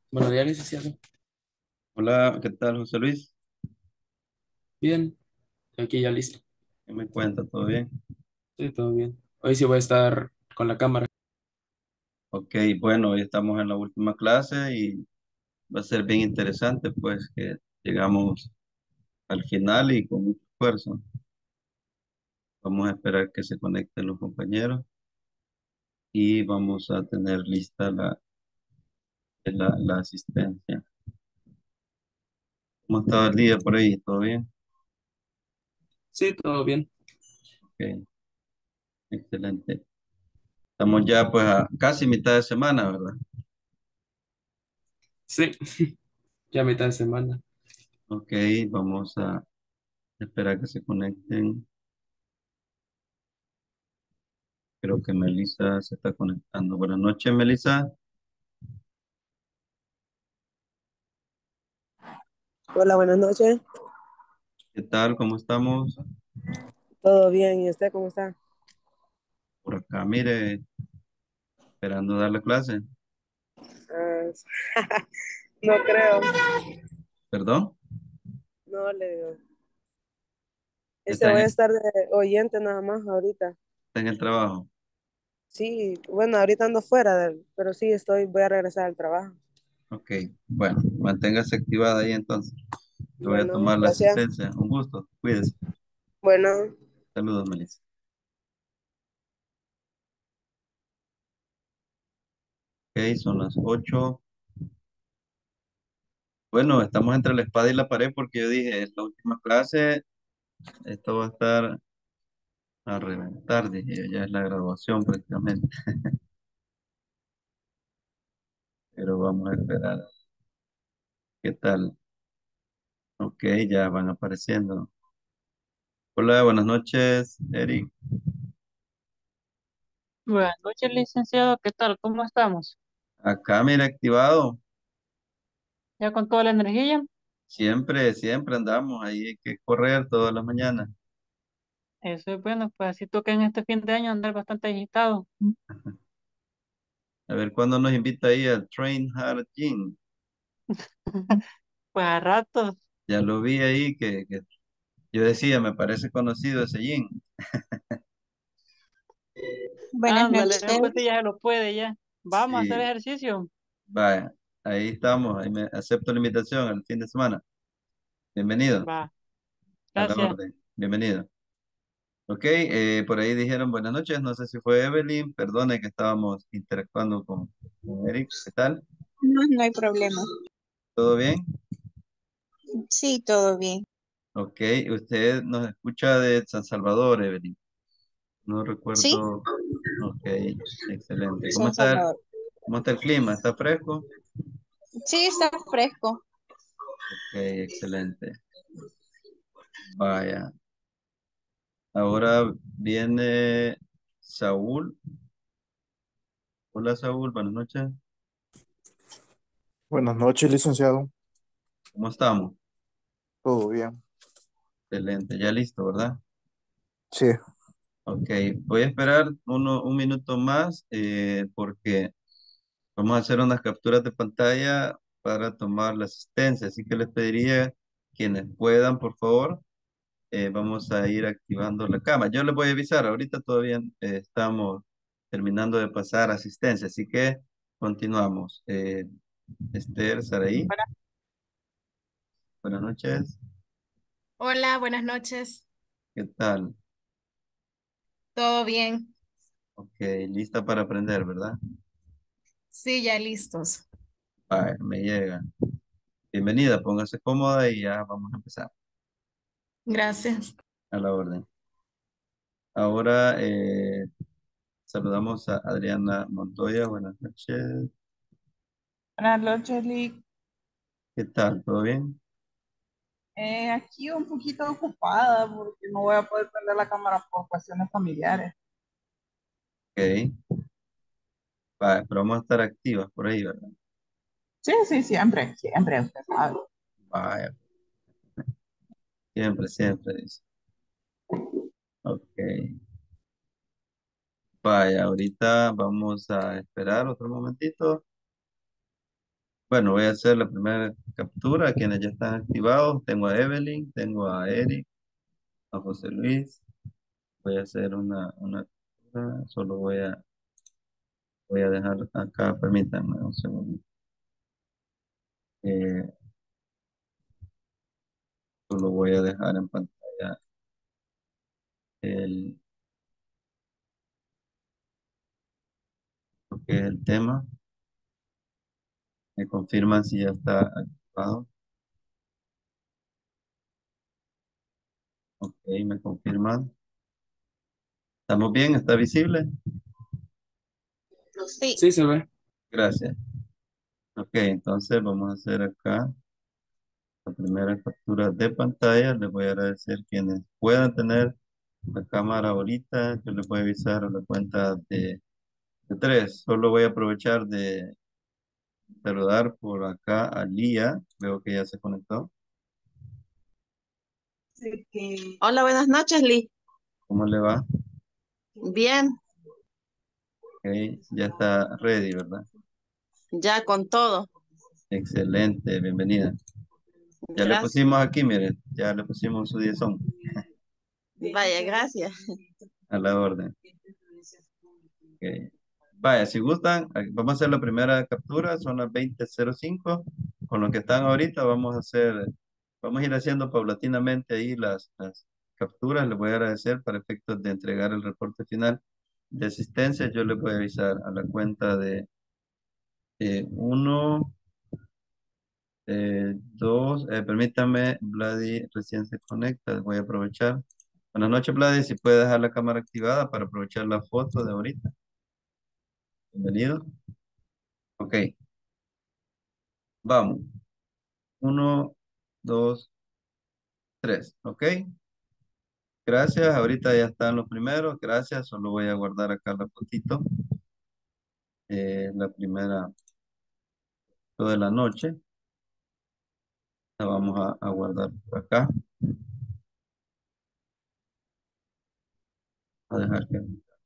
Buenos días, licenciado. Hola, ¿qué tal, José Luis? Bien, aquí ya listo. ¿Qué me cuenta? ¿Todo bien? Sí, todo bien. Hoy sí voy a estar con la cámara. Ok, bueno, hoy estamos en la última clase y va a ser bien interesante, pues que llegamos al final y con mucho esfuerzo. Vamos a esperar que se conecten los compañeros y vamos a tener lista la asistencia. ¿Cómo ha estado el día por ahí? ¿Todo bien? Sí, todo bien. Ok, excelente. Estamos ya pues a casi mitad de semana, ¿verdad? Sí, ya mitad de semana. Ok, vamos a esperar que se conecten. Creo que Melissa se está conectando. Buenas noches, Melissa. Hola, buenas noches. ¿Qué tal? ¿Cómo estamos? ¿Todo bien? ¿Y usted cómo está? Por acá, mire, esperando dar la clase. Ah, no creo. ¿Perdón? No le digo. ¿Está Voy a estar de oyente nada más ahorita. está en el trabajo? Sí, bueno, ahorita ando fuera pero sí voy a regresar al trabajo. Ok, bueno, manténgase activada ahí entonces. Yo voy a Bueno, tomar la gracias. asistencia. Un gusto, cuídese. Bueno. Saludos, Melissa. Ok, son las 8. Bueno, estamos entre la espada y la pared porque yo dije, es la última clase, esto va a estar a reventar, dije yo, ya es la graduación prácticamente, pero vamos a esperar. ¿Qué tal? Ok, ya van apareciendo. Hola, buenas noches, Eric. Buenas noches, licenciado. ¿Qué tal? ¿Cómo estamos? Acá, mira, activado. ¿Ya con toda la energía? Siempre, siempre andamos ahí, hay que correr todas las mañanas. Eso es bueno, pues así toca en este fin de año andar bastante agitado. A ver, ¿cuándo nos invita ahí al Train Hard Gym? Pues a ratos. Ya lo vi ahí que yo decía, me parece conocido ese gym. Buenas Ándale, noches. eso pues sí ya se lo puede ya. Vamos a hacer Sí, ejercicio. vaya, ahí estamos, ahí me acepto la invitación al fin de semana. Bienvenido, Va, a la gracias. orden, bienvenido. Ok, por ahí dijeron buenas noches, no sé si fue Evelyn, perdone que estábamos interactuando con Eric, ¿qué tal? No, no hay problema. ¿Todo bien? Sí, todo bien. Ok, usted nos escucha de San Salvador, Evelyn. No Sí, recuerdo. Ok, excelente. San Salvador. Cómo está el clima? ¿Está fresco? Sí, está fresco. Ok, excelente. Vaya. Ahora viene Saúl. Hola Saúl, buenas noches. Buenas noches, licenciado. ¿Cómo estamos? ¿Todo bien? Excelente. Ya listo, ¿verdad? Sí. Ok, voy a esperar un minuto más porque vamos a hacer unas capturas de pantalla para tomar la asistencia. Así que les pediría quienes puedan, por favor. Vamos a ir activando la cámara. Yo les voy a avisar, ahorita todavía estamos terminando de pasar asistencia, así que continuamos. Esther, Saraí, Para- buenas noches. Hola, buenas noches. ¿Qué tal? ¿Todo bien? Ok, lista para aprender, ¿verdad? Sí, ya listos. Vale, me llega. Bienvenida, póngase cómoda y ya vamos a empezar Gracias. a la orden. Ahora saludamos a Adriana Montoya, buenas noches. Buenas noches, Lick. ¿Qué tal? ¿Todo bien? Aquí un poquito ocupada porque no voy a poder prender la cámara por cuestiones familiares. Ok, vale, pero vamos a estar activas por ahí, ¿verdad? Sí, sí, siempre, siempre, usted sabe. Vaya, siempre, siempre dice. Ok. Vaya, ahorita vamos a esperar otro momentito Bueno, voy a hacer la primera captura. Quienes ya están activados. Tengo a Evelyn, tengo a Eric, a José Luis. Voy a hacer una captura. Solo voy a dejar acá, permítanme un segundo. Eh, Solo voy a dejar en pantalla el, lo que es el tema. Me confirman si ya está activado. Ok, me confirman. ¿Estamos bien? ¿Está visible? Sí. Sí, se ve. Gracias. Ok, entonces vamos a hacer acá la primera captura de pantalla. Les voy a agradecer quienes puedan tener la cámara ahorita. Yo les voy a avisar a la cuenta de tres. Solo voy a aprovechar de saludar por acá a Lía. Veo que ya se conectó. Hola, buenas noches, Lee. ¿Cómo le va? Bien, Ok, ya está ready, ¿verdad? ya con todo. Excelente, bienvenida. Ya le Gracias. pusimos aquí, miren, ya le pusimos su 10 Vaya, gracias. a la orden. Ok. Vaya, si gustan, vamos a hacer la primera captura, son las 20:05. Con lo que están ahorita, vamos a ir haciendo paulatinamente ahí las capturas. Les voy a agradecer para efectos de entregar el reporte final de asistencia. Yo les voy a avisar a la cuenta de uno, dos, permítame, Vladi recién se conecta, voy a aprovechar. Buenas noches, Vladi, si puede dejar la cámara activada para aprovechar la foto de ahorita. Bienvenido. Ok, vamos. Uno, dos, tres. Ok, gracias. Ahorita ya están los primeros. Gracias. Solo voy a guardar acá la fotito. La primera toda la noche. La vamos a guardar por acá. A dejar que...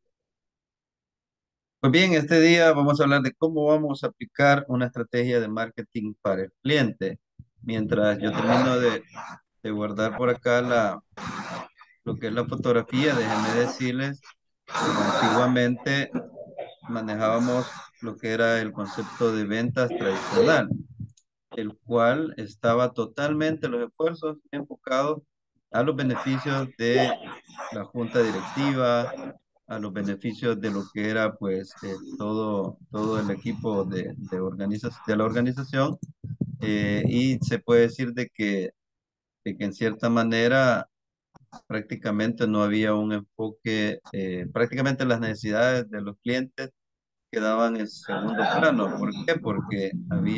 Pues bien, este día vamos a hablar de cómo vamos a aplicar una estrategia de marketing para el cliente. Mientras yo termino de guardar por acá lo que es la fotografía, déjenme decirles, antiguamente manejábamos lo que era el concepto de ventas tradicional, el cual estaba totalmente los esfuerzos enfocados a los beneficios de la junta directiva, a los beneficios de lo que era pues todo el equipo de la organización, y se puede decir de que en cierta manera prácticamente no había un enfoque, prácticamente las necesidades de los clientes quedaban en segundo plano. ¿Por qué? Porque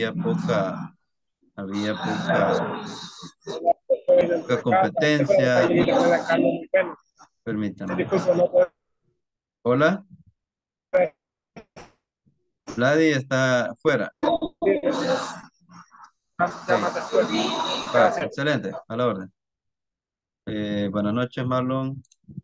había poca competencia. Permítame. Hola, Vladi está fuera. Ok. Va, excelente, a la orden. Buenas noches, Marlon.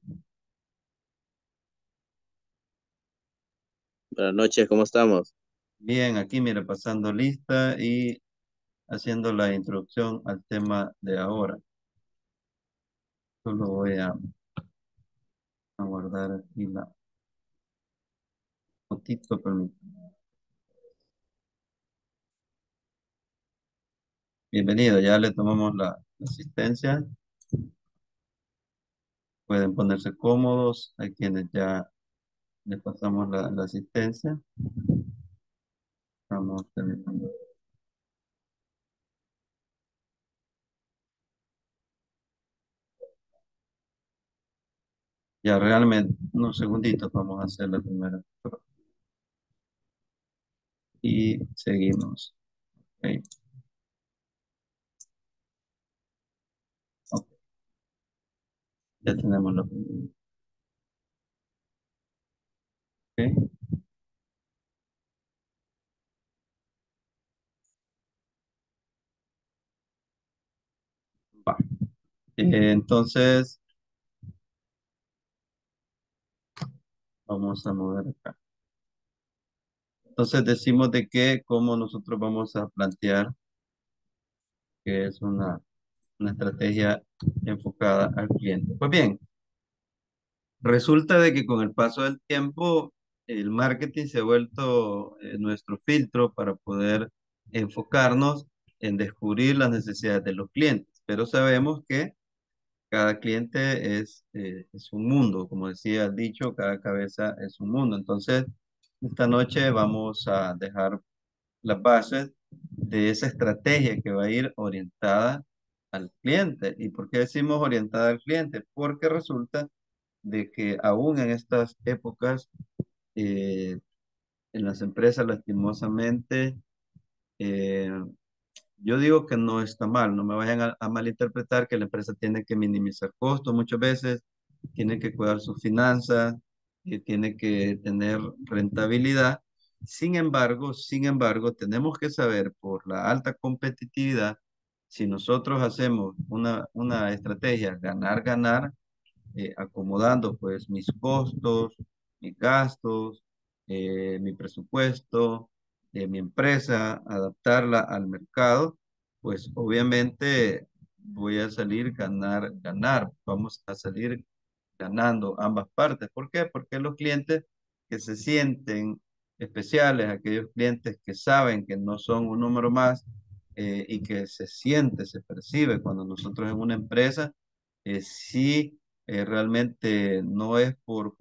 Buenas noches, ¿cómo estamos? Bien, aquí mire, pasando lista y haciendo la introducción al tema de ahora. Solo voy a guardar aquí la fotito, permítame. Bienvenido, ya le tomamos la asistencia. Pueden ponerse cómodos. Hay quienes ya le pasamos la asistencia. Vamos terminando. Ya realmente, unos segunditos, vamos a hacer la primera. Y seguimos. Ok, ok, ya tenemos la primera. Ok, va. Entonces, vamos a mover acá. Entonces decimos de que cómo nosotros vamos a plantear que es una estrategia enfocada al cliente. Pues bien, resulta de que con el paso del tiempo, el marketing se ha vuelto nuestro filtro para poder enfocarnos en descubrir las necesidades de los clientes. Pero sabemos que cada cliente es un mundo, como decía el dicho, cada cabeza es un mundo. Entonces, esta noche vamos a dejar las bases de esa estrategia que va a ir orientada al cliente. ¿Y por qué decimos orientada al cliente? Porque resulta de que aún en estas épocas, eh, en las empresas, lastimosamente, eh, yo digo que no está mal, no me vayan a malinterpretar que la empresa tiene que minimizar costos muchas veces, tiene que cuidar sus finanzas, tiene que tener rentabilidad. Sin embargo, tenemos que saber por la alta competitividad, si nosotros hacemos una estrategia ganar, acomodando pues mis costos, mis gastos, mi presupuesto, mi empresa, adaptarla al mercado, pues obviamente voy a salir ganar, vamos a salir ganando ambas partes. ¿Por qué? Porque los clientes que se sienten especiales, aquellos clientes que saben que no son un número más y que se siente, se percibe cuando nosotros en una empresa, sí realmente no es por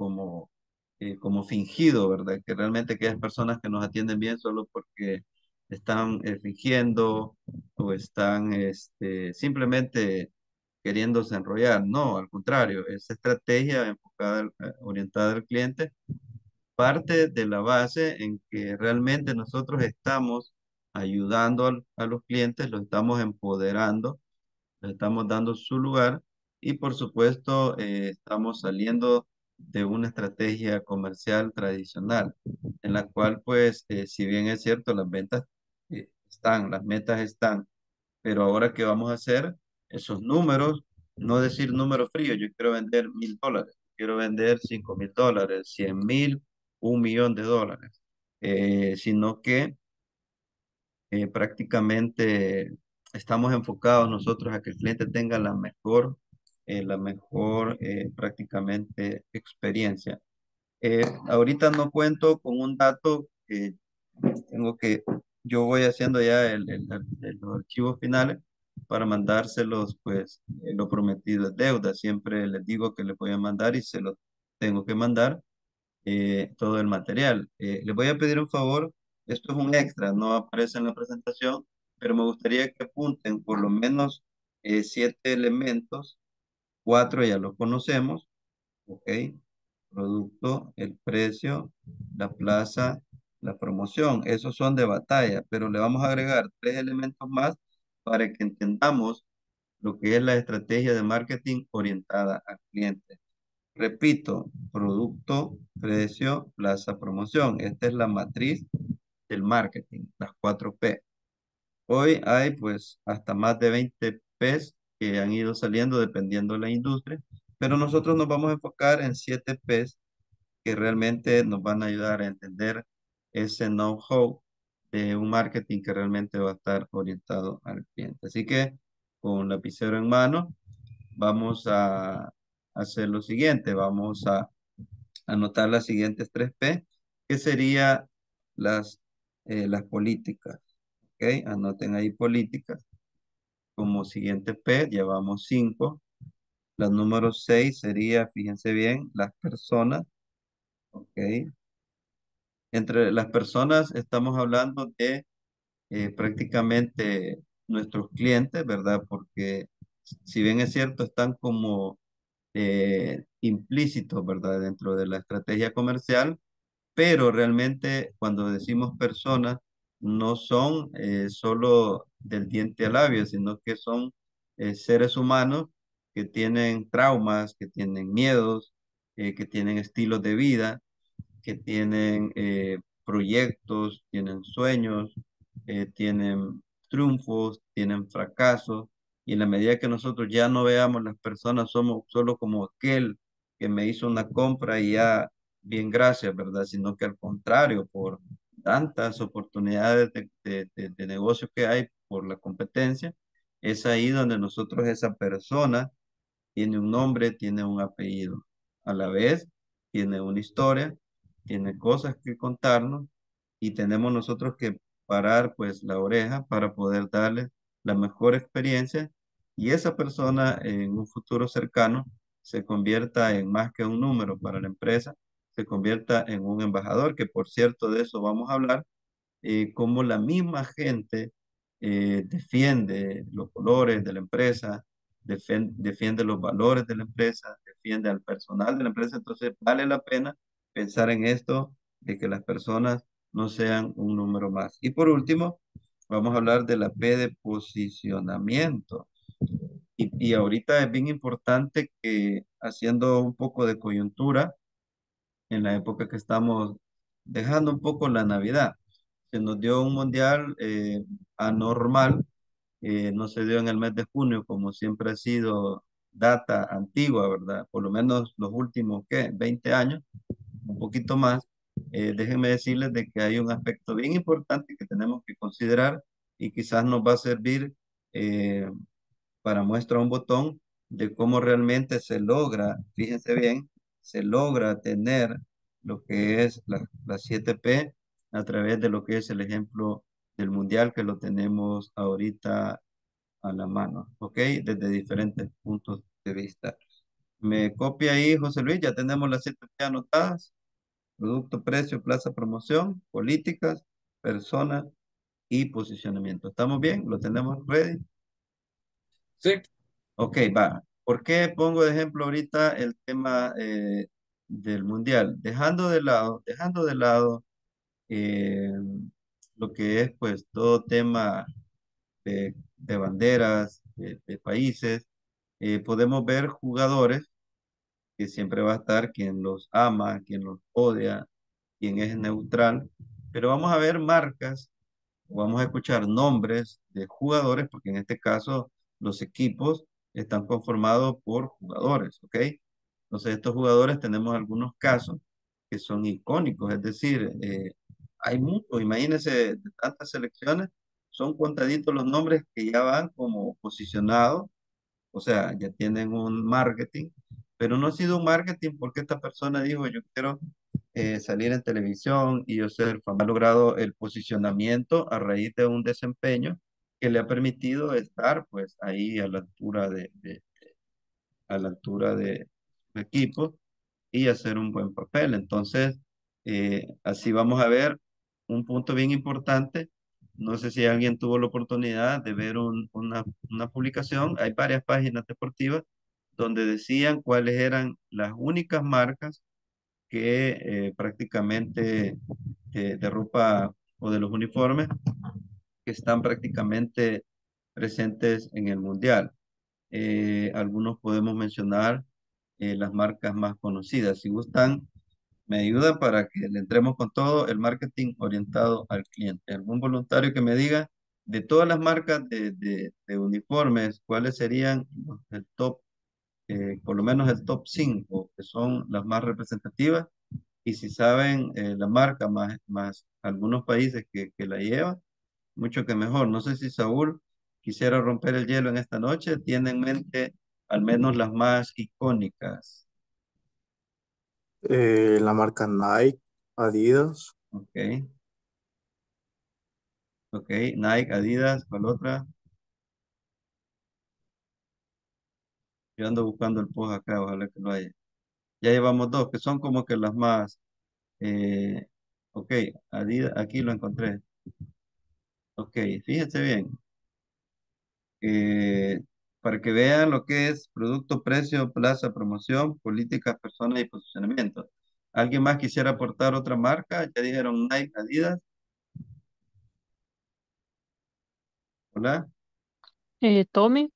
como fingido, ¿verdad? Que realmente aquellas personas que nos atienden bien solo porque están fingiendo o están simplemente queriéndose enrollar. No, al contrario, esa estrategia enfocada, orientada al cliente, parte de la base en que realmente nosotros estamos ayudando a los clientes, los estamos empoderando, les estamos dando su lugar y por supuesto estamos saliendo de una estrategia comercial tradicional en la cual pues si bien es cierto las ventas están, las metas están, pero ahora qué vamos a hacer, esos números, no decir números fríos, yo quiero vender $1,000, quiero vender $5,000, 100,000, $1,000,000, sino que prácticamente estamos enfocados nosotros a que el cliente tenga la mejor prácticamente experiencia. Ahorita no cuento con un dato que tengo que, yo voy haciendo ya los archivos finales para mandárselos, pues lo prometido es deuda. Siempre les digo que les voy a mandar y se lo tengo que mandar todo el material. Les voy a pedir un favor, esto es un extra, no aparece en la presentación, pero me gustaría que apunten por lo menos 7 elementos, 4 ya los conocemos, ¿ok? Producto, el precio, la plaza, la promoción, esos son de batalla, pero le vamos a agregar 3 elementos más para que entendamos lo que es la estrategia de marketing orientada al cliente. Repito, producto, precio, plaza, promoción. Esta es la matriz del marketing, las 4P. Hoy hay pues hasta más de 20 Ps que han ido saliendo dependiendo de la industria, pero nosotros nos vamos a enfocar en 7 Ps que realmente nos van a ayudar a entender ese know-how de un marketing que realmente va a estar orientado al cliente. Así que con lapicero en mano, vamos a hacer lo siguiente, vamos a anotar las siguientes 3P, que serían las políticas. ¿Ok? Anoten ahí políticas. Como siguiente P, llevamos 5. La número 6 sería, fíjense bien, las personas. ¿Ok? Entre las personas estamos hablando de prácticamente nuestros clientes, ¿verdad? Porque si bien es cierto, están como implícitos, ¿verdad? Dentro de la estrategia comercial, pero realmente cuando decimos personas, no son solo del diente al labio, sino que son seres humanos que tienen traumas, que tienen miedos, que tienen estilos de vida, que tienen proyectos, tienen sueños, tienen triunfos, tienen fracasos, y en la medida que nosotros ya no veamos las personas, somos solo como aquel que me hizo una compra y ya, bien, gracias, ¿verdad? Sino que al contrario, por tantas oportunidades de negocio que hay por la competencia, es ahí donde nosotros, esa persona, tiene un nombre, tiene un apellido. A la vez, tiene una historia, tiene cosas que contarnos y tenemos nosotros que parar pues la oreja para poder darle la mejor experiencia y esa persona en un futuro cercano se convierta en más que un número para la empresa, se convierta en un embajador, que por cierto de eso vamos a hablar, cómo la misma gente defiende los colores de la empresa, defiende los valores de la empresa, defiende al personal de la empresa. Entonces vale la pena pensar en esto, de que las personas no sean un número más. Y por último, vamos a hablar de la P de posicionamiento. Y ahorita es bien importante que, haciendo un poco de coyuntura, en la época que estamos dejando un poco la Navidad. Se nos dio un mundial anormal, no se dio en el mes de junio como siempre ha sido data antigua, ¿verdad? Por lo menos los últimos, ¿qué? 20 años, un poquito más. Déjenme decirles de que hay un aspecto bien importante que tenemos que considerar y quizás nos va a servir eh, para muestra un botón de cómo realmente se logra, fíjense bien, se logra tener lo que es la 7P a través de lo que es el ejemplo del mundial que lo tenemos ahorita a la mano, ¿ok? Desde diferentes puntos de vista. Me copia ahí, José Luis, ya tenemos las 7P anotadas: producto, precio, plaza, promoción, políticas, personas y posicionamiento. ¿Estamos bien? ¿Lo tenemos ready? Sí, Ok, va. ¿Por qué pongo de ejemplo ahorita el tema del mundial? Dejando de lado eh, lo que es pues todo tema de banderas, de países, podemos ver jugadores que siempre va a estar quien los ama, quien los odia, quien es neutral, pero vamos a ver marcas, vamos a escuchar nombres de jugadores, porque en este caso los equipos están conformados por jugadores, ¿ok? Entonces estos jugadores tenemos algunos casos que son icónicos, es decir, hay muchos, imagínense, de tantas selecciones, son contaditos los nombres que ya van como posicionados, o sea, ya tienen un marketing, pero no ha sido un marketing porque esta persona dijo, yo quiero salir en televisión y yo ser famoso. Ha logrado el posicionamiento a raíz de un desempeño que le ha permitido estar pues ahí a la altura de su equipo y hacer un buen papel. Entonces, así vamos a ver un punto bien importante. No sé si alguien tuvo la oportunidad de ver una publicación. Hay varias páginas deportivas donde decían cuáles eran las únicas marcas que prácticamente de ropa o de los uniformes que están prácticamente presentes en el mundial. Algunos podemos mencionar las marcas más conocidas. Si gustan, me ayuda para que le entremos con todo el marketing orientado al cliente. ¿Algún voluntario que me diga de todas las marcas de uniformes, cuáles serían el top, por lo menos el top 5 que son las más representativas? Y si saben la marca más algunos países que la llevan, mucho que mejor. No sé si Saúl quisiera romper el hielo en esta noche. Tiene en mente al menos las más icónicas. La marca Nike, Adidas, Ok, ok. Nike, Adidas, ¿cuál otra? Yo ando buscando el post acá, ojalá que lo haya. Ya llevamos dos, que son como que las más. eh, ok, Adidas, aquí lo encontré. Ok, fíjense bien. eh, para que vean lo que es producto, precio, plaza, promoción, políticas, personas y posicionamiento. ¿Alguien más quisiera aportar otra marca? Ya dijeron Nike, Adidas. Hola. Tommy,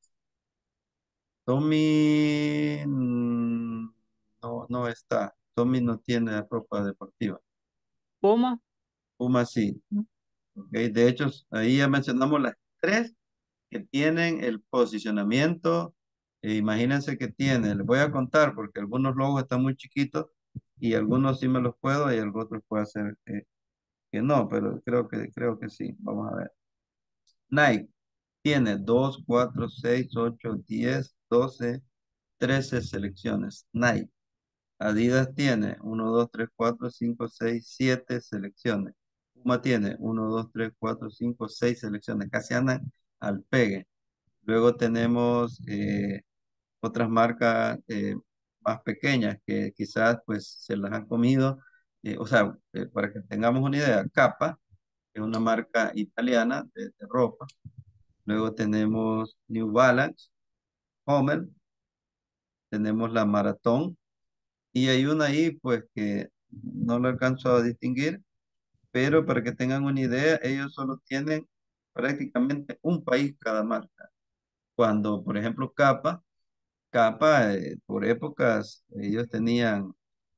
Tommy no, no está. Tommy no tiene ropa deportiva. Puma, Puma sí. Ok, de hecho, ahí ya mencionamos las tres que tienen el posicionamiento. Imagínense que tiene, les voy a contar porque algunos logos están muy chiquitos y algunos sí me los puedo y algunos puedo hacer que no, pero creo que sí. Vamos a ver. Nike tiene 2, 4, 6, 8, 10, 12, 13 selecciones. Nike. Adidas tiene 1, 2, 3, 4, 5, 6, 7 selecciones. Puma tiene 1, 2, 3, 4, 5, 6 selecciones. Casi andan al pegue. Luego tenemos otras marcas más pequeñas que quizás pues se las han comido. O sea, para que tengamos una idea, Kappa es una marca italiana de ropa. Luego tenemos New Balance, Hummel, tenemos la Maratón y hay una ahí pues que no lo alcanzo a distinguir, pero para que tengan una idea, ellos solo tienen prácticamente un país cada marca. Cuando, por ejemplo, Kappa, por épocas, ellos tenían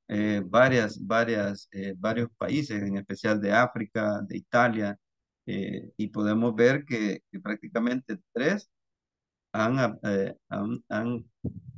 varios países, en especial de África, de Italia, y podemos ver que prácticamente tres han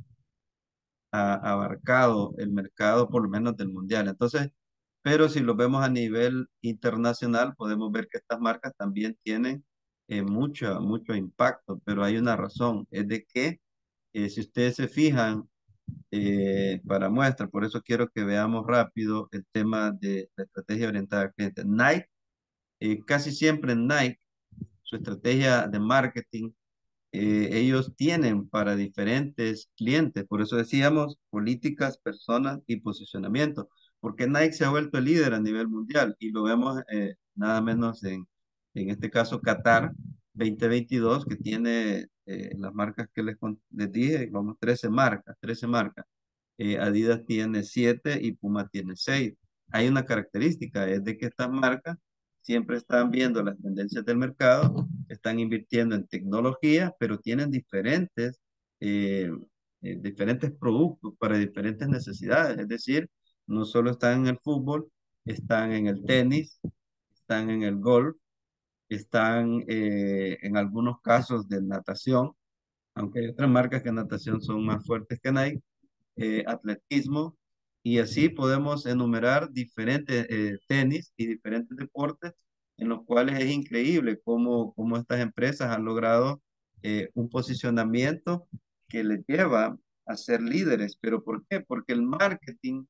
abarcado el mercado, por lo menos del mundial. Entonces, pero si lo vemos a nivel internacional, podemos ver que estas marcas también tienen mucho impacto, pero hay una razón, es de que si ustedes se fijan, para muestra, por eso quiero que veamos rápido el tema de la estrategia orientada al cliente. Nike, casi siempre en Nike, su estrategia de marketing ellos tienen para diferentes clientes. Por eso decíamos políticas, personas y posicionamiento. Porque Nike se ha vuelto el líder a nivel mundial y lo vemos nada menos en este caso Qatar 2022, que tiene las marcas que les dije, vamos, 13 marcas. Adidas tiene 7 y Puma tiene 6. Hay una característica, es de que estas marcas siempre están viendo las tendencias del mercado, están invirtiendo en tecnología, pero tienen eh, diferentes productos para diferentes necesidades. Es decir, no solo están en el fútbol, están en el tenis, están en el golf, están en algunos casos de natación, aunque hay otras marcas que en natación son más fuertes que Nike, atletismo, y así podemos enumerar diferentes tenis y diferentes deportes en los cuales es increíble cómo estas empresas han logrado un posicionamiento que les lleva a ser líderes. ¿Pero por qué? Porque el marketing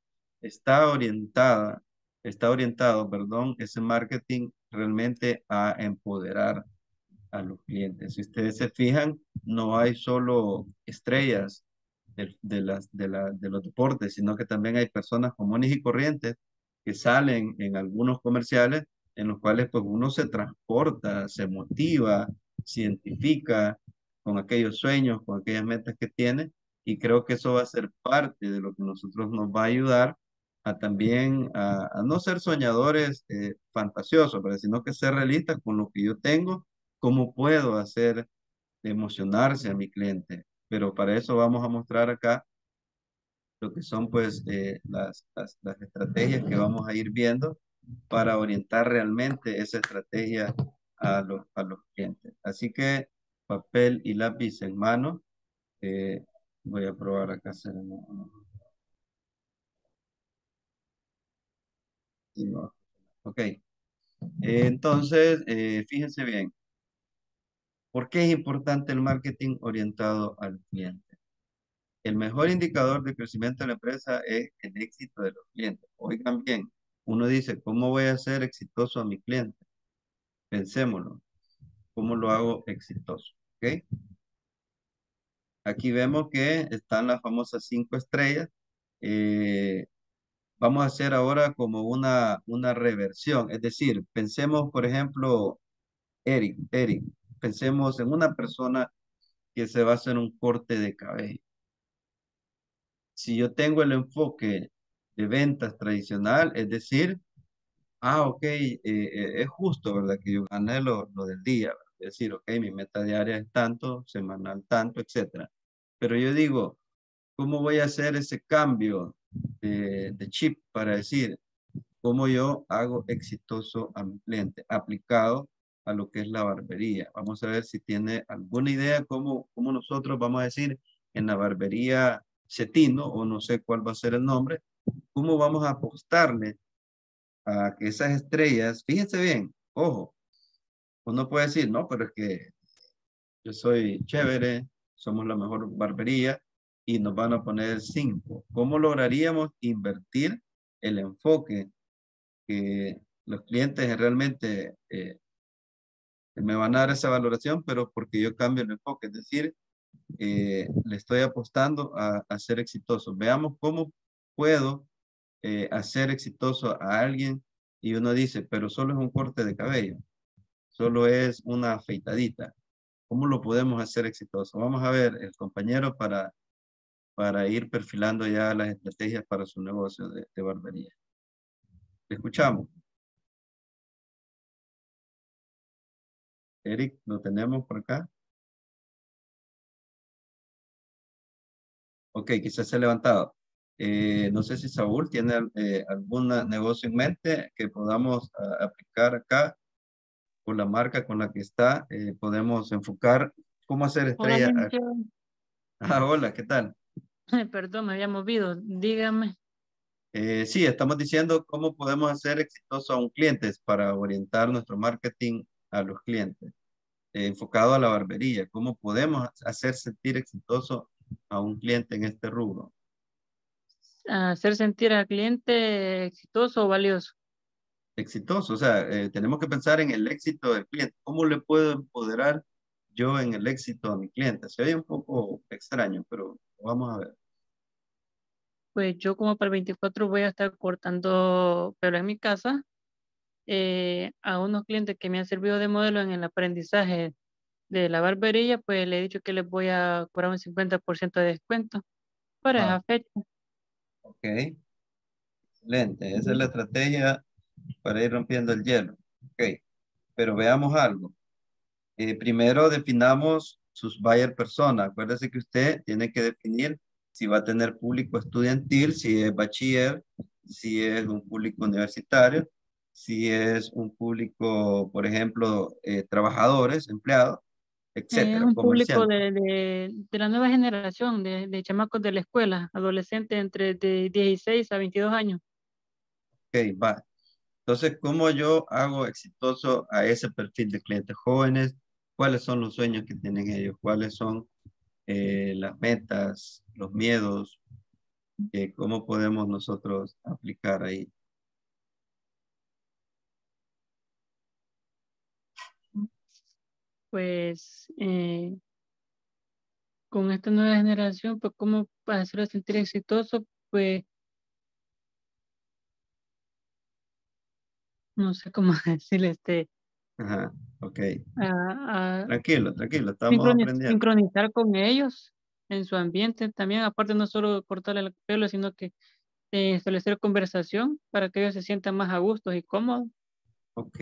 está orientado, perdón, ese marketing realmente a empoderar a los clientes. Si ustedes se fijan, no hay solo estrellas de los deportes, sino que también hay personas comunes y corrientes que salen en algunos comerciales en los cuales pues uno se transporta, se motiva, se identifica con aquellos sueños, con aquellas metas que tiene, y creo que eso va a ser parte de lo que nosotros nos va a ayudar a también a no ser soñadores fantasiosos, pero sino que ser realistas con lo que yo tengo, cómo puedo hacer emocionarse a mi cliente. Pero para eso vamos a mostrar acá lo que son pues las estrategias que vamos a ir viendo para orientar realmente esa estrategia a los clientes. Así que papel y lápiz en mano. eh, Voy a probar acá hacer sí, no. Ok, entonces fíjense bien, ¿por qué es importante el marketing orientado al cliente? El mejor indicador de crecimiento de la empresa es el éxito de los clientes. Oigan bien, uno dice, ¿cómo voy a hacer exitoso a mi cliente? Pensémoslo, ¿cómo lo hago exitoso? ¿Ok? Aquí vemos que están las famosas 5 estrellas. Eh, Vamos a hacer ahora como una reversión. Es decir, pensemos, por ejemplo, Eric, pensemos en una persona que se va a hacer un corte de cabello. Si yo tengo el enfoque de ventas tradicional, es decir, ok, es justo, ¿verdad? Que yo gane lo del día, ¿verdad? Es decir, ok, mi meta diaria es tanto, semanal tanto, etcétera. Pero yo digo, ¿cómo voy a hacer ese cambio de chip para decir cómo yo hago exitoso a mi cliente aplicado a lo que es la barbería? Vamos a ver si tiene alguna idea cómo nosotros vamos a decir en la barbería Cetino, o no sé cuál va a ser el nombre, cómo vamos a apostarle a que esas estrellas, fíjense bien, ojo, uno puede decir, no, pero es que yo soy chévere, somos la mejor barbería y nos van a poner 5. ¿Cómo lograríamos invertir el enfoque que los clientes realmente me van a dar esa valoración, pero porque yo cambio el enfoque? Es decir, le estoy apostando a ser exitoso. Veamos cómo puedo hacer exitoso a alguien y uno dice, pero solo es un corte de cabello, solo es una afeitadita. ¿Cómo lo podemos hacer exitoso? Vamos a ver el compañero para ir perfilando ya las estrategias para su negocio de barbería. ¿Le escuchamos? Eric, ¿lo tenemos por acá? Ok, quizás se ha levantado. No sé si Saúl tiene algún negocio en mente que podamos aplicar acá por la marca con la que está. Podemos enfocar cómo hacer Hola, estrella. Lincia. Ah, hola, ¿qué tal? Perdón, me había movido. Dígame. Sí, estamos diciendo cómo podemos hacer exitoso a un cliente para orientar nuestro marketing a los clientes, enfocado a la barbería. ¿Cómo podemos hacer sentir exitoso a un cliente en este rubro? Hacer sentir al cliente exitoso o valioso. Exitoso, o sea, tenemos que pensar en el éxito del cliente. ¿Cómo le puedo empoderar yo en el éxito a mi cliente? Se oye un poco extraño, pero vamos a ver. Pues yo como para el 24 voy a estar cortando pelo en mi casa a unos clientes que me han servido de modelo en el aprendizaje de la barbería, pues le he dicho que les voy a cobrar un 50% de descuento para Ah, esa fecha. ok, excelente. Esa es la estrategia para ir rompiendo el hielo. Ok, pero veamos algo. Primero definamos sus buyer persona. Acuérdese que usted tiene que definir si va a tener público estudiantil, si es bachiller, si es un público universitario, si es un público, por ejemplo, trabajadores, empleados, Es etcétera, un público comerciantes. de la nueva generación de chamacos de la escuela, adolescentes entre de 16 a 22 años. Ok, va. Entonces, ¿cómo yo hago exitoso a ese perfil de clientes jóvenes? ¿Cuáles son los sueños que tienen ellos? ¿Cuáles son las metas, los miedos? ¿Cómo podemos nosotros aplicar ahí? Pues con esta nueva generación, pues cómo para hacerlo sentir exitoso, pues no sé cómo decirle, Ajá, ok. a Tranquilo, tranquilo, estamos aprendiendo. sincronizar con ellos en su ambiente también, aparte no solo cortarle el pelo, sino que establecer conversación para que ellos se sientan más a gusto y cómodos. Ok.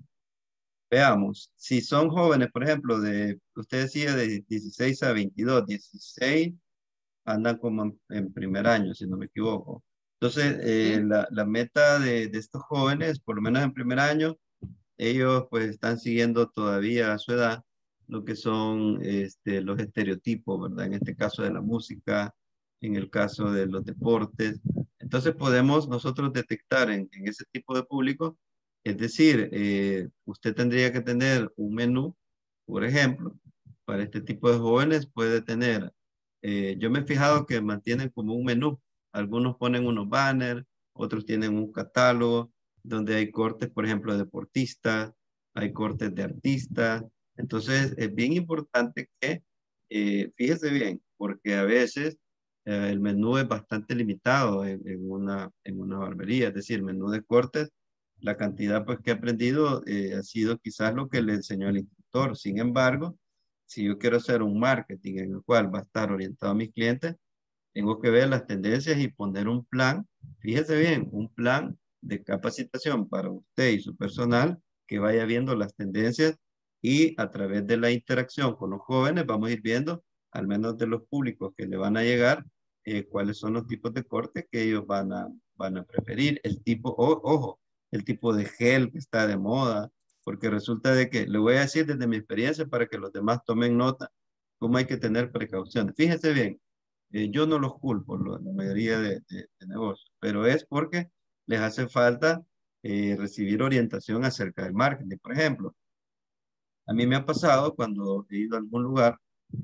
Veamos, si son jóvenes, por ejemplo, usted decía de 16 a 22, 16 andan como en primer año, si no me equivoco. Entonces, ¿Sí? la meta de estos jóvenes, por lo menos en primer año, ellos pues están siguiendo todavía a su edad lo que son los estereotipos, ¿verdad? En este caso de la música, en el caso de los deportes. Entonces podemos nosotros detectar en ese tipo de público, es decir, usted tendría que tener un menú, por ejemplo, para este tipo de jóvenes puede tener, yo me he fijado que mantienen como un menú, algunos ponen unos banners, otros tienen un catálogo, donde hay cortes, por ejemplo, de deportistas, hay cortes de artistas. Entonces, es bien importante que, fíjese bien, porque a veces el menú es bastante limitado en una barbería, es decir, el menú de cortes, la cantidad pues, que he aprendido ha sido quizás lo que le enseñó el instructor. Sin embargo, si yo quiero hacer un marketing en el cual va a estar orientado a mis clientes, tengo que ver las tendencias y poner un plan, fíjese bien, un plan de capacitación para usted y su personal que vaya viendo las tendencias y a través de la interacción con los jóvenes vamos a ir viendo, al menos de los públicos que le van a llegar, cuáles son los tipos de corte que ellos van a preferir, el tipo, ojo, el tipo de gel que está de moda, porque resulta de que, le voy a decir desde mi experiencia para que los demás tomen nota, cómo hay que tener precauciones. Fíjese bien, yo no los culpo, la mayoría de negocios, pero es porque les hace falta recibir orientación acerca del marketing. Por ejemplo, a mí me ha pasado cuando he ido a algún lugar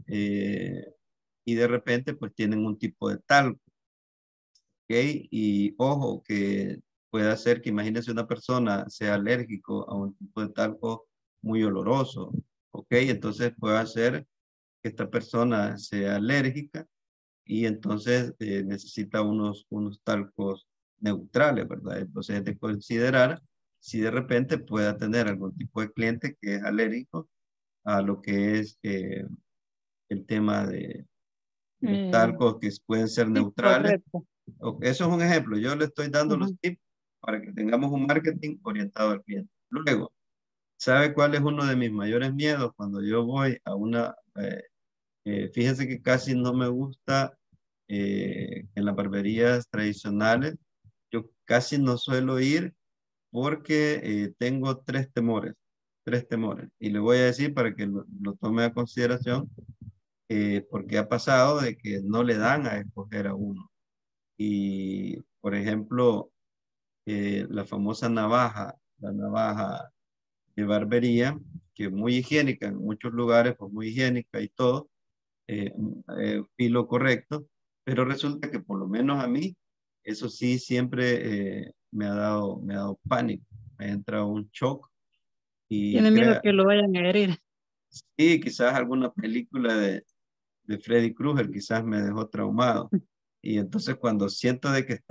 y de repente pues tienen un tipo de talco, ¿ok? Y ojo que puede hacer que imagínense una persona sea alérgico a un tipo de talco muy oloroso, ¿ok? Entonces puede hacer que esta persona sea alérgica y entonces necesita unos talcos neutrales, ¿verdad? Entonces es de considerar si de repente pueda tener algún tipo de cliente que es alérgico a lo que es el tema de los Eh, talcos que pueden ser sí, neutrales. correcto. Eso es un ejemplo. Yo le estoy dando los Ujú. tips para que tengamos un marketing orientado al cliente. Luego, ¿sabe cuál es uno de mis mayores miedos cuando yo voy a una... fíjense que casi no me gusta en las barberías tradicionales. Yo casi no suelo ir porque tengo tres temores. Tres temores. Y le voy a decir para que lo tome a consideración porque ha pasado de que no le dan a escoger a uno. Y, por ejemplo, la famosa navaja, la navaja de barbería, que es muy higiénica en muchos lugares, pues muy higiénica y todo, filo correcto, pero resulta que por lo menos a mí, eso sí siempre me ha dado pánico, me entra un shock y Tiene miedo crea, que lo vayan a herir. sí, quizás alguna película de Freddy Krueger quizás me dejó traumado. Y entonces cuando siento de que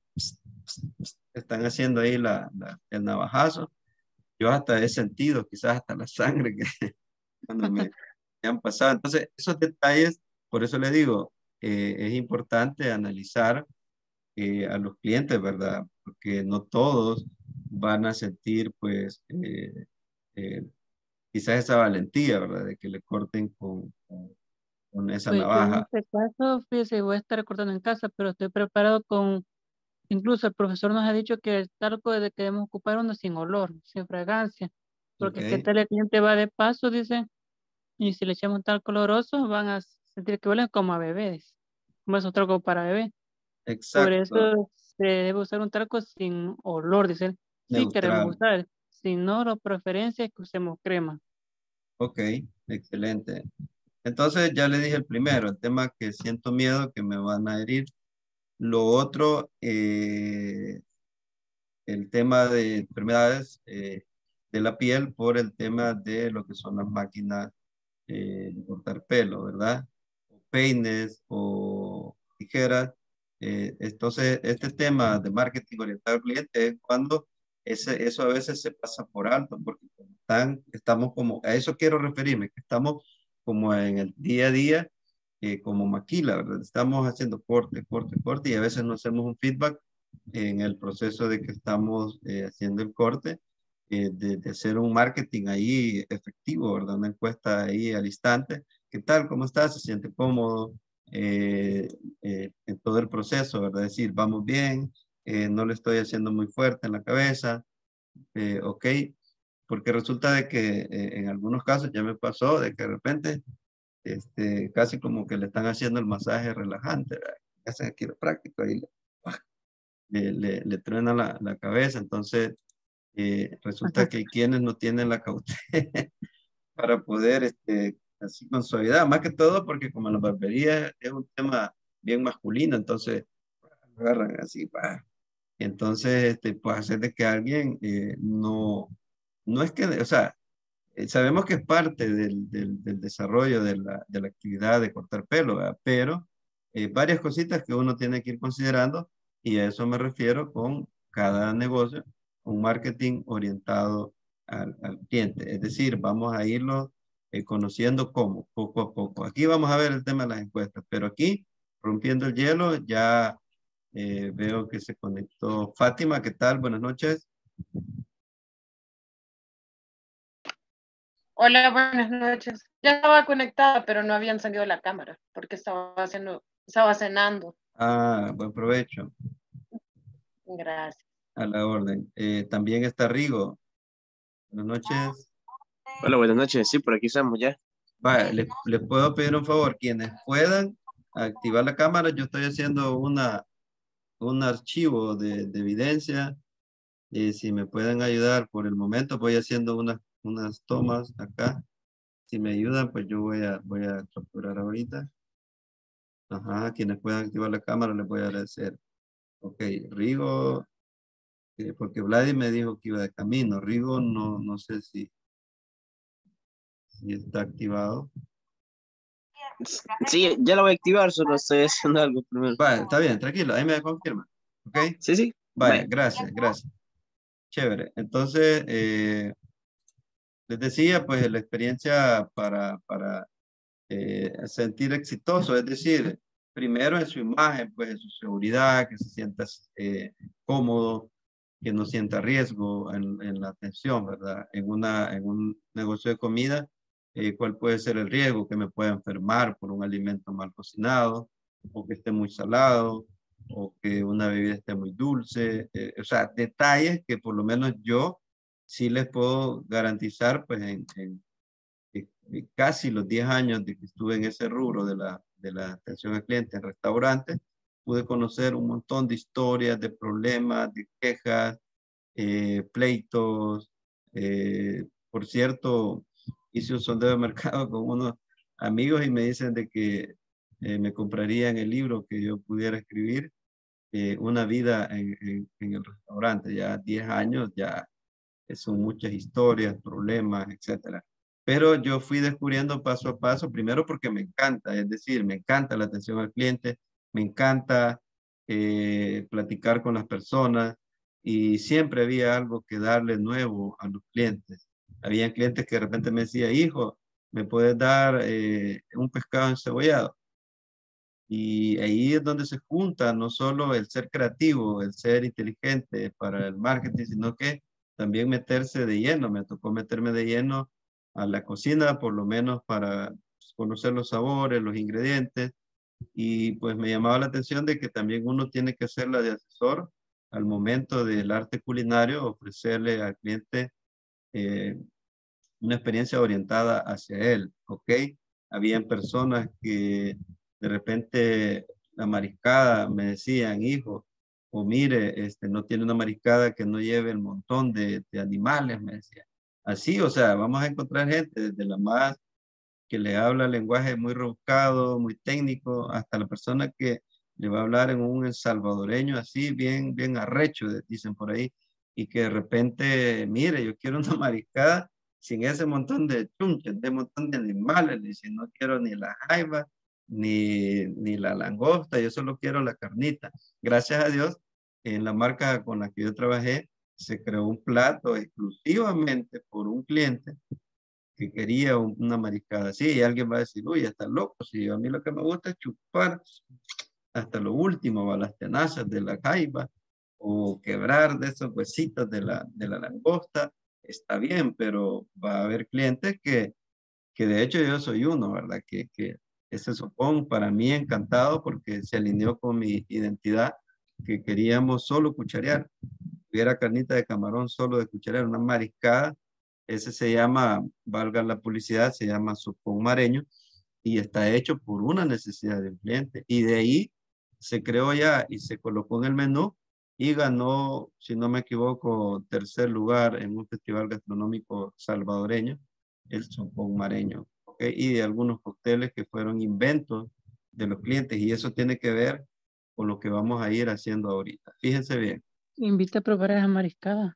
están haciendo ahí el navajazo, yo hasta he sentido quizás hasta la sangre que cuando me han pasado. Entonces esos detalles, por eso le digo, es importante analizar a los clientes, ¿verdad? Porque no todos van a sentir pues eh, quizás esa valentía, ¿verdad? De que le corten con esa Pues yo en navaja. este caso, fíjese, voy a estar cortando en casa, pero estoy preparado con, incluso el profesor nos ha dicho que el talco de que debemos ocupar uno sin olor, sin fragancia, Ok, porque qué tal el cliente va de paso, dice, y si le echamos un talco oloroso, van a sentir que huelen como a bebés, como esos talcos para bebé. Por exacto, eso se debe usar un talco sin olor, dice. Sí queremos neutral. usar, si no, la preferencia es que usemos crema. Ok, excelente. Entonces ya le dije el primero, el tema que siento miedo que me van a herir. Lo otro, el tema de enfermedades de la piel por el tema de lo que son las máquinas de cortar pelo, ¿verdad? O peines o tijeras. Entonces, este tema de marketing orientado al cliente es cuando eso a veces se pasa por alto, porque como estamos como, a eso quiero referirme, que estamos como en el día a día, como maquila, ¿verdad? Estamos haciendo corte, corte, corte y a veces no hacemos un feedback en el proceso de que estamos haciendo el corte, de hacer un marketing ahí efectivo, ¿verdad? Una encuesta ahí al instante. ¿Qué tal? ¿Cómo estás? ¿Se siente cómodo en todo el proceso, ¿verdad? Decir, vamos bien, no le estoy haciendo muy fuerte en la cabeza, ok, porque resulta de que en algunos casos ya me pasó de que de repente casi como que le están haciendo el masaje relajante, ¿verdad? Hacen el quiropráctico ahí le truena la cabeza, entonces resulta que hay quienes no tienen la cautela para poder, así con suavidad, más que todo porque como la barbería es un tema bien masculino, entonces agarran así, ¡pah! Y entonces puede hacer de que alguien no es que, o sea, sabemos que es parte del desarrollo de la actividad de cortar pelo, ¿verdad? Pero varias cositas que uno tiene que ir considerando y a eso me refiero con cada negocio, un marketing orientado al cliente. Es decir, vamos a irlo conociendo cómo, poco a poco. Aquí vamos a ver el tema de las encuestas, pero aquí, rompiendo el hielo, ya veo que se conectó Fátima. ¿Qué tal? Buenas noches. Hola, buenas noches. Ya estaba conectada, pero no había encendido la cámara porque estaba cenando. Ah, buen provecho. Gracias. A la orden. También está Rigo. Buenas noches. Hola, buenas noches. Sí, por aquí estamos ya. Vale, les puedo pedir un favor. Quienes puedan activar la cámara, yo estoy haciendo un archivo de evidencia Y si me pueden ayudar por el momento, voy haciendo unas tomas acá. Si me ayudan, pues yo voy a capturar ahorita. Ajá, quienes puedan activar la cámara, les voy a agradecer. Ok, Rigo, porque Vladi me dijo que iba de camino. Rigo no sé si está activado. Sí, ya lo voy a activar, solo estoy haciendo algo primero. Vale, está bien, tranquilo, ahí me confirma. Ok, Sí, sí. vaya, Bye. gracias. Chévere. Entonces, les decía, pues la experiencia para sentir exitoso, es decir, primero en su imagen, pues en su seguridad, que se sienta cómodo, que no sienta riesgo en la atención, ¿verdad? En un negocio de comida, ¿cuál puede ser el riesgo? Que me pueda enfermar por un alimento mal cocinado, o que esté muy salado, o que una bebida esté muy dulce, o sea, detalles que por lo menos yo sí les puedo garantizar, pues casi los 10 años de que estuve en ese rubro de la atención al cliente en restaurantes, pude conocer un montón de historias, de problemas, de quejas, pleitos. Por cierto, hice un sondeo de mercado con unos amigos y me dicen de que me comprarían el libro que yo pudiera escribir, Una vida en el restaurante. Ya 10 años, ya son muchas historias, problemas, etcétera. Pero yo fui descubriendo paso a paso, primero porque me encanta, es decir, me encanta la atención al cliente, me encanta platicar con las personas y siempre había algo que darle nuevo a los clientes. Había clientes que de repente me decían, hijo, ¿me puedes dar un pescado encebollado? Y ahí es donde se junta no solo el ser creativo, el ser inteligente para el marketing, sino que también meterse de lleno. Me tocó meterme de lleno a la cocina, por lo menos para conocer los sabores, los ingredientes. Y pues me llamaba la atención de que también uno tiene que hacerla de asesor al momento del arte culinario, ofrecerle al cliente eh, una experiencia orientada hacia él, ¿ok? Habían personas que de repente la mariscada me decían, hijo, o mire, no tiene una mariscada que no lleve el montón de animales, me decían. Así, o sea, vamos a encontrar gente desde la más que le habla lenguaje muy rebuscado, muy técnico, hasta la persona que le va a hablar en un salvadoreño así, bien arrecho, dicen por ahí, y que de repente, mire, yo quiero una mariscada sin ese montón de chunches, de montón de animales, dice, no quiero ni la jaiba, ni la langosta, yo solo quiero la carnita. Gracias a Dios, en la marca con la que yo trabajé, se creó un plato exclusivamente por un cliente que quería una mariscada así, y alguien va a decir, uy, está loco, si a mí lo que me gusta es chupar hasta lo último, va las tenazas de la jaiba, o quebrar de esos huesitos de la langosta, está bien, pero va a haber clientes que de hecho yo soy uno, ¿verdad? Que ese sopón para mí encantado porque se alineó con mi identidad, que queríamos solo cucharear, hubiera carnita de camarón solo de cucharear, una mariscada. Ese se llama, valga la publicidad, se llama sopón mareño y está hecho por una necesidad del cliente. Y de ahí se creó ya y se colocó en el menú y ganó, si no me equivoco, tercer lugar en un festival gastronómico salvadoreño, el sopón mareño. ¿Okay? Y de algunos cócteles que fueron inventos de los clientes. Y eso tiene que ver con lo que vamos a ir haciendo ahorita. Fíjense bien. Invita a probar esa mariscada.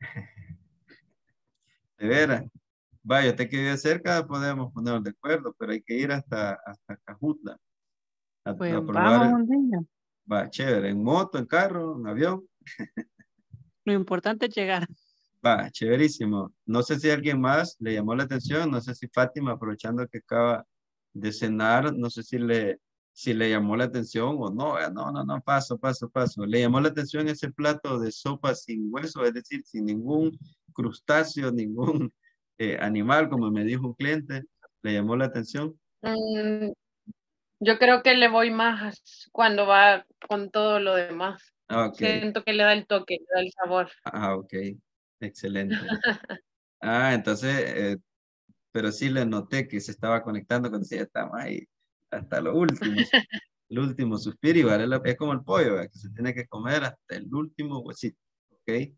De veras. Vaya, usted que vive cerca, podemos ponernos de acuerdo, pero hay que ir hasta Cajutla Pues a vamos probar. un día. Va, chévere, en moto, en carro, en avión. Lo importante es llegar. Va, chéverísimo. No sé si alguien más le llamó la atención, no sé si Fátima, aprovechando que acaba de cenar, no sé si le llamó la atención o no. No, paso. Le llamó la atención ese plato de sopa sin hueso, es decir, sin ningún crustáceo, ningún animal, como me dijo un cliente. ¿Le llamó la atención? Mm, yo creo que le voy más cuando va con todo lo demás. Ah, ok, Siento que le da el toque, le da el sabor. ok, excelente. Entonces, pero sí le noté que se estaba conectando cuando sí, estamos ahí hasta lo último, el último suspiro, igual es como el pollo, ¿verdad? Que se tiene que comer hasta el último huesito, ¿ok?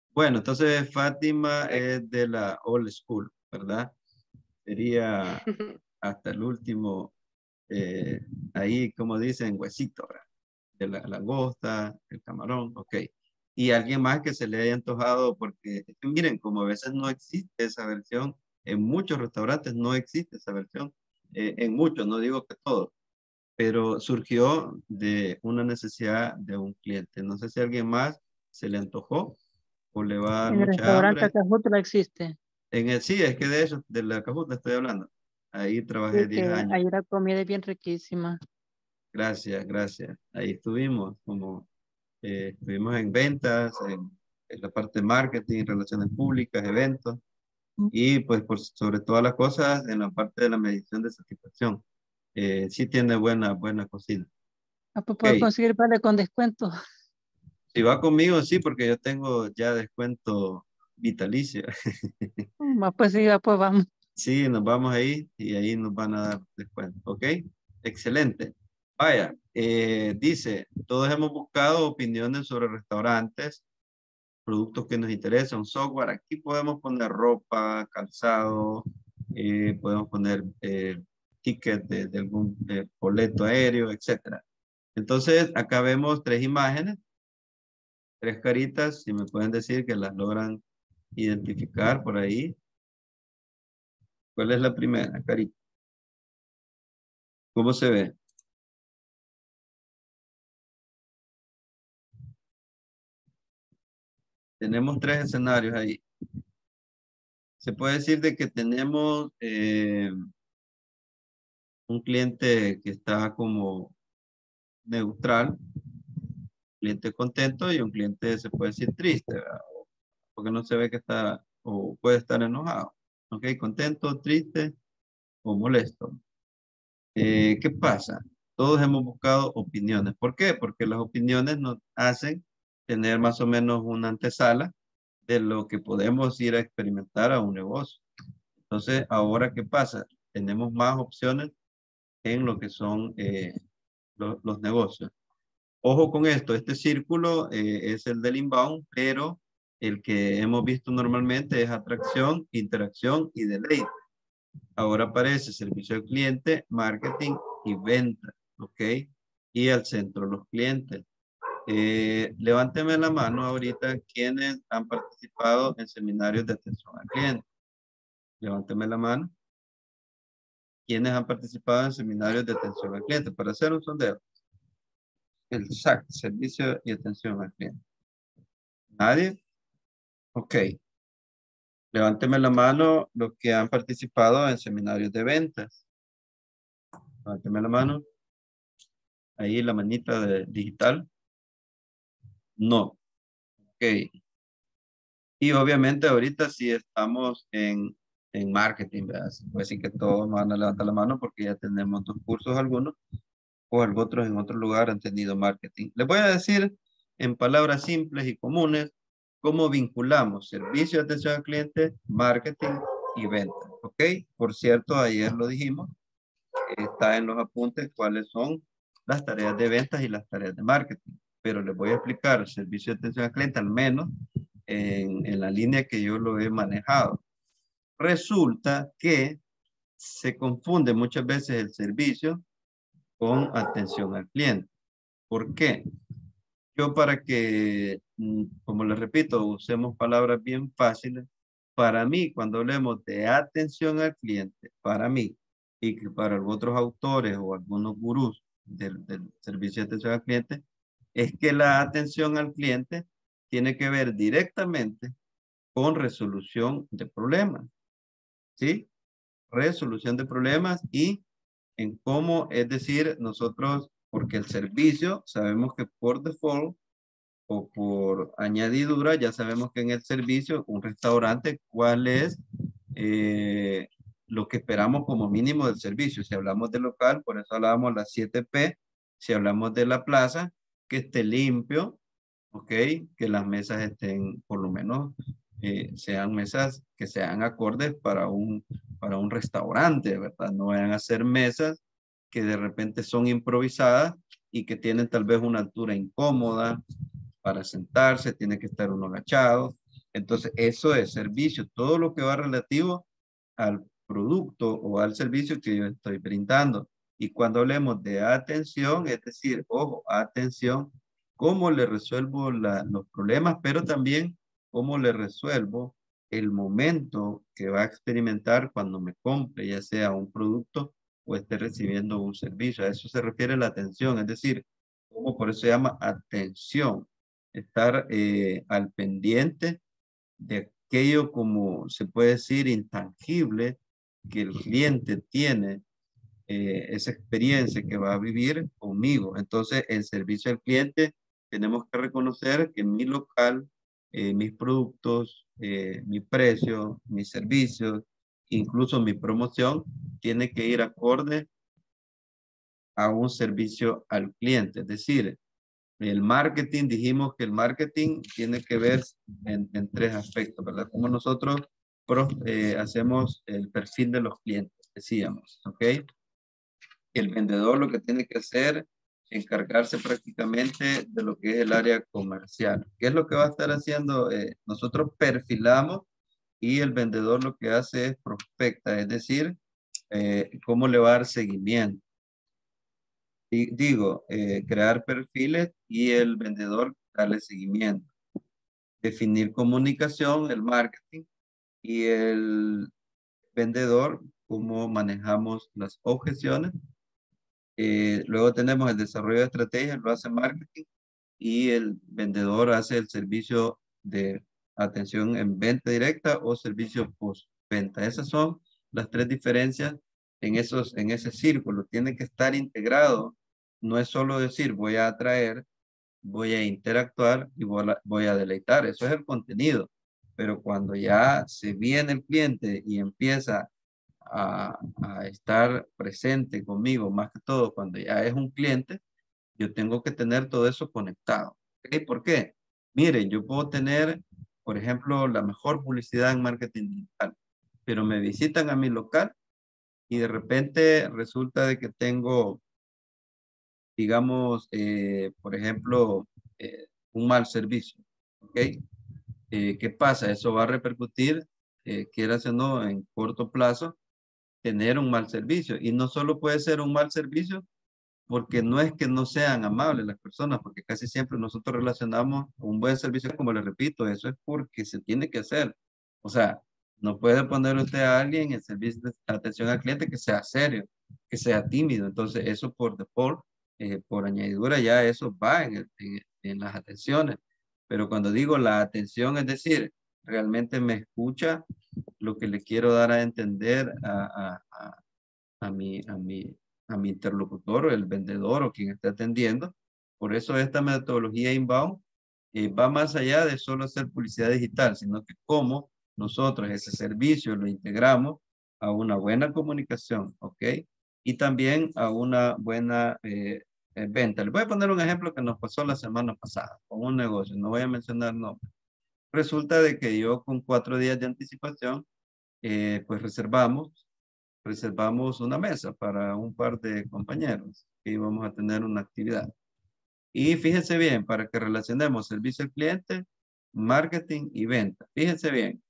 Bueno, entonces Fátima es de la old school, ¿verdad? Sería hasta el último, eh, ahí como dicen, huesito, ¿verdad? De la langosta, el camarón, ok. Y alguien más que se le haya antojado, porque miren, como a veces no existe esa versión, en muchos restaurantes no existe esa versión, en muchos, no digo que todos, pero surgió de una necesidad de un cliente. No sé si a alguien más se le antojó o le va a dar En el mucha restaurante hambre. Acajutla existe. Sí, es que de eso, de la Cajuta estoy hablando. Ahí trabajé Sí, 10 que años. ahí la comida es bien riquísima. Gracias, gracias. Ahí estuvimos, estuvimos en ventas, en la parte de marketing, relaciones públicas, eventos y pues por sobre todas las cosas en la parte de la medición de satisfacción. Sí tiene buena cocina. Ah, pues Ok, puedo conseguir vale con descuento. si va conmigo, sí, porque yo tengo ya descuento vitalicio. Pues sí, pues vamos. Sí, nos vamos ahí y ahí nos van a dar descuento. ¿Ok? Excelente. Vaya, dice, todos hemos buscado opiniones sobre restaurantes, productos que nos interesan, software. Aquí podemos poner ropa, calzado, podemos poner ticket de algún boleto aéreo, etcétera. Entonces, acá vemos 3 imágenes, 3 caritas, si me pueden decir que las logran identificar por ahí. ¿Cuál es la primera carita? ¿Cómo se ve? Tenemos 3 escenarios ahí. Se puede decir de que tenemos un cliente que está como neutral, cliente contento y un cliente se puede decir triste, ¿verdad? Porque no se ve que está o puede estar enojado. ¿Ok? Contento, triste o molesto. ¿Qué pasa? Todos hemos buscado opiniones. ¿Por qué? Porque las opiniones nos hacen tener más o menos una antesala de lo que podemos ir a experimentar a un negocio. Entonces, ahora, ¿qué pasa? Tenemos más opciones en lo que son los negocios. Ojo con esto, este círculo es el del inbound, pero el que hemos visto normalmente es atracción, interacción y deleite. Ahora aparece servicio al cliente, marketing y venta, ¿ok? Y al centro los clientes. Levánteme la mano ahorita quienes han participado en seminarios de atención al cliente. Levánteme la mano. ¿Quiénes han participado en seminarios de atención al cliente? Para hacer un sondeo. El SAC, Servicio y Atención al Cliente. ¿Nadie? Ok. Levánteme la mano los que han participado en seminarios de ventas. Levánteme la mano. Ahí la manita de digital. No. Ok. Y obviamente ahorita sí estamos en marketing, ¿verdad? Se puede decir que todos van a levantar la mano porque ya tenemos 2 cursos algunos o algo otros en otro lugar han tenido marketing. Les voy a decir en palabras simples y comunes cómo vinculamos servicio de atención al cliente, marketing y venta. ¿Ok? Por cierto, ayer lo dijimos, está en los apuntes cuáles son las tareas de ventas y las tareas de marketing. Pero les voy a explicar el servicio de atención al cliente, al menos en la línea que yo lo he manejado. Resulta que se confunde muchas veces el servicio con atención al cliente. ¿Por qué? Yo para que, como les repito, usemos palabras bien fáciles, para mí, cuando hablemos de atención al cliente, para mí, y que para otros autores o algunos gurús del servicio de atención al cliente, es que la atención al cliente tiene que ver directamente con resolución de problemas, ¿sí? Resolución de problemas y en cómo, es decir, nosotros, porque el servicio, sabemos que por default o por añadidura, ya sabemos que en el servicio, un restaurante, cuál es eh, lo que esperamos como mínimo del servicio. Si hablamos de local, por eso hablábamos las 7P. Si hablamos de la plaza, que esté limpio, ¿ok? Que las mesas estén, por lo menos, sean mesas que sean acordes para un restaurante, ¿verdad? No vayan a ser mesas que de repente son improvisadas y que tienen tal vez una altura incómoda para sentarse, tiene que estar uno agachado. Entonces, eso es servicio, todo lo que va relativo al producto o al servicio que yo estoy brindando. Y cuando hablemos de atención, es decir, ojo, atención, cómo le resuelvo los problemas, pero también cómo le resuelvo el momento que va a experimentar cuando me compre, ya sea un producto o esté recibiendo un servicio. A eso se refiere la atención, es decir, como por eso se llama atención, estar al pendiente de aquello, como se puede decir, intangible que el cliente tiene, esa experiencia que va a vivir conmigo. Entonces, en servicio al cliente, tenemos que reconocer que mi local, mis productos, mi precio, mis servicios, incluso mi promoción, tiene que ir acorde a un servicio al cliente. Es decir, el marketing, dijimos que el marketing tiene que ver en tres aspectos, ¿verdad? Como nosotros hacemos el perfil de los clientes, decíamos, ¿ok? El vendedor lo que tiene que hacer, encargarse prácticamente de lo que es el área comercial. ¿Qué es lo que va a estar haciendo? Nosotros perfilamos y el vendedor lo que hace es prospecta, es decir, cómo le va a dar seguimiento. Digo, crear perfiles y el vendedor darle seguimiento. Definir comunicación, el marketing, y el vendedor, cómo manejamos las objeciones. Luego tenemos el desarrollo de estrategias, lo hace marketing, y el vendedor hace el servicio de atención en venta directa o servicio post-venta. Esas son las tres diferencias en ese círculo. Tiene que estar integrado. No es solo decir voy a atraer, voy a interactuar y voy a deleitar. Eso es el contenido. Pero cuando ya se viene el cliente y empieza a estar presente conmigo, más que todo cuando ya es un cliente, yo tengo que tener todo eso conectado. ¿Ok? ¿Por qué? Miren, yo puedo tener, por ejemplo, la mejor publicidad en marketing digital, pero me visitan a mi local y de repente resulta de que tengo, digamos, por ejemplo, un mal servicio. ¿Ok? ¿Qué pasa? Eso va a repercutir, quieras o no, en corto plazo, tener un mal servicio. Y no solo puede ser un mal servicio, porque no es que no sean amables las personas, porque casi siempre nosotros relacionamos un buen servicio, como les repito, eso es porque se tiene que hacer. O sea, no puede poner usted a alguien en servicio de atención al cliente que sea serio, que sea tímido. Entonces, eso por default, por añadidura, ya eso va en las atenciones. Pero cuando digo la atención, es decir, realmente me escucha lo que le quiero dar a entender a mi interlocutor, o el vendedor o quien esté atendiendo. Por eso esta metodología inbound va más allá de solo hacer publicidad digital, sino que cómo nosotros ese servicio lo integramos a una buena comunicación, ¿ok? Y también a una buena venta. Les voy a poner un ejemplo que nos pasó la semana pasada con un negocio, no voy a mencionar nombres. Resulta de que yo con 4 días de anticipación, pues reservamos una mesa para un par de compañeros que íbamos a tener una actividad. Y fíjense bien, para que relacionemos servicio al cliente, marketing y venta. Fíjense bien,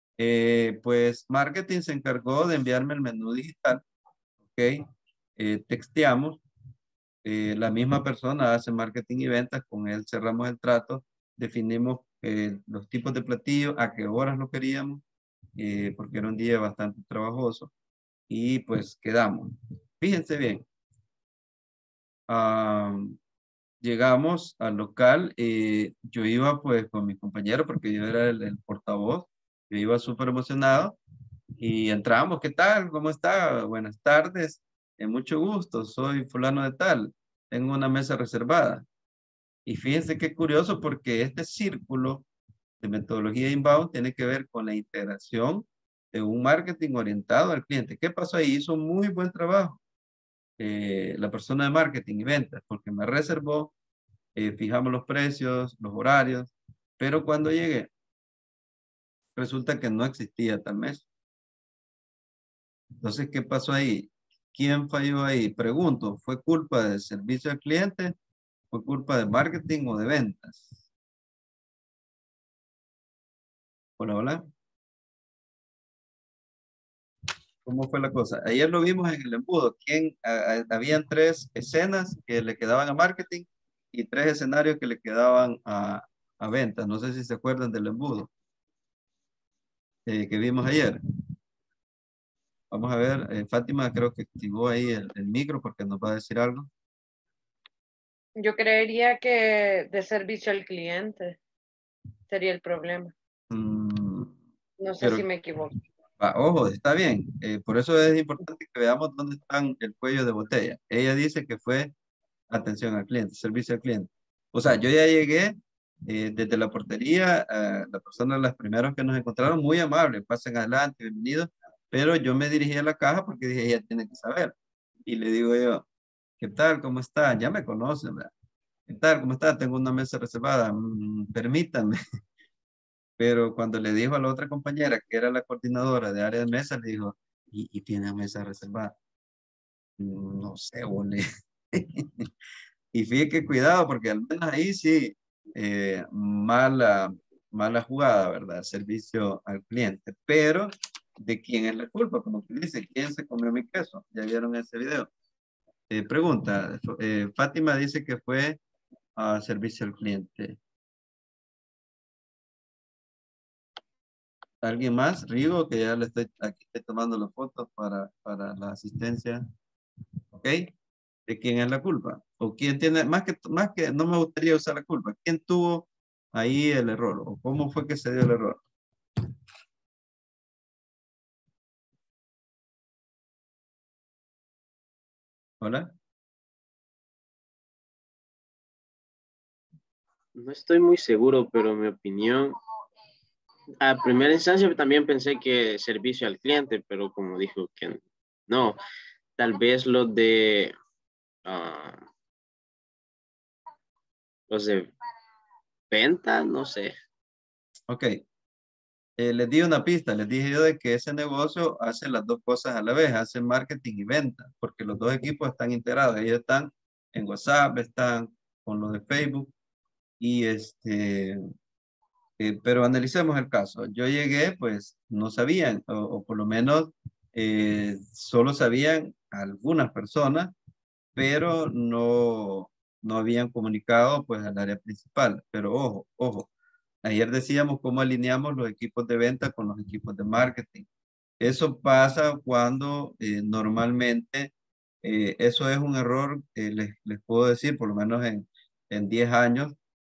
pues marketing se encargó de enviarme el menú digital, ¿ok? Texteamos, la misma persona hace marketing y ventas, con él cerramos el trato, definimos los tipos de platillos, a qué horas lo queríamos, porque era un día bastante trabajoso. Y pues quedamos. Fíjense bien. Llegamos al local. Yo iba pues con mi compañero porque yo era el portavoz. Yo iba súper emocionado. Y entramos. ¿Qué tal? ¿Cómo está? Buenas tardes. Mucho gusto. Soy fulano de tal. Tengo una mesa reservada. Y fíjense qué curioso, porque este círculo de metodología inbound tiene que ver con la integración de un marketing orientado al cliente. ¿Qué pasó ahí? Hizo muy buen trabajo la persona de marketing y ventas, porque me reservó, fijamos los precios, los horarios, pero cuando llegué, resulta que no existía tal mes. Entonces, ¿qué pasó ahí? ¿Quién falló ahí? Pregunto, ¿fue culpa del servicio al cliente? ¿Fue culpa de marketing o de ventas? Hola, hola. ¿Cómo fue la cosa? Ayer lo vimos en el embudo. Habían 3 escenas que le quedaban a marketing y 3 escenarios que le quedaban a ventas. No sé si se acuerdan del embudo que vimos ayer. Vamos a ver, Fátima creo que activó ahí el micro porque nos va a decir algo. Yo creería que de servicio al cliente sería el problema. Mm, No sé pero, si me equivoco. ojo, está bien. Por eso es importante que veamos dónde están el cuello de botella. Ella dice que fue atención al cliente, servicio al cliente. O sea, yo ya llegué desde la portería, la persona, las primeras que nos encontraron, muy amable, pasen adelante, bienvenidos, pero yo me dirigí a la caja porque dije, ella tiene que saber. Y le digo yo, ¿qué tal? ¿Cómo está? Ya me conocen, ¿verdad? ¿Qué tal? ¿Cómo está? Tengo una mesa reservada. Permítanme. Pero cuando le dijo a la otra compañera, que era la coordinadora de área de mesa, le dijo, ¿y tiene mesa reservada? No sé, bole. Y fíjate que cuidado, porque al menos ahí sí, mala jugada, ¿verdad? Servicio al cliente. Pero, ¿de quién es la culpa? Como que dice, ¿quién se comió mi queso? ¿Ya vieron ese video? Pregunta, Fátima dice que fue a servicio al cliente. ¿Alguien más? Rigo, que ya le aquí estoy tomando las fotos para la asistencia. ¿Ok? ¿De quién es la culpa? ¿O quién tiene, más que no me gustaría usar la culpa, quién tuvo ahí el error? ¿O cómo fue que se dio el error? ¿Hola? No estoy muy seguro, pero en mi opinión, a primera instancia también pensé que servicio al cliente, pero como dijo que no, tal vez ah, los de venta, no sé. Ok. Les di una pista, les dije yo de que ese negocio hace las dos cosas a la vez, hace marketing y venta, porque los dos equipos están integrados, ellos están en WhatsApp, están con lo de Facebook y pero analicemos el caso. Yo llegué, pues no sabían, o por lo menos solo sabían algunas personas, pero no habían comunicado pues al área principal. Pero ojo, ojo, ayer decíamos cómo alineamos los equipos de venta con los equipos de marketing. Eso pasa cuando normalmente, eso es un error, les puedo decir, por lo menos en 10 años,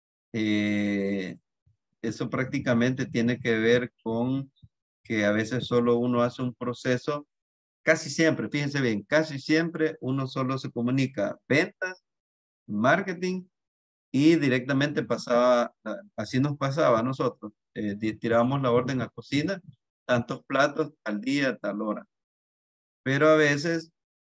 eh, eso prácticamente tiene que ver con que a veces solo uno hace un proceso, casi siempre, fíjense bien, casi siempre uno solo se comunica ventas, marketing y directamente pasaba, así nos pasaba a nosotros, tirábamos la orden a cocina, tantos platos al día, tal hora. Pero a veces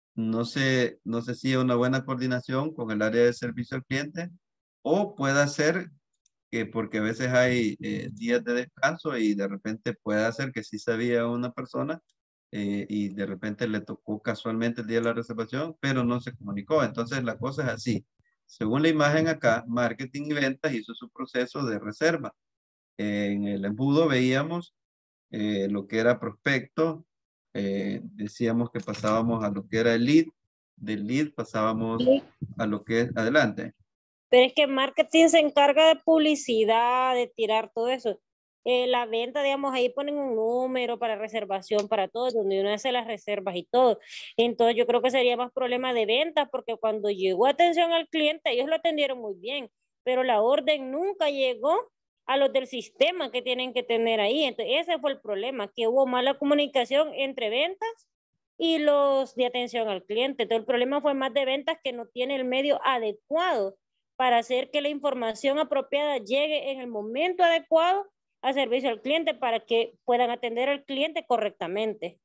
no sé si hay una buena coordinación con el área de servicio al cliente o puede ser que porque a veces hay días de descanso y de repente puede hacer que sí sabía una persona y de repente le tocó casualmente el día de la reservación, pero no se comunicó. Entonces la cosa es así. Según la imagen acá, marketing y ventas hizo su proceso de reserva. En el embudo veíamos lo que era prospecto, decíamos que pasábamos a lo que era el lead, del lead pasábamos Sí. a lo que es adelante. Pero es que marketing se encarga de publicidad, de tirar todo eso. La venta, digamos, ahí ponen un número para reservación para todo, donde uno hace las reservas y todo. Entonces yo creo que sería más problema de ventas, porque cuando llegó atención al cliente, ellos lo atendieron muy bien, pero la orden nunca llegó a los del sistema que tienen que tener ahí. Entonces ese fue el problema, que hubo mala comunicación entre ventas y los de atención al cliente. Entonces el problema fue más de ventas que no tiene el medio adecuado para hacer que la información apropiada llegue en el momento adecuado a servicio al cliente para que puedan atender al cliente correctamente.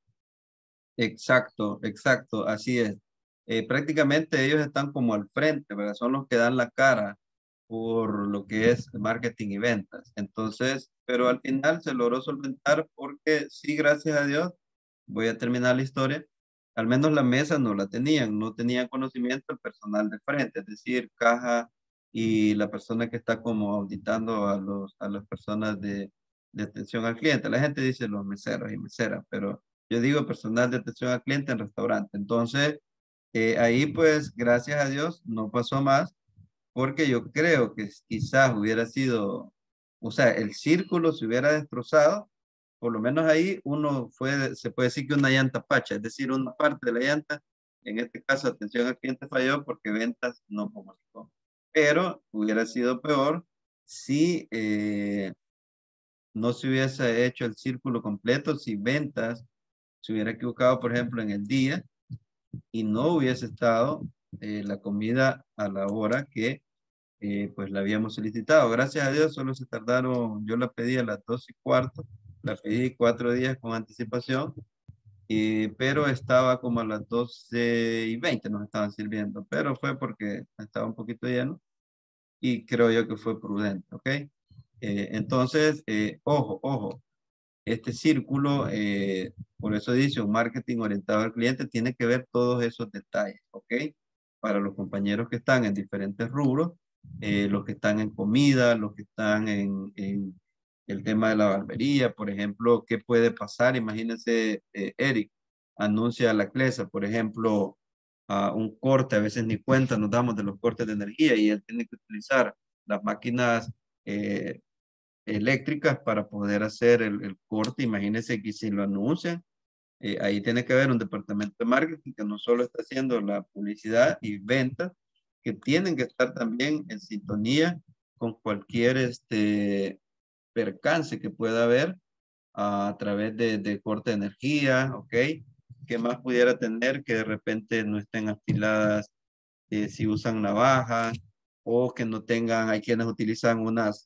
Exacto, exacto, así es. Prácticamente ellos están como al frente, ¿verdad? Son los que dan la cara por lo que es marketing y ventas. Entonces, pero al final se logró solventar porque sí, gracias a Dios, voy a terminar la historia, al menos la mesa no la tenían, no tenían conocimiento el personal de frente, es decir, caja y la persona que está como auditando a las personas de atención al cliente. La gente dice los meseros y meseras, pero yo digo personal de atención al cliente en restaurante. Entonces, ahí pues, gracias a Dios, no pasó más, porque yo creo que quizás hubiera sido, o sea, el círculo se hubiera destrozado, por lo menos ahí uno fue, se puede decir que una llanta pacha, es decir, una parte de la llanta, en este caso atención al cliente falló porque ventas no comunicó. Pero hubiera sido peor si no se hubiese hecho el círculo completo, si ventas se hubiera equivocado, por ejemplo, en el día y no hubiese estado la comida a la hora que pues la habíamos solicitado. Gracias a Dios solo se tardaron, yo la pedí a las 2:15, la pedí 4 días con anticipación, pero estaba como a las 12:20 nos estaban sirviendo, pero fue porque estaba un poquito lleno y creo yo que fue prudente, ¿ok? Entonces, ojo, este círculo, por eso dice un marketing orientado al cliente, tiene que ver todos esos detalles, ¿ok? Para los compañeros que están en diferentes rubros, los que están en comida, los que están en el tema de la barbería, por ejemplo, ¿qué puede pasar? Imagínense, Eric, anuncia a la CLESA, por ejemplo, a un corte, a veces ni cuenta nos damos de los cortes de energía y él tiene que utilizar las máquinas eléctricas para poder hacer el corte. Imagínense que si lo anuncian, ahí tiene que haber un departamento de marketing que no solo está haciendo la publicidad y ventas, que tienen que estar también en sintonía con cualquier percance que pueda haber a través de corte de energía, ¿ok? ¿Qué más pudiera tener que de repente no estén afiladas si usan navajas o que no tengan, hay quienes utilizan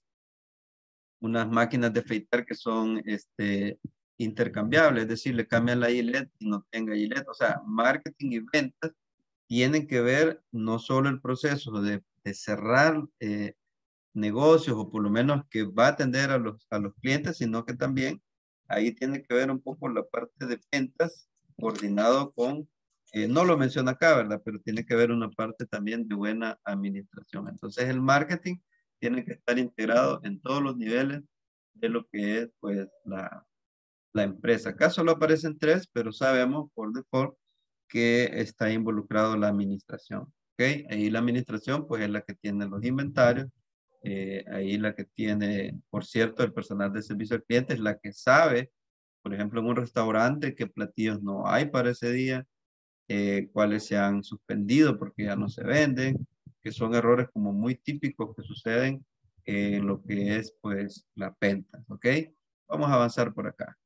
unas máquinas de afeitar que son intercambiables, es decir, le cambian la Gillette y no tenga Gillette. O sea, marketing y ventas tienen que ver no solo el proceso de cerrar negocios o por lo menos que va a atender a los clientes, sino que también ahí tiene que ver un poco la parte de ventas coordinado con, no lo menciona acá, ¿verdad? Pero tiene que ver una parte también de buena administración. Entonces el marketing tiene que estar integrado en todos los niveles de lo que es pues la empresa. Acá solo aparecen 3, pero sabemos por default que está involucrado la administración. ¿Ok? Ahí la administración pues es la que tiene los inventarios, ahí la que tiene, por cierto, el personal de servicio al cliente es la que sabe, por ejemplo, en un restaurante qué platillos no hay para ese día, cuáles se han suspendido porque ya no se venden, que son errores como muy típicos que suceden en lo que es pues la venta, ¿ok? Vamos a avanzar por acá.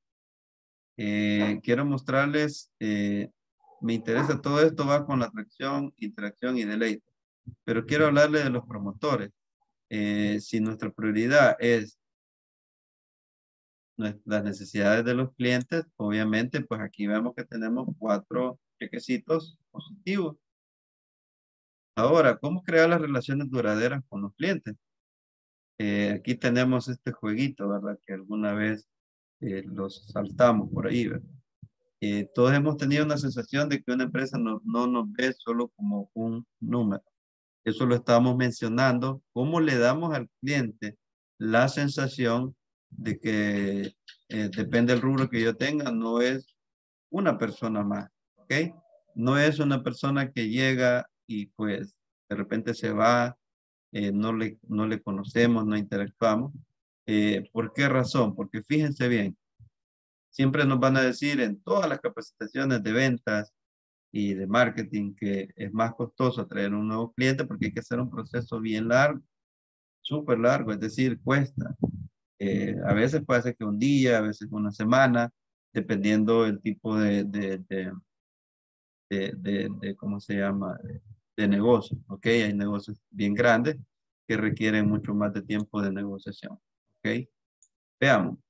Quiero mostrarles, me interesa todo esto, va con la atracción, interacción y deleite, pero quiero hablarles de los promotores. Si nuestra prioridad es las necesidades de los clientes, obviamente, pues aquí vemos que tenemos 4 chequecitos positivos. Ahora, ¿cómo crear las relaciones duraderas con los clientes? Aquí tenemos este jueguito, ¿verdad? Que alguna vez los saltamos por ahí, ¿verdad? Todos hemos tenido una sensación de que una empresa no nos ve solo como un número. Eso lo estábamos mencionando. ¿Cómo le damos al cliente la sensación de que depende del rubro que yo tenga, no es una persona más, ¿ok? No es una persona que llega y pues de repente se va, no le conocemos, no interactuamos. ¿Por qué razón? Porque fíjense bien, siempre nos van a decir en todas las capacitaciones de ventas y de marketing que es más costoso traer un nuevo cliente porque hay que hacer un proceso bien largo, súper largo, es decir, cuesta. A veces puede ser que un día, a veces una semana, dependiendo del tipo ¿cómo se llama? De negocio, ¿ok? Hay negocios bien grandes que requieren mucho más de tiempo de negociación, ¿ok? Veamos.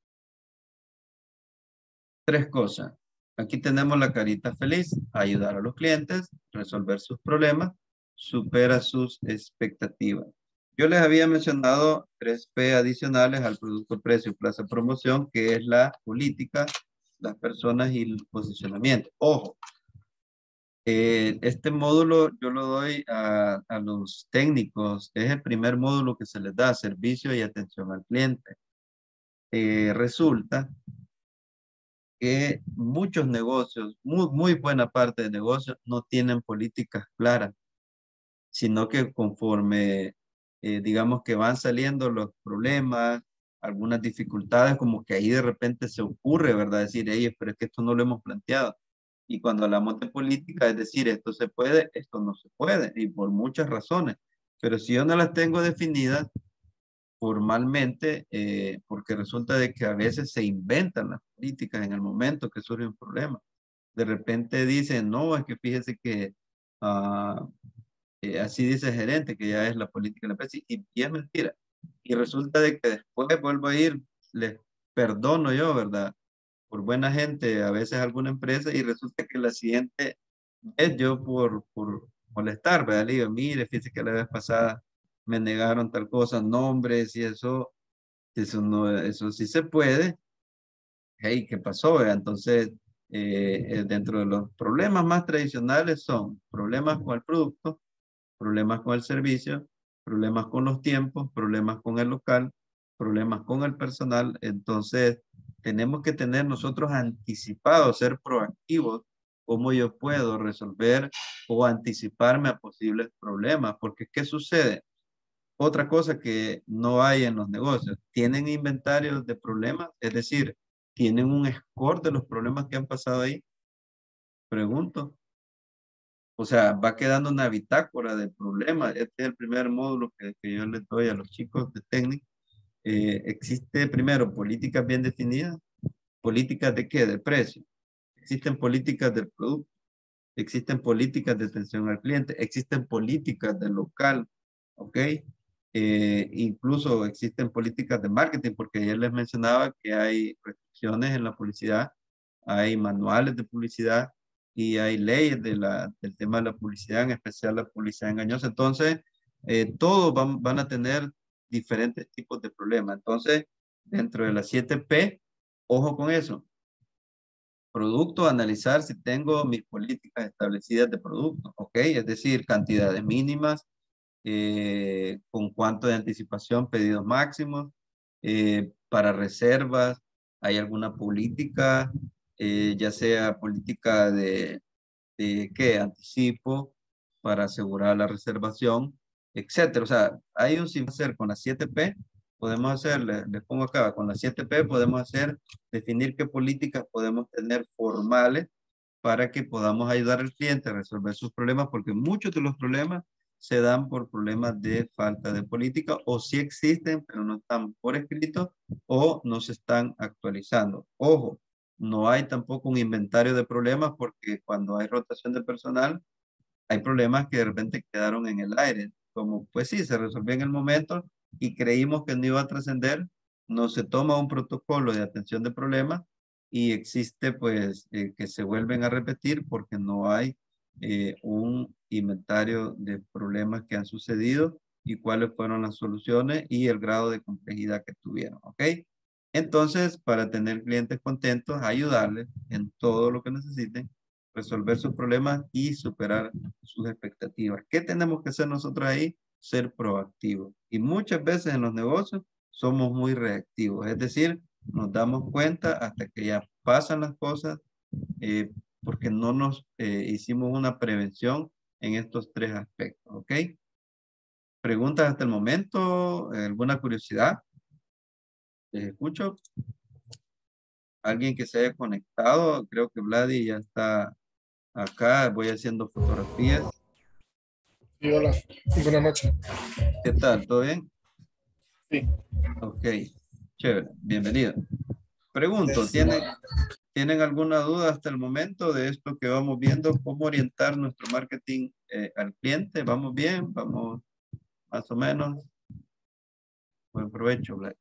3 cosas. Aquí tenemos la carita feliz, ayudar a los clientes, resolver sus problemas, supera sus expectativas. Yo les había mencionado 3P adicionales al producto, precio, plaza, promoción, que es la política, las personas y el posicionamiento. Ojo, este módulo yo lo doy a los técnicos. Es el primer módulo que se les da, servicio y atención al cliente. resulta que muchos negocios, muy buena parte de negocios, no tienen políticas claras, sino que conforme, digamos que van saliendo los problemas, algunas dificultades, como que ahí de repente se ocurre, ¿verdad? Decir, hey, pero es que esto no lo hemos planteado. Y cuando hablamos de política, es decir, esto se puede, esto no se puede, y por muchas razones. Pero si yo no las tengo definidas formalmente, porque resulta de que a veces se inventan las políticas en el momento que surge un problema. De repente dicen, no, es que fíjese que ah, así dice el gerente, que ya es la política de la empresa, y es mentira. Y resulta de que después vuelvo a ir, les perdono yo, ¿verdad? Por buena gente, a veces alguna empresa, y resulta que la siguiente vez yo por molestar, ¿verdad? Le digo, mire, fíjese que la vez pasada me negaron tal cosa, nombres y eso no, eso sí se puede. Hey, ¿qué pasó? ¿Verdad? Entonces, dentro de los problemas más tradicionales son problemas con el producto, problemas con el servicio, problemas con los tiempos, problemas con el local, problemas con el personal. Entonces, tenemos que tener nosotros anticipados, ser proactivos, cómo yo puedo resolver o anticiparme a posibles problemas. Porque, ¿qué sucede? Otra cosa que no hay en los negocios, tienen inventarios de problemas, es decir, tienen un score de los problemas que han pasado ahí. Pregunto. O sea, va quedando una bitácora de problemas. Este es el primer módulo que yo les doy a los chicos de técnica. Existe primero políticas bien definidas. ¿Políticas de qué? De precio. Existen políticas del producto. Existen políticas de atención al cliente. Existen políticas del local. ¿Ok? Incluso existen políticas de marketing, porque ayer les mencionaba que hay restricciones en la publicidad. Hay manuales de publicidad y hay leyes del tema de la publicidad, en especial la publicidad engañosa. Entonces, todos van a tener diferentes tipos de problemas. Entonces, dentro de las 7P, ojo con eso. Producto, analizar si tengo mis políticas establecidas de producto, ¿ok? Es decir, cantidades mínimas, con cuánto de anticipación, pedidos máximos, para reservas, hay alguna política, ya sea política de ¿qué? Anticipo para asegurar la reservación, etcétera. O sea, hay un sin hacer con las 7P, podemos hacer, les pongo acá, con las 7P podemos hacer, definir qué políticas podemos tener formales para que podamos ayudar al cliente a resolver sus problemas, porque muchos de los problemas se dan por problemas de falta de política, o sí existen, pero no están por escrito, o no se están actualizando. Ojo, no hay tampoco un inventario de problemas, porque cuando hay rotación de personal, hay problemas que de repente quedaron en el aire, como pues sí, se resolvió en el momento y creímos que no iba a trascender, no se toma un protocolo de atención de problemas y existe pues que se vuelven a repetir porque no hay un inventario de problemas que han sucedido y cuáles fueron las soluciones y el grado de complejidad que tuvieron, ¿ok? Entonces, para tener clientes contentos, ayudarles en todo lo que necesiten, resolver sus problemas y superar sus expectativas. ¿Qué tenemos que hacer nosotros ahí? Ser proactivos. Y muchas veces en los negocios somos muy reactivos, es decir, nos damos cuenta hasta que ya pasan las cosas, porque no nos hicimos una prevención en estos tres aspectos, ¿ok? ¿Preguntas hasta el momento? ¿Alguna curiosidad? ¿Les escucho? ¿Alguien que se haya conectado? Creo que Vladi ya está acá. Voy haciendo fotografías. Sí, hola. Buenas noches. ¿Qué tal? ¿Todo bien? Sí. Ok. Chévere. Bienvenido. Pregunto, ¿tienen alguna duda hasta el momento de esto que vamos viendo? ¿Cómo orientar nuestro marketing al cliente? ¿Vamos bien? ¿Vamos más o menos? Buen provecho, Vlad.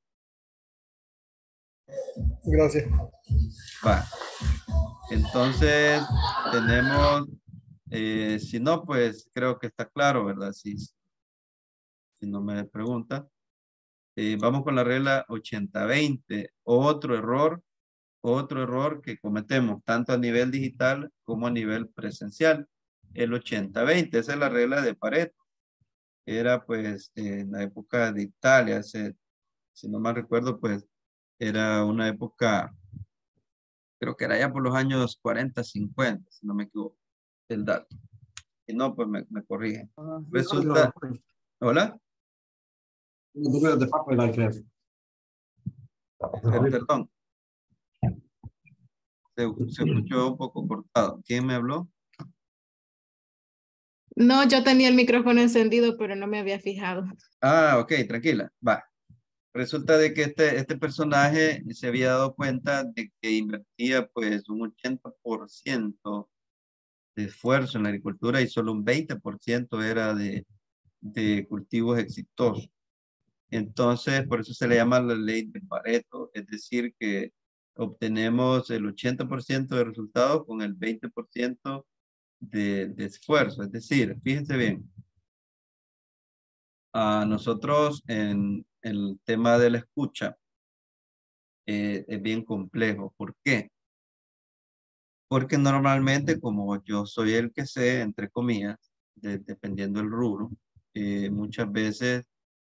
Gracias. Va. Entonces, tenemos, si no, pues creo que está claro, ¿verdad? Si no me pregunta. Vamos con la regla 80-20. Otro error que cometemos, tanto a nivel digital como a nivel presencial. El 80-20, esa es la regla de Pareto. Era pues en la época de Italia, si no mal recuerdo, pues Era una época, creo que era ya por los años 40, 50, si no me equivoco, el dato. Y no, pues me corrigen. Resulta, ¿hola? Perdón, se escuchó un poco cortado. ¿Quién me habló? No, yo tenía el micrófono encendido, pero no me había fijado. Ah, ok, tranquila, va. Resulta de que este personaje se había dado cuenta de que invertía pues un 80% de esfuerzo en la agricultura y solo un 20% era de cultivos exitosos. Entonces, por eso se le llama la ley de Pareto, es decir, que obtenemos el 80% de resultados con el 20% de esfuerzo. Es decir, fíjense bien, a nosotros en el tema de la escucha es bien complejo. ¿Por qué? Porque normalmente como yo soy el que sé, entre comillas, dependiendo del rubro, muchas veces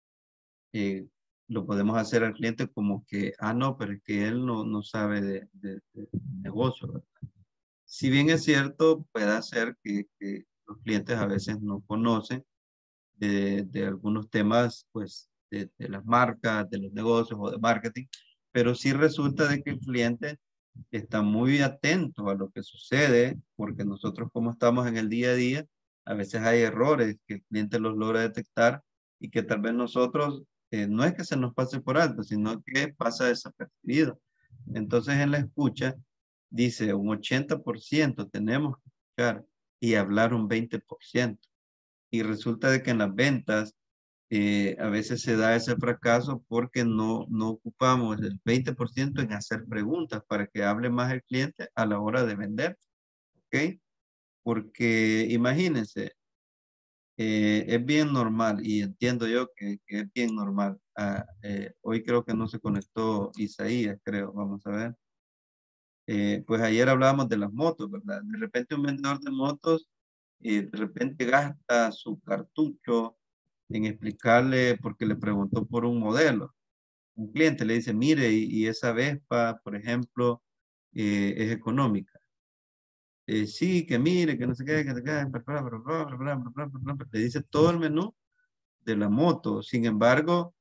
lo podemos hacer al cliente como que, no, pero es que él no sabe de negocio, ¿verdad? Si bien es cierto, puede ser que los clientes a veces no conocen de algunos temas, pues, de las marcas, de los negocios o de marketing, pero sí resulta de que el cliente está muy atento a lo que sucede, porque nosotros como estamos en el día a día, a veces hay errores que el cliente los logra detectar y que tal vez nosotros, no es que se nos pase por alto, sino que pasa desapercibido. Entonces en la escucha dice un 80% tenemos que escuchar y hablar un 20%. Y resulta de que en las ventas a veces se da ese fracaso porque no ocupamos el 20% en hacer preguntas para que hable más el cliente a la hora de vender, ¿ok? Porque imagínense, es bien normal y entiendo yo que es bien normal. Hoy creo que no se conectó Isaías, creo, vamos a ver. Pues ayer hablábamos de las motos, ¿verdad? De repente un vendedor de motos, de repente gasta su cartucho en explicarle porque le preguntó por un modelo. Un cliente le dice, mire, y esa Vespa, por ejemplo, es económica. Sí, que mire, que no sé qué, que se qué, le dice todo el menú de la moto. Sin embargo,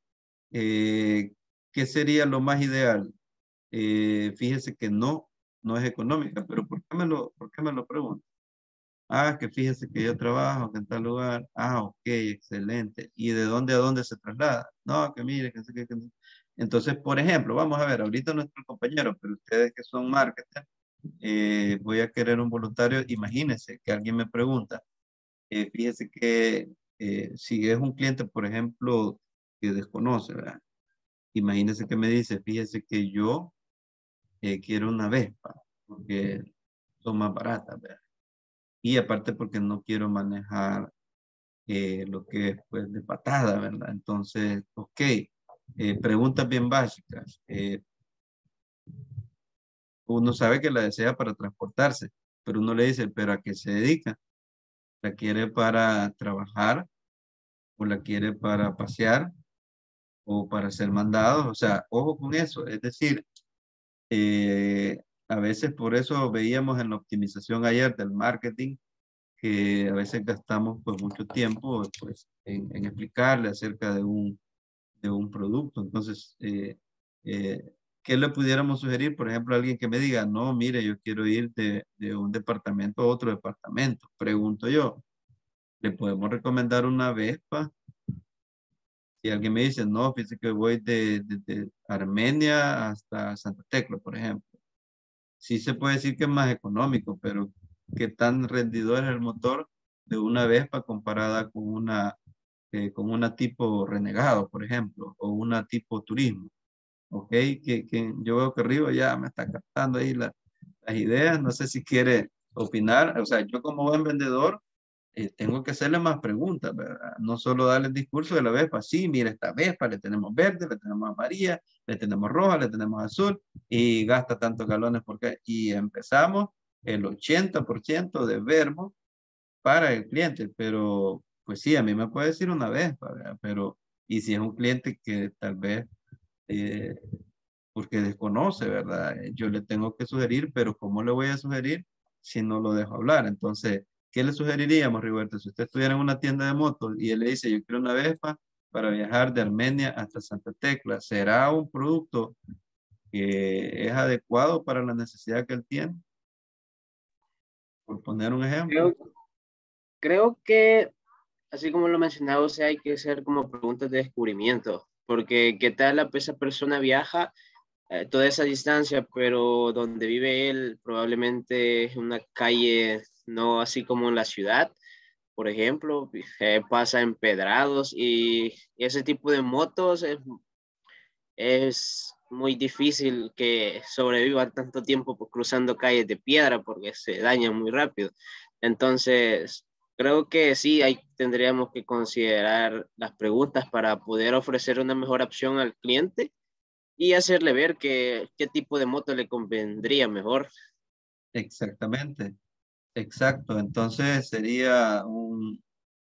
¿qué sería lo más ideal? Fíjese que no es económica, pero por qué me lo pregunta? Que fíjese que yo trabajo en tal lugar. Ok, excelente. ¿Y de dónde a dónde se traslada? No, que mire, que no sé qué, que no sé. Entonces, por ejemplo, vamos a ver, ahorita nuestro compañero, pero ustedes que son marketers, voy a querer un voluntario. Imagínense que alguien me pregunta, fíjese que si es un cliente, por ejemplo, que desconoce, ¿verdad? Imagínense que me dice, fíjese que yo quiero una Vespa, porque son más baratas, ¿verdad? Y aparte porque no quiero manejar lo que es pues de patada, ¿verdad? Entonces, ok, preguntas bien básicas. Uno sabe que la desea para transportarse, pero uno le dice, ¿pero a qué se dedica? ¿La quiere para trabajar? ¿O la quiere para pasear? ¿O para ser mandado? O sea, ojo con eso. Es decir, a veces por eso veíamos en la optimización ayer del marketing, que a veces gastamos pues mucho tiempo pues en explicarle acerca de un producto. Entonces, eh, ¿qué le pudiéramos sugerir? Por ejemplo, alguien que me diga, no, mire, yo quiero ir de un departamento a otro departamento. Pregunto yo, ¿le podemos recomendar una Vespa? Si alguien me dice, no, fíjese que voy de Armenia hasta Santa Tecla, por ejemplo. Sí se puede decir que es más económico, pero ¿qué tan rendidor es el motor de una Vespa comparada con una tipo renegado, por ejemplo, o una tipo turismo? ¿Ok? Que yo veo que arriba ya me está captando ahí las ideas. No sé si quiere opinar. O sea, yo como buen vendedor tengo que hacerle más preguntas, ¿verdad? No solo darle el discurso de la Vespa. Sí, mira esta Vespa, le tenemos verde, le tenemos amarilla, le tenemos roja, le tenemos azul y gasta tantos galones porque y empezamos el 80% de verbo para el cliente, pero pues sí, a mí me puede decir una Vespa, ¿verdad? Pero y si es un cliente que tal vez porque desconoce, ¿verdad? Yo le tengo que sugerir, pero ¿cómo le voy a sugerir si no lo dejo hablar? Entonces, ¿qué le sugeriríamos, Rigoberto? Si usted estuviera en una tienda de motos y él le dice, yo quiero una Vespa para viajar de Armenia hasta Santa Tecla, ¿será un producto que es adecuado para la necesidad que él tiene? Por poner un ejemplo. Creo que, así como lo mencionaba, o sea, hay que hacer como preguntas de descubrimiento, porque qué tal esa persona viaja toda esa distancia, pero donde vive él probablemente es una calle no así como en la ciudad, por ejemplo, pasa empedrados y ese tipo de motos es muy difícil que sobrevivan tanto tiempo cruzando calles de piedra porque se dañan muy rápido. Entonces, creo que sí, ahí tendríamos que considerar las preguntas para poder ofrecer una mejor opción al cliente y hacerle ver qué tipo de moto le convendría mejor. Exactamente, exacto. Entonces sería un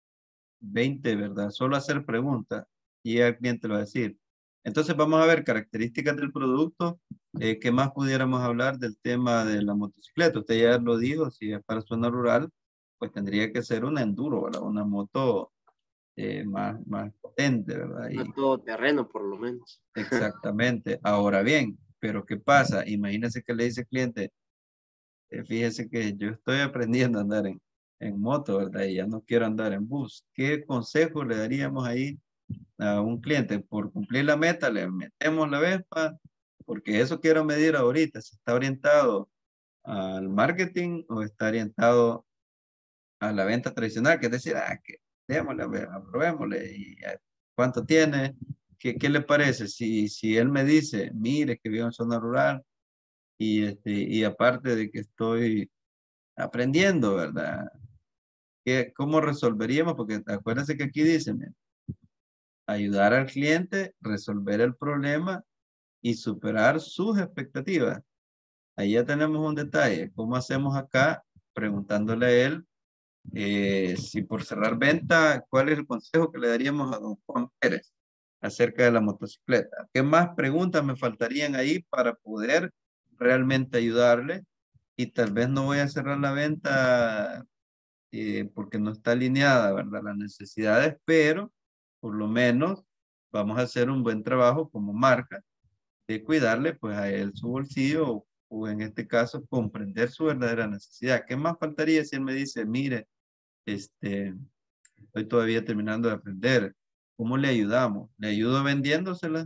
20, ¿verdad? Solo hacer preguntas y el cliente lo va a decir. Entonces vamos a ver características del producto. ¿Qué más pudiéramos hablar del tema de la motocicleta? Usted ya lo dijo, si es para zona rural, pues tendría que ser una enduro, ¿verdad? Una moto más potente, ¿verdad? No todo terreno, por lo menos. Exactamente. Ahora bien, pero ¿qué pasa? Imagínese que le dice el cliente, fíjese que yo estoy aprendiendo a andar en moto, ¿verdad? Y ya no quiero andar en bus. ¿Qué consejo le daríamos ahí a un cliente? Por cumplir la meta, le metemos la Vespa, porque eso quiero medir ahorita, si está orientado al marketing o está orientado a la venta tradicional, que es decir, que démosle, a ver, aprobémosle, y cuánto tiene, ¿qué le parece? Si él me dice, mire que vivo en zona rural, y aparte de que estoy aprendiendo, ¿verdad? ¿Cómo resolveríamos? Porque acuérdense que aquí dicen, mira, ayudar al cliente, resolver el problema y superar sus expectativas. Ahí ya tenemos un detalle. ¿Cómo hacemos acá? Preguntándole a él si por cerrar venta, ¿cuál es el consejo que le daríamos a don Juan Pérez acerca de la motocicleta? ¿Qué más preguntas me faltarían ahí para poder realmente ayudarle? Y tal vez no voy a cerrar la venta porque no está alineada, ¿verdad? Las necesidades, pero por lo menos vamos a hacer un buen trabajo como marca de cuidarle pues a él su bolsillo o en este caso comprender su verdadera necesidad. ¿Qué más faltaría si él me dice, mire, estoy todavía terminando de aprender? ¿Cómo le ayudamos? ¿Le ayudo vendiéndosela?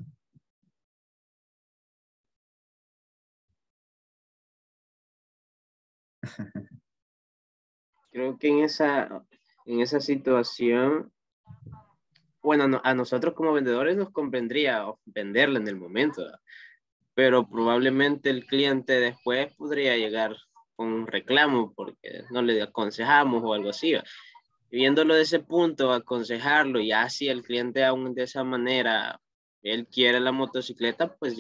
Creo que en esa situación, bueno, a nosotros como vendedores nos convendría venderla en el momento, ¿verdad? Pero probablemente el cliente después podría llegar con un reclamo porque no le aconsejamos o algo así, ¿verdad? Viéndolo de ese punto, aconsejarlo, y así el cliente aún de esa manera, él quiere la motocicleta, pues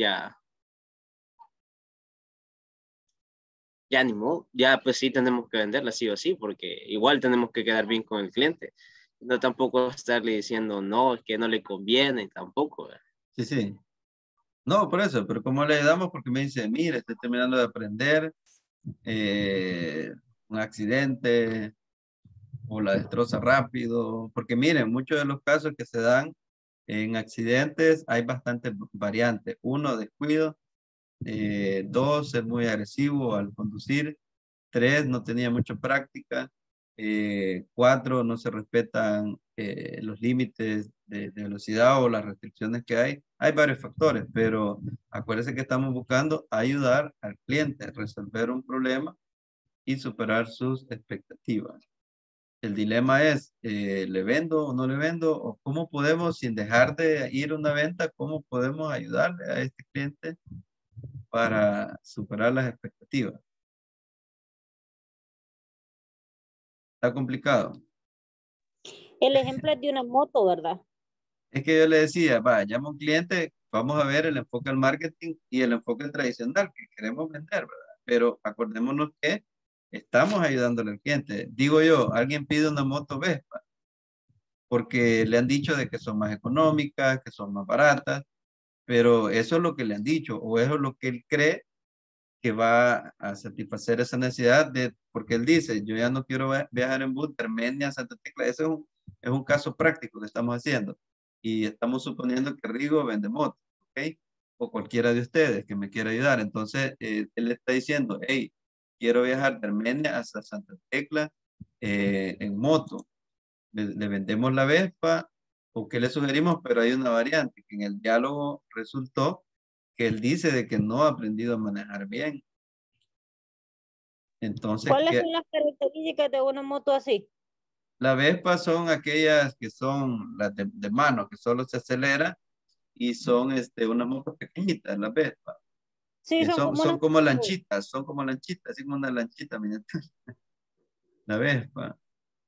ya ni modo, ya pues sí tenemos que venderla sí o sí, porque igual tenemos que quedar bien con el cliente. No tampoco estarle diciendo, no, es que no le conviene, tampoco, ¿verdad? Sí, sí. No, por eso, pero ¿cómo le ayudamos? Porque me dice, mire, estoy terminando de aprender, un accidente o la destroza rápido, porque miren, muchos de los casos que se dan en accidentes hay bastantes variantes. Uno, descuido. Dos, es muy agresivo al conducir. Tres, no tenía mucha práctica. Cuatro, no se respetan los límites de velocidad o las restricciones que hay. Hay varios factores, pero acuérdense que estamos buscando ayudar al cliente a resolver un problema y superar sus expectativas. El dilema es, ¿le vendo o no le vendo? ¿O cómo podemos, sin dejar de ir a una venta, cómo podemos ayudarle a este cliente para superar las expectativas? Está complicado. El ejemplo es de una moto, ¿verdad? Es que yo le decía, va, llama a un cliente, vamos a ver el enfoque al marketing y el enfoque tradicional que queremos vender, ¿verdad? Pero acordémonos que estamos ayudándole al cliente. Digo yo, alguien pide una moto Vespa porque le han dicho de que son más económicas, que son más baratas, pero eso es lo que le han dicho, o eso es lo que él cree que va a satisfacer esa necesidad porque él dice, yo ya no quiero viajar en bus de Armenia a Santa Tecla. Ese es un caso práctico que estamos haciendo. Y estamos suponiendo que Rigo vende moto, ¿ok? O cualquiera de ustedes que me quiera ayudar. Entonces, él está diciendo, hey, quiero viajar de Armenia hasta Santa Tecla en moto. Le vendemos la Vespa, o qué le sugerimos, pero hay una variante, que en el diálogo resultó que él dice de que no ha aprendido a manejar bien. Entonces, ¿Cuáles son las características de una moto así? la Vespa son aquellas que son las de mano, que solo se acelera, y son unas motos pequeñitas, las Vespa. Sí, Que son como son unas... como lanchitas, así como una lanchita miniatura. La Vespa.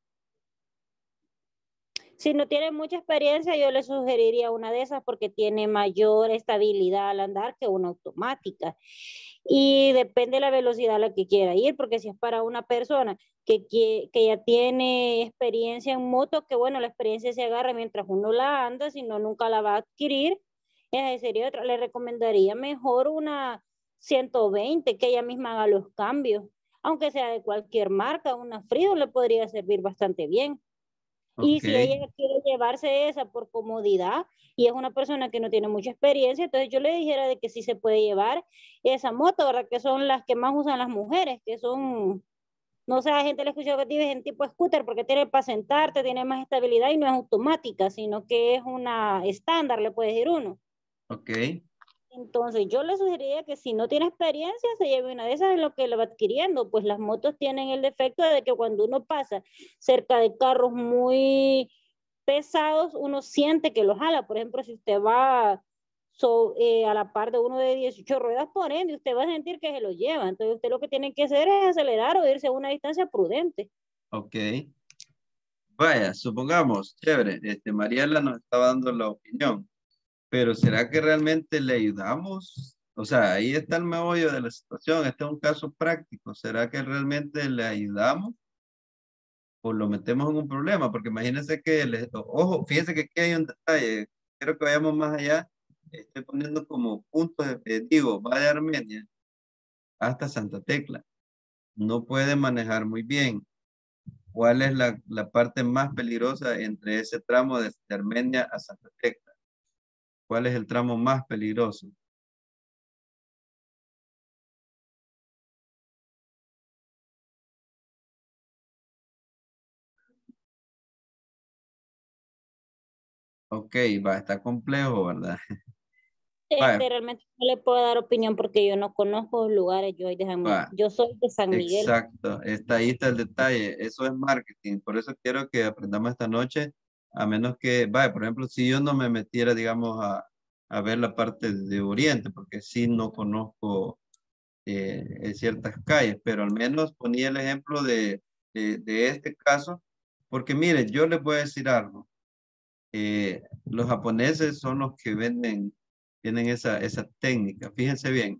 Si no tiene mucha experiencia, yo le sugeriría una de esas porque tiene mayor estabilidad al andar que una automática. Y depende de la velocidad a la que quiera ir, porque si es para una persona que ya tiene experiencia en moto, que bueno, la experiencia se agarra mientras uno la anda, si no, nunca la va a adquirir. Esa sería otra. Le recomendaría mejor una 120, que ella misma haga los cambios. Aunque sea de cualquier marca, una Frido le podría servir bastante bien. Y Ok. si ella quiere llevarse esa por comodidad y es una persona que no tiene mucha experiencia, entonces yo le dijera de que sí se puede llevar esa moto, ¿verdad? Que son las que más usan las mujeres, que son, no sé, a gente le escucho que dicen tipo scooter porque tiene para sentarte, tiene más estabilidad y no es automática, sino que es una estándar, le puede decir uno. Ok. Entonces, yo le sugeriría que si no tiene experiencia, se lleve una de esas en lo que lo va adquiriendo. Pues las motos tienen el defecto de que cuando uno pasa cerca de carros muy pesados, uno siente que los jala. Por ejemplo, si usted va a la par de uno de 18 ruedas, por ende, usted va a sentir que se lo lleva. Entonces, usted lo que tiene que hacer es acelerar o irse a una distancia prudente. Ok. Vaya, supongamos, chévere, Mariela nos estaba dando la opinión, pero ¿será que realmente le ayudamos? O sea, ahí está el meollo de la situación, este es un caso práctico. ¿Será que realmente le ayudamos o lo metemos en un problema? Porque imagínense que, ojo, fíjense que aquí hay un detalle, quiero que vayamos más allá. Estoy poniendo como puntos, digo, va de Armenia hasta Santa Tecla. No puede manejar muy bien. ¿Cuál es la parte más peligrosa entre ese tramo de Armenia a Santa Tecla? ¿Cuál es el tramo más peligroso? Ok, va, está complejo, ¿verdad? Va, Realmente no le puedo dar opinión porque yo no conozco los lugares, va, yo soy de San Miguel. exacto. Ahí está el detalle. Eso es marketing. Por eso quiero que aprendamos esta noche, a menos que, vaya, por ejemplo, si yo no me metiera, digamos, a ver la parte de Oriente, porque sí no conozco ciertas calles, pero al menos ponía el ejemplo de este caso, porque mire, yo les voy a decir algo. Los japoneses son los que tienen esa técnica. Fíjense bien,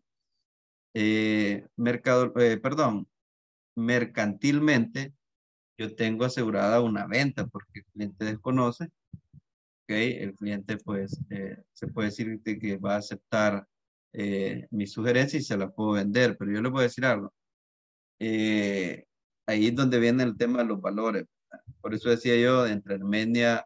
perdón, mercantilmente, yo tengo asegurada una venta porque el cliente desconoce, ¿ok? El cliente pues se puede decir que va a aceptar mi sugerencia y se la puedo vender, pero yo le voy a decir algo. Ahí es donde viene el tema de los valores, ¿verdad? Por eso decía yo, entre Armenia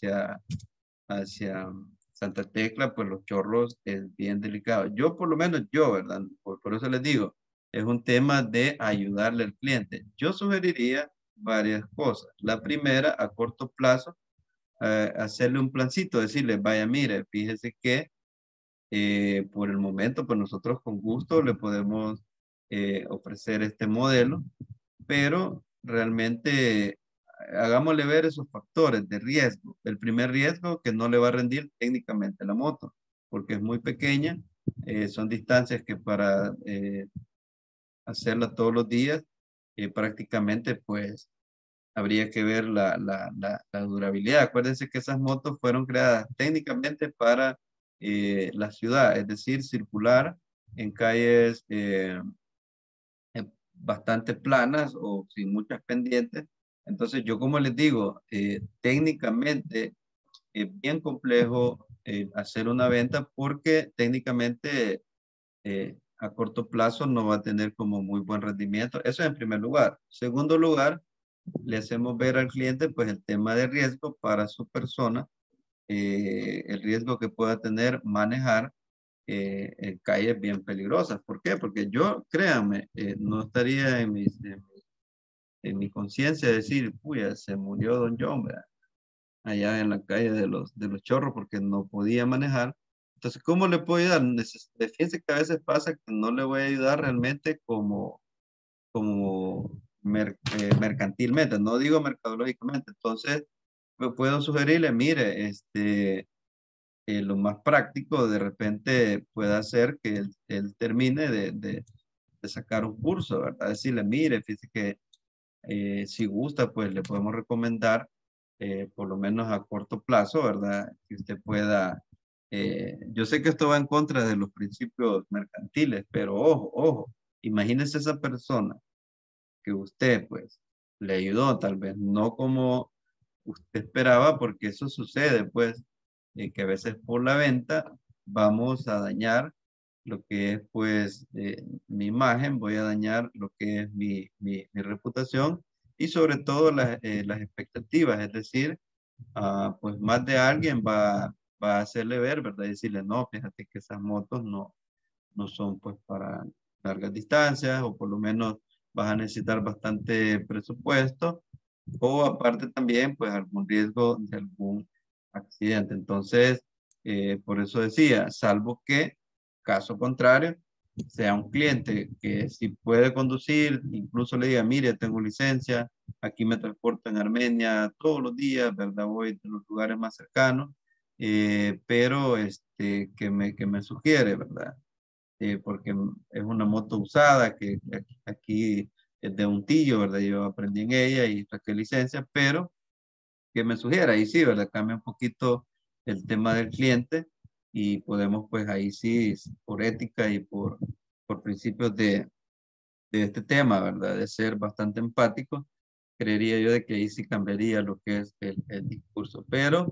hacia Santa Tecla, pues los chorros es bien delicado. Yo, por lo menos yo, ¿verdad? Por eso les digo, es un tema de ayudarle al cliente. Yo sugeriría varias cosas. La primera, a corto plazo, hacerle un plancito, decirle, vaya, mire, fíjese que por el momento, pues nosotros con gusto le podemos ofrecer este modelo, pero realmente hagámosle ver esos factores de riesgo. El primer riesgo, que no le va a rendir técnicamente la moto, porque es muy pequeña, son distancias que para hacerla todos los días, prácticamente pues habría que ver la durabilidad. Acuérdense que esas motos fueron creadas técnicamente para la ciudad, es decir, circular en calles bastante planas o sin muchas pendientes. Entonces yo, como les digo, técnicamente es bien complejo hacer una venta porque técnicamente a corto plazo no va a tener como muy buen rendimiento. Eso en primer lugar. Segundo lugar, le hacemos ver al cliente pues el tema de riesgo para su persona, el riesgo que pueda tener manejar en calles bien peligrosas. ¿Por qué? Porque yo, créanme, no estaría en mi conciencia decir, puya, se murió don John, ¿verdad? Allá en la calle de los Chorros porque no podía manejar. Entonces, ¿cómo le puedo ayudar? Fíjense que a veces pasa que no le voy a ayudar realmente como mercantilmente, no digo mercadológicamente. Entonces, me puedo sugerirle, mire, lo más práctico de repente puede ser que él termine de sacar un curso, ¿verdad? Decirle, mire, fíjese que si gusta, pues le podemos recomendar, por lo menos a corto plazo, ¿verdad? Que usted pueda, yo sé que esto va en contra de los principios mercantiles, pero ojo, ojo, imagínese esa persona que usted, pues, le ayudó, tal vez no como usted esperaba, porque eso sucede, pues, que a veces por la venta vamos a dañar lo que es, pues, mi imagen, voy a dañar lo que es mi reputación y sobre todo las expectativas, es decir, pues más de alguien va a hacerle ver, ¿verdad? Y decirle, no, fíjate que esas motos no son pues para largas distancias o por lo menos vas a necesitar bastante presupuesto o aparte también pues algún riesgo de algún accidente. Entonces, por eso decía, salvo que, caso contrario, sea un cliente que si puede conducir, incluso le diga, mire, tengo licencia, aquí me transporto en Armenia todos los días, ¿verdad? Voy de los lugares más cercanos, pero que me sugiere, ¿verdad? Porque es una moto usada que aquí es de un tío, ¿verdad? Yo aprendí en ella y saqué licencia, pero que me sugiera, ahí sí, ¿verdad? Cambia un poquito el tema del cliente y podemos pues ahí sí, por ética y por principios de este tema, ¿verdad? De ser bastante empático, creería yo de que ahí sí cambiaría lo que es el discurso, pero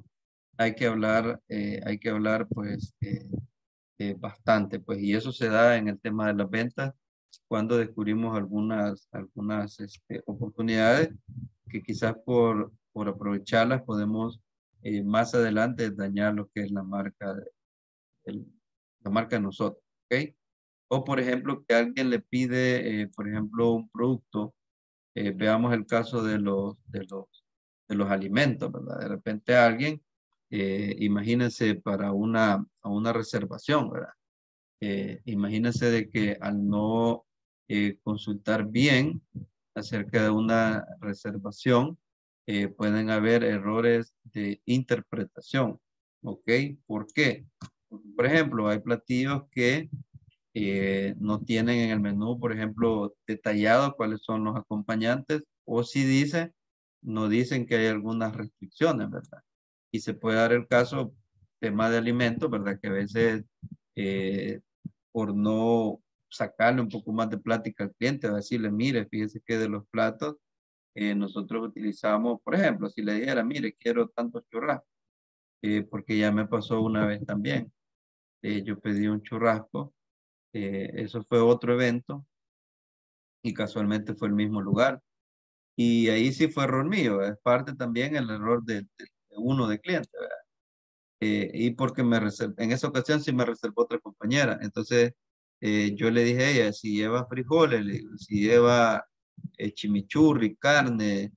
hay que hablar pues bastante, pues, y eso se da en el tema de las ventas cuando descubrimos algunas oportunidades que quizás por aprovecharlas podemos más adelante dañar lo que es el- la marca de nosotros, ¿ok? O por ejemplo, que alguien le pide, por ejemplo, un producto, veamos el caso de los alimentos, ¿verdad? De repente alguien, imagínense para una reservación, ¿verdad? Imagínense de que al no consultar bien acerca de una reservación, pueden haber errores de interpretación. ¿Ok? ¿Por qué? Por ejemplo, hay platillos que no tienen en el menú, por ejemplo, detallado cuáles son los acompañantes, o si dice, no dicen que hay algunas restricciones, ¿verdad? Y se puede dar el caso, tema de alimentos, ¿verdad? Que a veces eh, por no sacarle un poco más de plática al cliente, va a decirle, mire, fíjese que de los platos nosotros utilizamos, por ejemplo, si le dijera, mire, quiero tantos churrascos, porque ya me pasó una vez también. Yo pedí un churrasco, eso fue otro evento y casualmente fue el mismo lugar. Y ahí sí fue error mío, es parte también el error de uno de cliente, ¿verdad? Y porque en esa ocasión sí me reservó otra compañera. Entonces yo le dije a ella, si lleva frijoles, le digo, si lleva chimichurri, carne,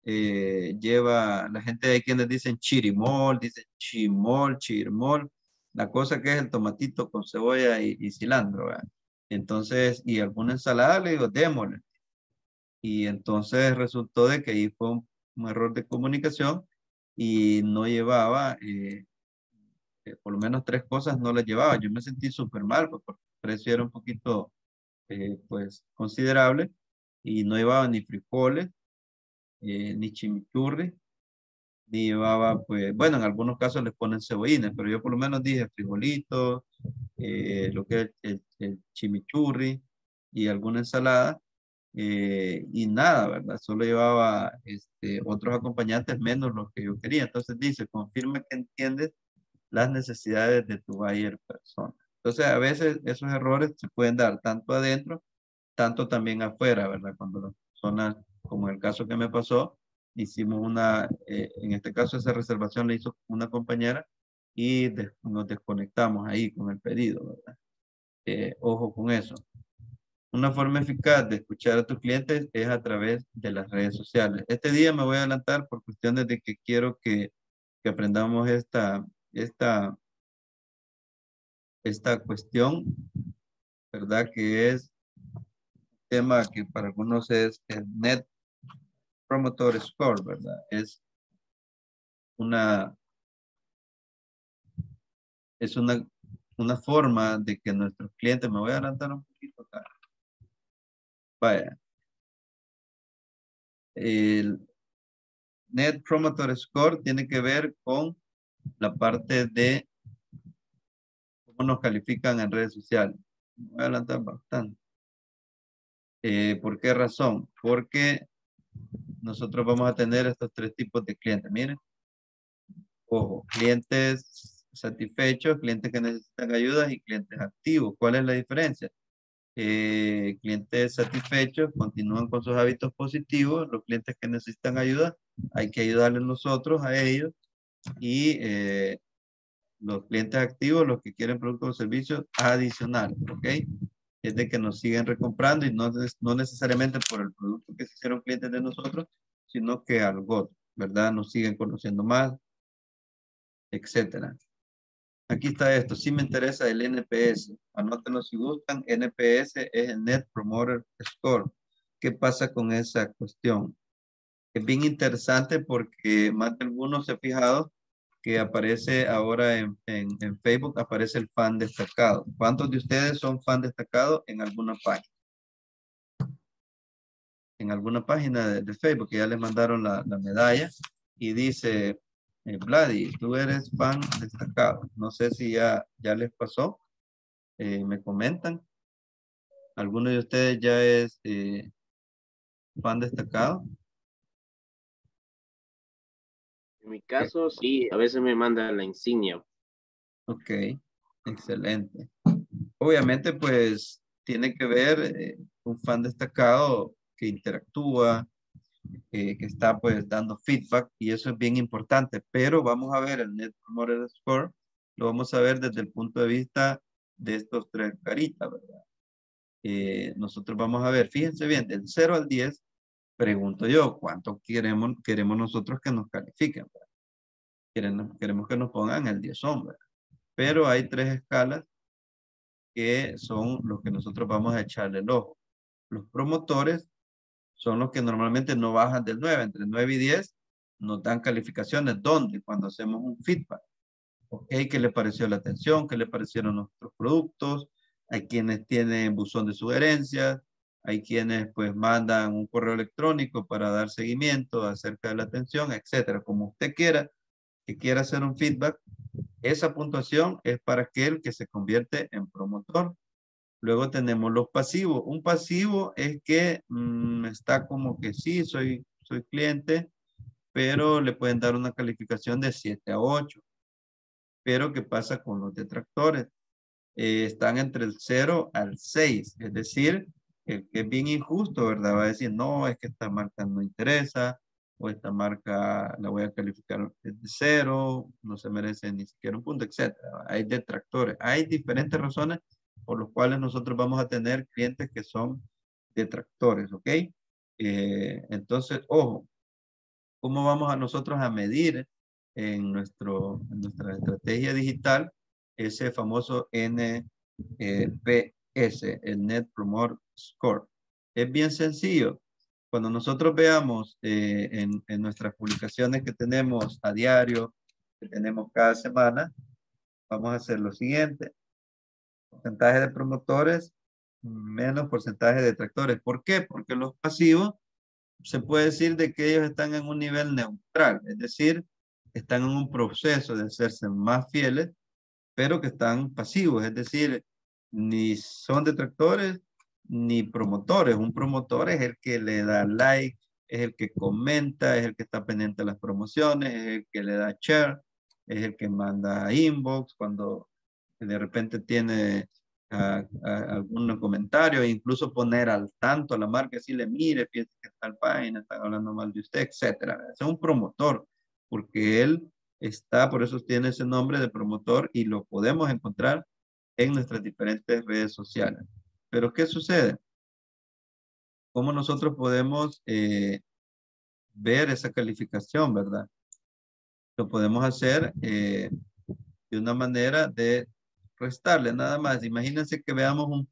lleva, la gente de quienes dicen chirimol, dicen chimol, chirmol, la cosa que es el tomatito con cebolla y cilantro, ¿verdad? Entonces, y alguna ensalada, le digo, démosle. Y entonces resultó de que ahí fue un error de comunicación y no llevaba, por lo menos 3 cosas no las llevaba. Yo me sentí súper mal pues, porque el precio era un poquito, pues, considerable y no llevaba ni frijoles, ni chimichurri, ni llevaba, pues, bueno, en algunos casos les ponen cebollines, pero yo por lo menos dije frijolitos, lo que es el chimichurri y alguna ensalada, y nada, ¿verdad? Solo llevaba otros acompañantes menos los que yo quería. Entonces dice, confirma que entiendes las necesidades de tu buyer persona. Entonces, a veces esos errores se pueden dar tanto adentro, tanto también afuera, ¿verdad? Cuando las personas, como el caso que me pasó, hicimos una, en este caso esa reservación la hizo una compañera y nos desconectamos ahí con el pedido, ¿verdad? Ojo con eso. Una forma eficaz de escuchar a tus clientes es a través de las redes sociales. Este día me voy a adelantar por cuestiones de que quiero que aprendamos esta cuestión, ¿verdad? Que es tema que para algunos es el Net Promoter Score, ¿verdad? Es una forma de que nuestros clientes, me voy a adelantar un poquito acá. Vaya. El Net Promoter Score tiene que ver con la parte de cómo nos califican en redes sociales. Me voy a adelantar bastante. ¿Por qué razón? Porque nosotros vamos a tener estos tres tipos de clientes. Miren. Ojo, clientes satisfechos, clientes que necesitan ayuda y clientes activos. ¿Cuál es la diferencia? Clientes satisfechos continúan con sus hábitos positivos. Los clientes que necesitan ayuda, hay que ayudarles nosotros a ellos. Y los clientes activos, los que quieren productos o servicios adicionales, ¿ok? Es de que nos siguen recomprando y no necesariamente por el producto que se hicieron clientes de nosotros, sino que algo, ¿verdad? Nos siguen conociendo más, etcétera. Aquí está esto. Sí me interesa el NPS. Anótenlo si gustan. NPS es el Net Promoter Score. ¿Qué pasa con esa cuestión? Es bien interesante porque más de algunos se han fijado que aparece ahora en Facebook, aparece el fan destacado. ¿Cuántos de ustedes son fan destacados en alguna página? En alguna página de Facebook, que ya les mandaron la medalla y dice, Vladi, tú eres fan destacado. No sé si ya les pasó. Me comentan. ¿Alguno de ustedes ya es fan destacado? En mi caso, sí, a veces me mandan la insignia. Ok, excelente. Obviamente, pues, tiene que ver un fan destacado que interactúa, que está, pues, dando feedback, y eso es bien importante. Pero vamos a ver el Net Promoter Score, lo vamos a ver desde el punto de vista de estos tres caritas, ¿verdad? Nosotros vamos a ver, fíjense bien, del 0 al 10, pregunto yo, ¿cuánto queremos nosotros que nos califiquen? Queremos que nos pongan el 10, ¿verdad? Pero hay tres escalas que son los que nosotros vamos a echarle el ojo. Los promotores son los que normalmente no bajan del 9, entre 9 y 10 nos dan calificaciones. ¿Dónde? Cuando hacemos un feedback. ¿Ok? ¿Qué le pareció la atención? ¿Qué le parecieron nuestros productos? Hay quienes tienen buzón de sugerencias, hay quienes pues mandan un correo electrónico para dar seguimiento acerca de la atención, etcétera. Como usted quiera, que quiera hacer un feedback, esa puntuación es para aquel que se convierte en promotor. Luego tenemos los pasivos. Un pasivo es que está como que sí, soy cliente, pero le pueden dar una calificación de 7 a 8. Pero ¿qué pasa con los detractores? Están entre el 0 al 6. Es decir, el que es bien injusto, ¿verdad? Va a decir, no, es que esta marca no interesa, o esta marca la voy a calificar de 0, no se merece ni siquiera un punto, etc. Hay detractores. Hay diferentes razones por las cuales nosotros vamos a tener clientes que son detractores, ¿ok? Entonces, ojo, ¿cómo vamos a nosotros a medir en nuestra estrategia digital ese famoso NPS, el Net Promoter Score? Es bien sencillo. Cuando nosotros veamos en nuestras publicaciones que tenemos a diario, que tenemos cada semana, vamos a hacer lo siguiente. Porcentaje de promotores menos porcentaje de detractores. ¿Por qué? Porque los pasivos se puede decir de que ellos están en un nivel neutral, es decir, están en un proceso de hacerse más fieles, pero que están pasivos, es decir, ni son detractores ni promotores. Un promotor es el que le da like, es el que comenta, es el que está pendiente de las promociones, es el que le da share, es el que manda inbox cuando de repente tiene algún comentario, e incluso poner al tanto a la marca, decirle, mire, fíjese que tal página están hablando mal de usted, etcétera. Es un promotor, porque él está, por eso tiene ese nombre de promotor y lo podemos encontrar en nuestras diferentes redes sociales. Pero ¿qué sucede? ¿Cómo nosotros podemos ver esa calificación, verdad? Lo podemos hacer de una manera de restarle nada más. Imagínense que veamos un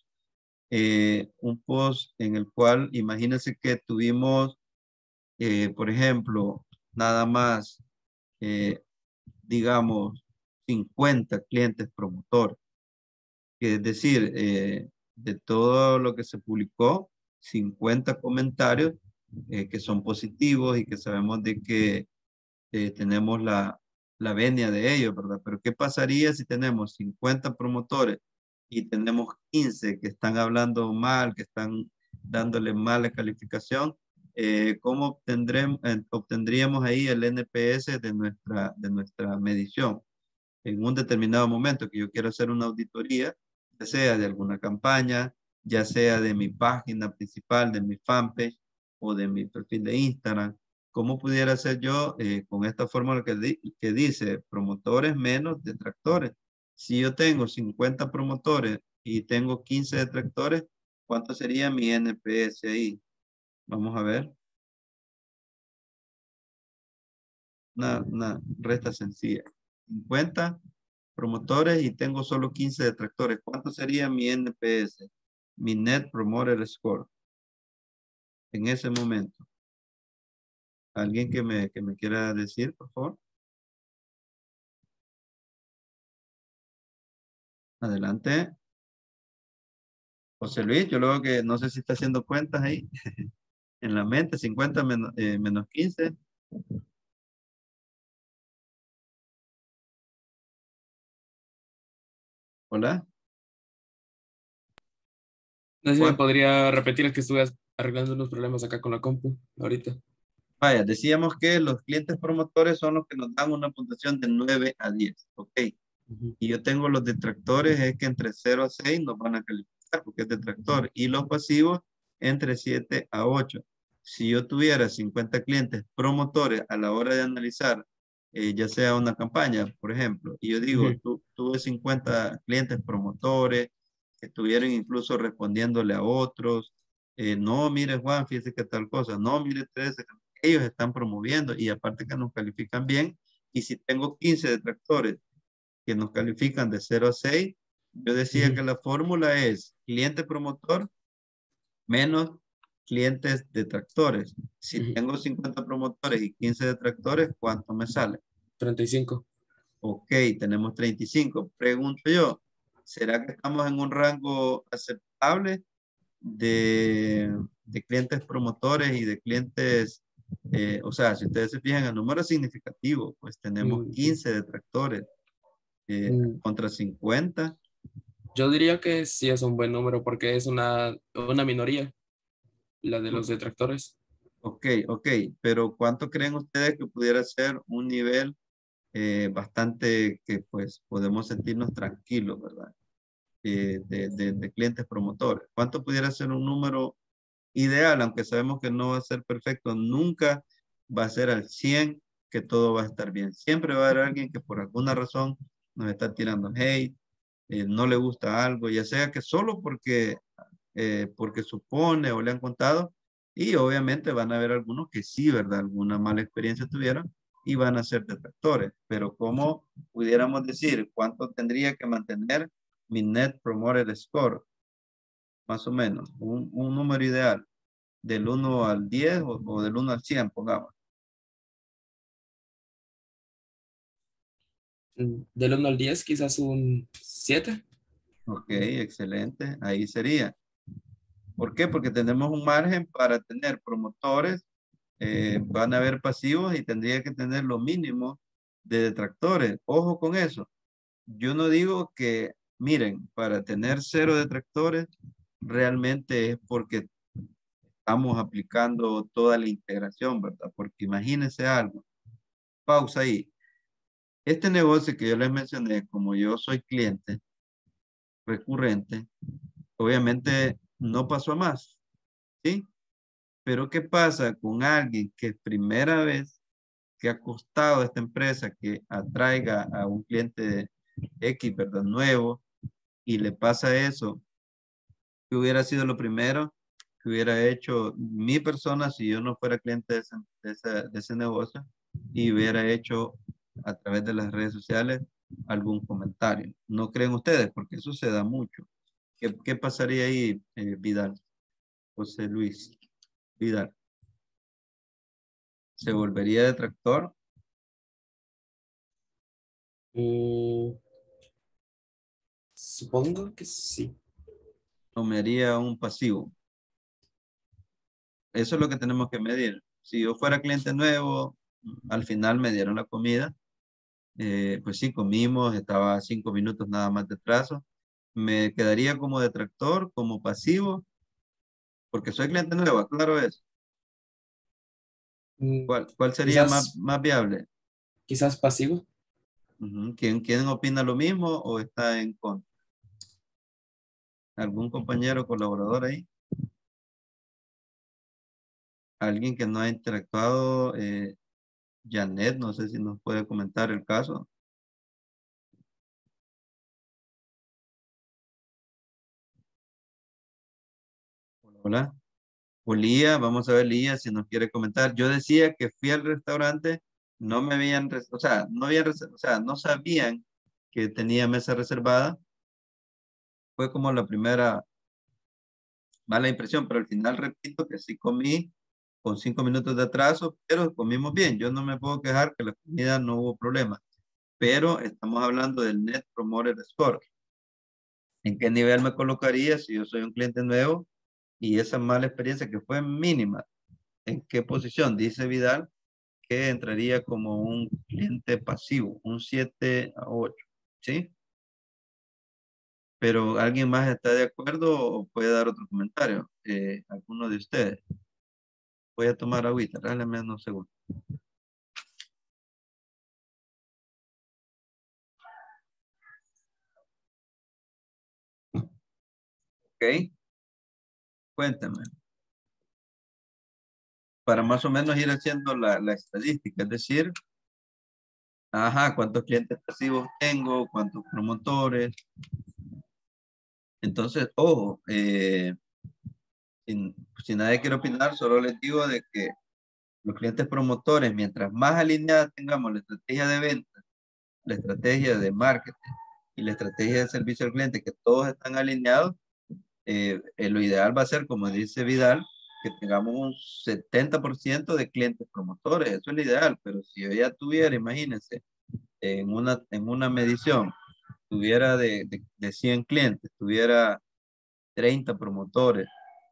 post en el cual, imagínense que tuvimos, por ejemplo, nada más, digamos, 50 clientes promotores. Es decir, de todo lo que se publicó, 50 comentarios que son positivos y que sabemos de que tenemos la venia de ellos, ¿verdad? Pero ¿qué pasaría si tenemos 50 promotores y tenemos 15 que están hablando mal, que están dándole mala calificación? ¿Cómo obtendríamos ahí el NPS de nuestra medición? En un determinado momento que yo quiero hacer una auditoría, ya sea de alguna campaña, ya sea de mi página principal, de mi fanpage o de mi perfil de Instagram, ¿cómo pudiera hacer yo con esta fórmula que dice promotores menos detractores? Si yo tengo 50 promotores y tengo 15 detractores, ¿cuánto sería mi NPS ahí? Vamos a ver. Una resta sencilla. 50 promotores y tengo solo 15 detractores. ¿Cuánto sería mi NPS? Mi Net Promoter Score. En ese momento. ¿Alguien que me quiera decir, por favor? Adelante. José Luis, yo luego que no sé si está haciendo cuentas ahí en la mente, 50 menos 15. Hola. No sé si me ¿Cuánto? podría repetir, es que estuve arreglando unos problemas acá con la compu ahorita. Vaya, decíamos que los clientes promotores son los que nos dan una puntuación de 9 a 10. Ok. Y yo tengo los detractores, es que entre 0 a 6 nos van a calificar porque es detractor. Y los pasivos entre 7 a 8. Si yo tuviera 50 clientes promotores a la hora de analizar, ya sea una campaña, por ejemplo, y yo digo, tuve 50 clientes promotores que estuvieron incluso respondiéndole a otros. No, mire Juan, fíjese que tal cosa. No, mire Teresa, ellos están promoviendo y aparte que nos califican bien. Y si tengo 15 detractores que nos califican de 0 a 6, yo decía que la fórmula es cliente promotor menos clientes detractores. Si tengo 50 promotores y 15 detractores, ¿cuánto me sale? 35. Ok, tenemos 35. Pregunto yo, ¿será que estamos en un rango aceptable de clientes promotores y de clientes? O sea, si ustedes se fijan, el número es significativo, pues tenemos 15 detractores contra 50. Yo diría que sí es un buen número porque es una minoría, la de los detractores. Ok, pero ¿cuánto creen ustedes que pudiera ser un nivel bastante que pues podemos sentirnos tranquilos, ¿verdad? De clientes promotores. ¿Cuánto pudiera ser un número ideal? Aunque sabemos que no va a ser perfecto, nunca va a ser al 100 que todo va a estar bien. Siempre va a haber alguien que por alguna razón nos está tirando hate, no le gusta algo, ya sea que solo porque supone o le han contado, y obviamente van a haber algunos que sí, ¿verdad? Alguna mala experiencia tuvieron y van a ser detractores. Pero ¿cómo pudiéramos decir cuánto tendría que mantener mi Net Promoter Score? Más o menos, un número ideal, del 1 al 10 o del 1 al 100, pongamos. Del 1 al 10, quizás un 7. Ok, excelente. Ahí sería. ¿Por qué? Porque tenemos un margen para tener promotores, van a haber pasivos y tendría que tener lo mínimo de detractores. Ojo con eso. Yo no digo que, miren, para tener 0 detractores, realmente es porque estamos aplicando toda la integración, ¿verdad? Porque imagínense algo. Pausa ahí. Este negocio que yo les mencioné, como yo soy cliente recurrente, obviamente no pasó a más, ¿sí? Pero ¿qué pasa con alguien que es primera vez que ha costado a esta empresa que atraiga a un cliente X, ¿verdad? Nuevo, y le pasa eso? ¿Qué hubiera sido lo primero que hubiera hecho mi persona si yo no fuera cliente de ese negocio y hubiera hecho a través de las redes sociales algún comentario? ¿No creen ustedes? Porque eso se da mucho. ¿Qué pasaría ahí, Vidal? José Luis Vidal. ¿Se volvería detractor Mm, supongo que sí. o me haría un pasivo? Eso es lo que tenemos que medir. Si yo fuera cliente nuevo, al final me dieron la comida, pues sí, comimos, estaba a 5 minutos nada más de atraso. Me quedaría como detractor, como pasivo, porque soy cliente nuevo, claro es. Mm, ¿Cuál sería quizás, más viable? quizás pasivo. Ujú. ¿Quién opina lo mismo o está en contra? ¿Algún compañero colaborador ahí? ¿Alguien que no ha interactuado? Janet, no sé si nos puede comentar el caso. Hola. O Lía, vamos a ver Lía si nos quiere comentar. Yo decía que fui al restaurante, no me habían, o sea, no habían, o sea, no sabían que tenía mesa reservada. Fue como la primera mala impresión, pero al final repito que sí comí con 5 minutos de atraso, pero comimos bien. Yo no me puedo quejar que la comida no hubo problema, pero estamos hablando del Net Promoter Score. ¿En qué nivel me colocaría si yo soy un cliente nuevo y esa mala experiencia que fue mínima? ¿En qué posición? Dice Vidal que entraría como un cliente pasivo, un 7 a 8, ¿sí? Pero ¿alguien más está de acuerdo o puede dar otro comentario? ¿Alguno de ustedes? Voy a tomar agüita, regálame unos segundos. Ok, cuéntame. Para más o menos ir haciendo la estadística, es decir, ajá, cuántos clientes pasivos tengo, cuántos promotores. Entonces, ojo, si nadie quiere opinar, solo les digo de que los clientes promotores, mientras más alineada tengamos la estrategia de venta, la estrategia de marketing y la estrategia de servicio al cliente, que todos están alineados, lo ideal va a ser, como dice Vidal, que tengamos un 70% de clientes promotores. Eso es lo ideal, pero si yo ya tuviera, imagínense, en una medición, tuviera de 100 clientes, tuviera 30 promotores,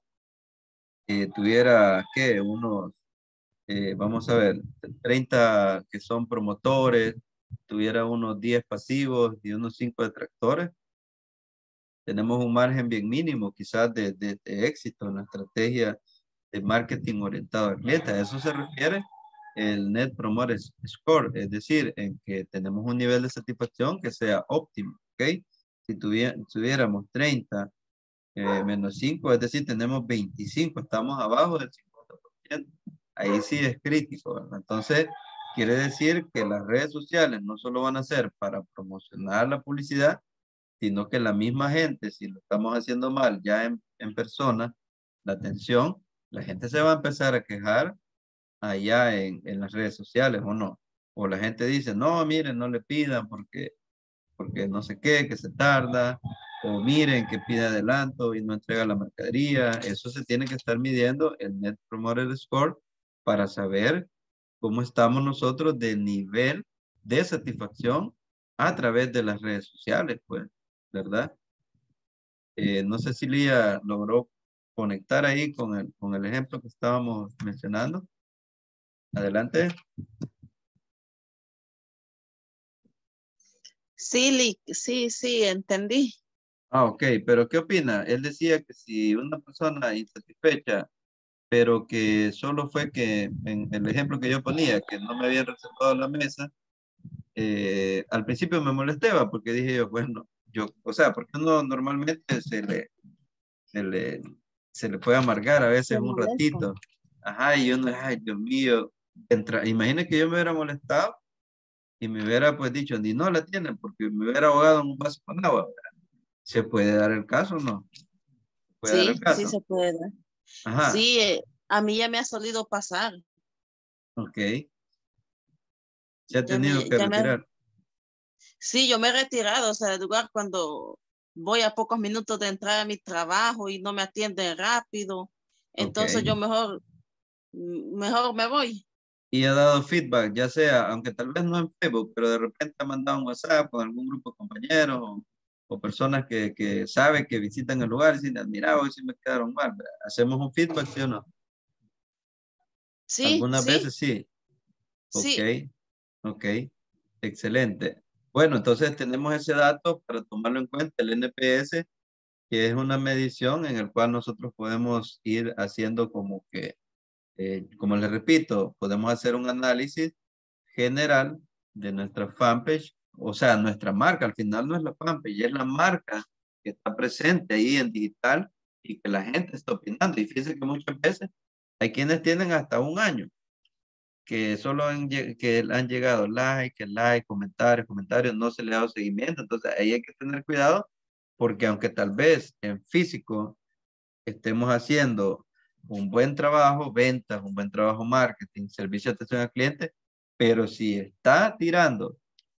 tuviera, ¿qué? Vamos a ver, 30 que son promotores, tuviera unos 10 pasivos y unos 5 detractores, tenemos un margen bien mínimo quizás de éxito en la estrategia de marketing orientado al cliente. A eso se refiere el Net Promoter Score, es decir, en que tenemos un nivel de satisfacción que sea óptimo, ¿ok? Si tuviéramos 30 menos 5, es decir, tenemos 25, estamos abajo del 50%. Ahí sí es crítico, ¿verdad? Entonces, quiere decir que las redes sociales no solo van a ser para promocionar la publicidad, sino que la misma gente, si lo estamos haciendo mal ya en persona, la atención, la gente se va a empezar a quejar allá en las redes sociales, ¿o no? O la gente dice, no, miren, no le pidan porque no sé qué, que se tarda, o miren que pide adelanto y no entrega la mercadería. Eso se tiene que estar midiendo el Net Promoter Score para saber cómo estamos nosotros de nivel de satisfacción a través de las redes sociales, pues, ¿verdad? No sé si Lía logró conectar ahí con el ejemplo que estábamos mencionando. Adelante. Sí, sí, entendí. Ah, ok, pero ¿qué opina? Él decía que si una persona insatisfecha, pero que solo fue que en el ejemplo que yo ponía, que no me habían reservado la mesa, al principio me molesté, ¿va? Porque dije yo, bueno, o sea, porque uno normalmente se le, se le puede amargar a veces Se un molesta. ratito. Ajá, y uno, ay, Dios mío, imagina que yo me hubiera molestado y me hubiera pues dicho, ni no la tiene, porque me hubiera ahogado en un vaso con agua. ¿Se puede dar el caso o no? ¿Puede dar el Sí, sí caso? se puede. Ajá, Sí, a mí ya me ha solido pasar. ok. Se ha tenido que Ya me, retirar. sí, yo me he retirado, o sea, del lugar cuando voy a pocos minutos de entrar a mi trabajo y no me atienden rápido. Ok. Entonces yo mejor me voy. Y ha dado feedback, ya sea, aunque tal vez no en Facebook, pero de repente ha mandado un WhatsApp con algún grupo de compañeros o personas que sabe que visitan el lugar y dicen, mira, hoy sí me quedaron mal. ¿Verdad? ¿Hacemos un feedback, sí o no? Sí, Algunas sí, veces sí. Ok, sí. ok, excelente. Bueno, entonces tenemos ese dato para tomarlo en cuenta, el NPS, que es una medición en el cual nosotros podemos ir haciendo como que, como les repito, podemos hacer un análisis general de nuestra fanpage, o sea, nuestra marca, al final no es la fanpage, es la marca que está presente ahí en digital y que la gente está opinando. Y fíjense que muchas veces hay quienes tienen hasta un año que solo que han llegado like, comentarios, no se le ha dado seguimiento. Entonces ahí hay que tener cuidado porque aunque tal vez en físico estemos haciendo un buen trabajo, ventas, un buen trabajo marketing, servicio de atención al cliente, pero si está tirando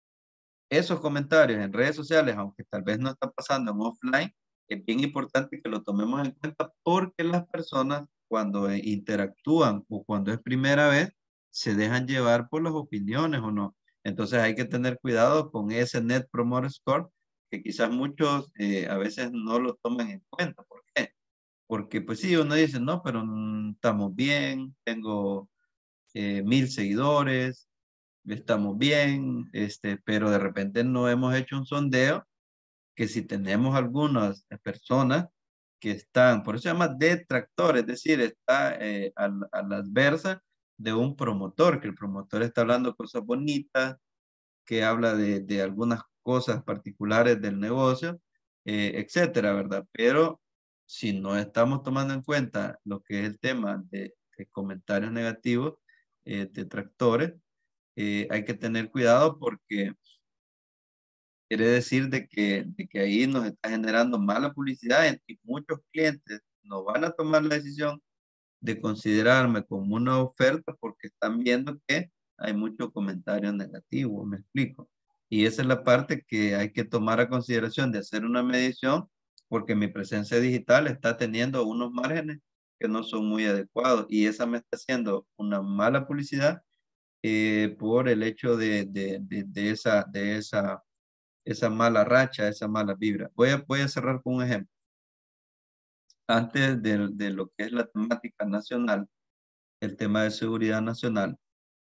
esos comentarios en redes sociales, aunque tal vez no está pasando en offline, es bien importante que lo tomemos en cuenta porque las personas cuando interactúan o cuando es primera vez, se dejan llevar por las opiniones o no. Entonces hay que tener cuidado con ese Net Promoter Score, que quizás muchos a veces no lo toman en cuenta. ¿Por qué? Porque pues sí, uno dice, no, pero estamos bien, tengo 1000 seguidores, estamos bien, pero de repente no hemos hecho un sondeo que si tenemos algunas personas que están, por eso se llama detractor, es decir, está a la adversa de un promotor, que el promotor está hablando cosas bonitas, que habla de algunas cosas particulares del negocio, etcétera, ¿verdad? Pero si no estamos tomando en cuenta lo que es el tema de comentarios negativos, detractores, hay que tener cuidado porque quiere decir de que ahí nos está generando mala publicidad y muchos clientes no van a tomar la decisión de considerarme como una oferta porque están viendo que hay muchos comentarios negativos, me explico. Y esa es la parte que hay que tomar a consideración de hacer una medición porque mi presencia digital está teniendo unos márgenes que no son muy adecuados y esa me está haciendo una mala publicidad por el hecho de esa mala racha, esa mala vibra. Voy a cerrar con un ejemplo. Antes de lo que es la temática nacional, el tema de seguridad nacional,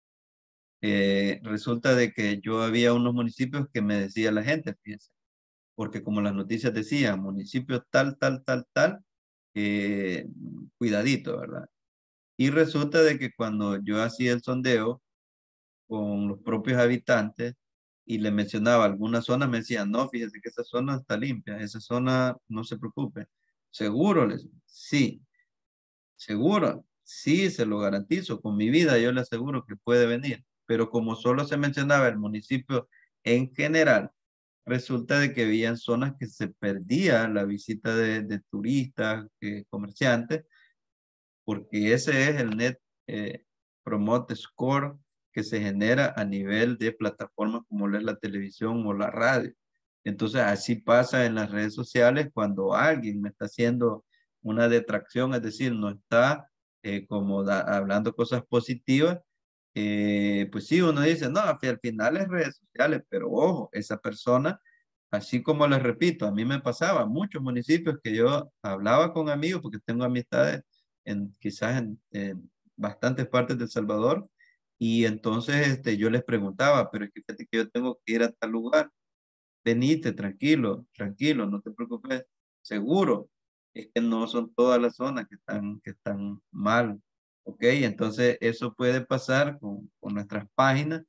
resulta de que yo había unos municipios que me decía la gente, fíjense, porque como las noticias decían, municipio tal, tal, tal, tal, cuidadito, ¿verdad? Y resulta de que cuando yo hacía el sondeo con los propios habitantes y le mencionaba alguna zona, me decían, no, fíjese que esa zona está limpia, esa zona no se preocupe. ¿Seguro? Sí. ¿Seguro? Sí, se lo garantizo. Con mi vida yo le aseguro que puede venir. Pero como solo se mencionaba el municipio en general, resulta de que había zonas que se perdía la visita de turistas, comerciantes, porque ese es el Net Promote Score que se genera a nivel de plataformas como lo es la televisión o la radio. Entonces, así pasa en las redes sociales cuando alguien me está haciendo una detracción, es decir, no está como hablando cosas positivas, pues sí, uno dice, no, al final es redes sociales, pero ojo, esa persona, así como les repito, a mí me pasaba, muchos municipios que yo hablaba con amigos, porque tengo amistades quizás en bastantes partes de El Salvador, y entonces yo les preguntaba, pero es que fíjate que yo tengo que ir a tal lugar, venite, tranquilo, tranquilo, no te preocupes, seguro, es que no son todas las zonas que están mal, ¿ok? Entonces eso puede pasar con nuestras páginas,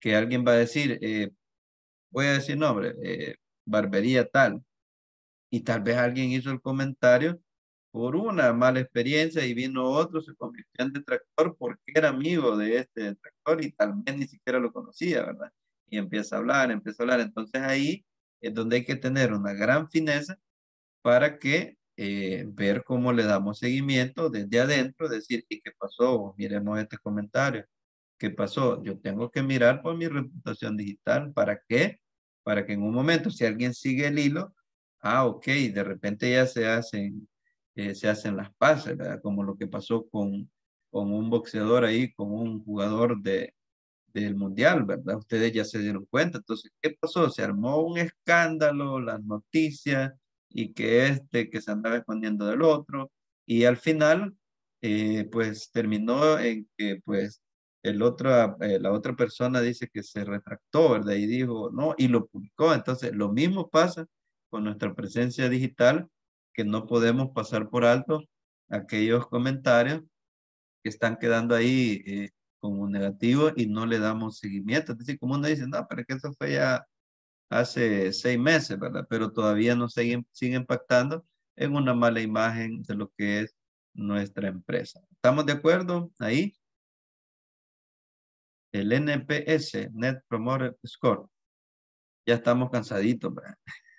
que alguien va a decir, voy a decir nombre, barbería tal, y tal vez alguien hizo el comentario por una mala experiencia y vino otro, se convirtió en detractor porque era amigo de este detractor y tal vez ni siquiera lo conocía, ¿verdad? Y empieza a hablar, empieza a hablar. Entonces ahí es donde hay que tener una gran fineza para que ver cómo le damos seguimiento desde adentro, decir, ¿y qué pasó? Miremos este comentario. ¿Qué pasó? Yo tengo que mirar por mi reputación digital. ¿Para qué? Para que en un momento, si alguien sigue el hilo, ok, de repente ya se hacen las paces, ¿verdad? Como lo que pasó con un boxeador ahí, con un jugador del mundial, ¿verdad? Ustedes ya se dieron cuenta. Entonces, ¿qué pasó? Se armó un escándalo, las noticias, y que se andaba escondiendo del otro, y al final, pues terminó en que, pues, la otra persona dice que se retractó, ¿verdad? Y dijo, no, y lo publicó. Entonces, lo mismo pasa con nuestra presencia digital, que no podemos pasar por alto aquellos comentarios que están quedando ahí como negativos y no le damos seguimiento. Es decir, como uno dice, no, pero es que eso fue ya hace 6 meses, ¿verdad? Pero todavía nos sigue impactando en una mala imagen de lo que es nuestra empresa. ¿Estamos de acuerdo ahí? El NPS, Net Promoter Score. Ya estamos cansaditos, ¿verdad?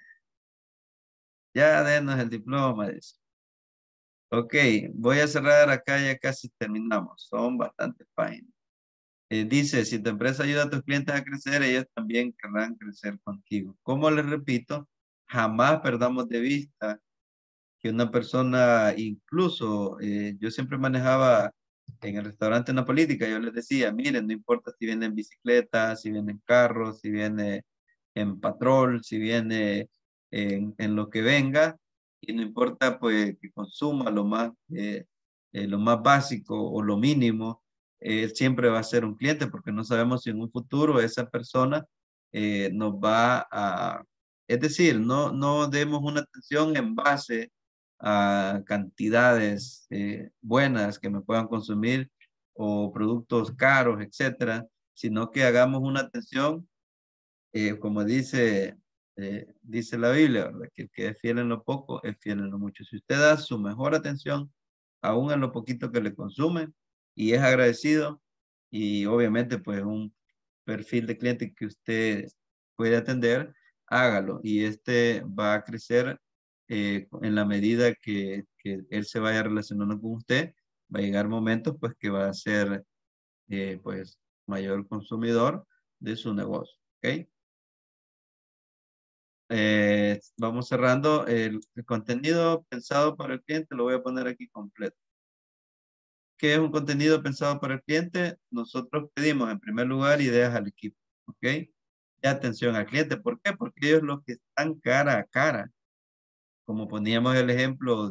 Ya denos el diploma, dice. Ok, voy a cerrar acá, ya casi terminamos. Son bastantes páginas. Dice, si tu empresa ayuda a tus clientes a crecer, ellos también querrán crecer contigo. Como les repito, jamás perdamos de vista que una persona, incluso yo siempre manejaba en el restaurante una política, yo les decía, miren, no importa si viene en bicicleta, si viene en carro, si viene en patrol, si viene en lo que venga, y no importa pues que consuma lo más básico o lo mínimo, siempre va a ser un cliente porque no sabemos si en un futuro esa persona nos va a, es decir, no demos una atención en base a cantidades buenas que me puedan consumir o productos caros, etcétera, sino que hagamos una atención, como dice la Biblia, ¿verdad? Que el que es fiel en lo poco es fiel en lo mucho. Si usted da su mejor atención, aún en lo poquito que le consume, y es agradecido, y obviamente pues un perfil de cliente que usted puede atender, hágalo, y este va a crecer en la medida que él se vaya relacionando con usted. Va a llegar momentos pues que va a ser pues mayor consumidor de su negocio, ¿ok? Vamos cerrando el contenido pensado para el cliente, lo voy a poner aquí completo. ¿Qué es un contenido pensado para el cliente? Nosotros pedimos en primer lugar ideas al equipo, ¿ok? Y atención al cliente. ¿Por qué? Porque ellos los que están cara a cara, como poníamos el ejemplo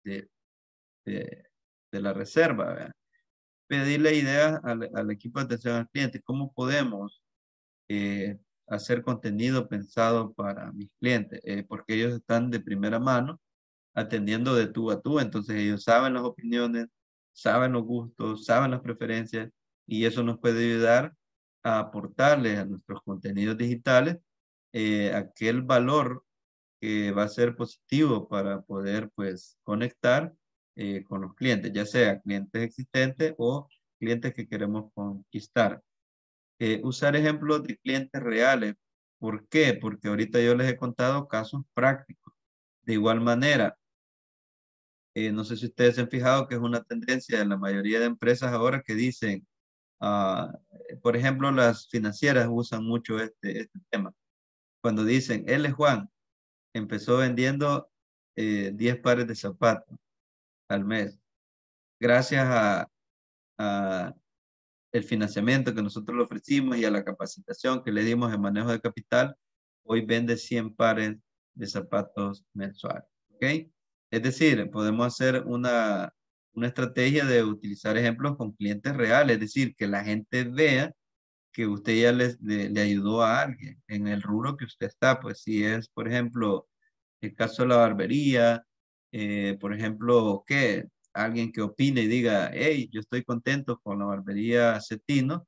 de la reserva, ¿verdad? Pedirle ideas al equipo de atención al cliente. ¿Cómo podemos hacer contenido pensado para mis clientes? Porque ellos están de primera mano atendiendo de tú a tú, entonces ellos saben las opiniones, saben los gustos, saben las preferencias, y eso nos puede ayudar a aportarles a nuestros contenidos digitales aquel valor que va a ser positivo para poder pues conectar con los clientes, ya sea clientes existentes o clientes que queremos conquistar. Usar ejemplos de clientes reales. ¿Por qué? Porque ahorita yo les he contado casos prácticos. De igual manera, no sé si ustedes se han fijado que es una tendencia en la mayoría de empresas ahora que dicen, por ejemplo, las financieras usan mucho este tema. Cuando dicen, él es Juan, empezó vendiendo 10 pares de zapatos al mes. Gracias a el financiamiento que nosotros le ofrecimos y a la capacitación que le dimos en manejo de capital, hoy vende 100 pares de zapatos mensuales. ¿Ok? Es decir, podemos hacer una estrategia de utilizar ejemplos con clientes reales, es decir, que la gente vea que usted ya le ayudó a alguien en el rubro que usted está. Pues si es, por ejemplo, el caso de la barbería, por ejemplo, que alguien que opine y diga, hey, yo estoy contento con la barbería Cetino,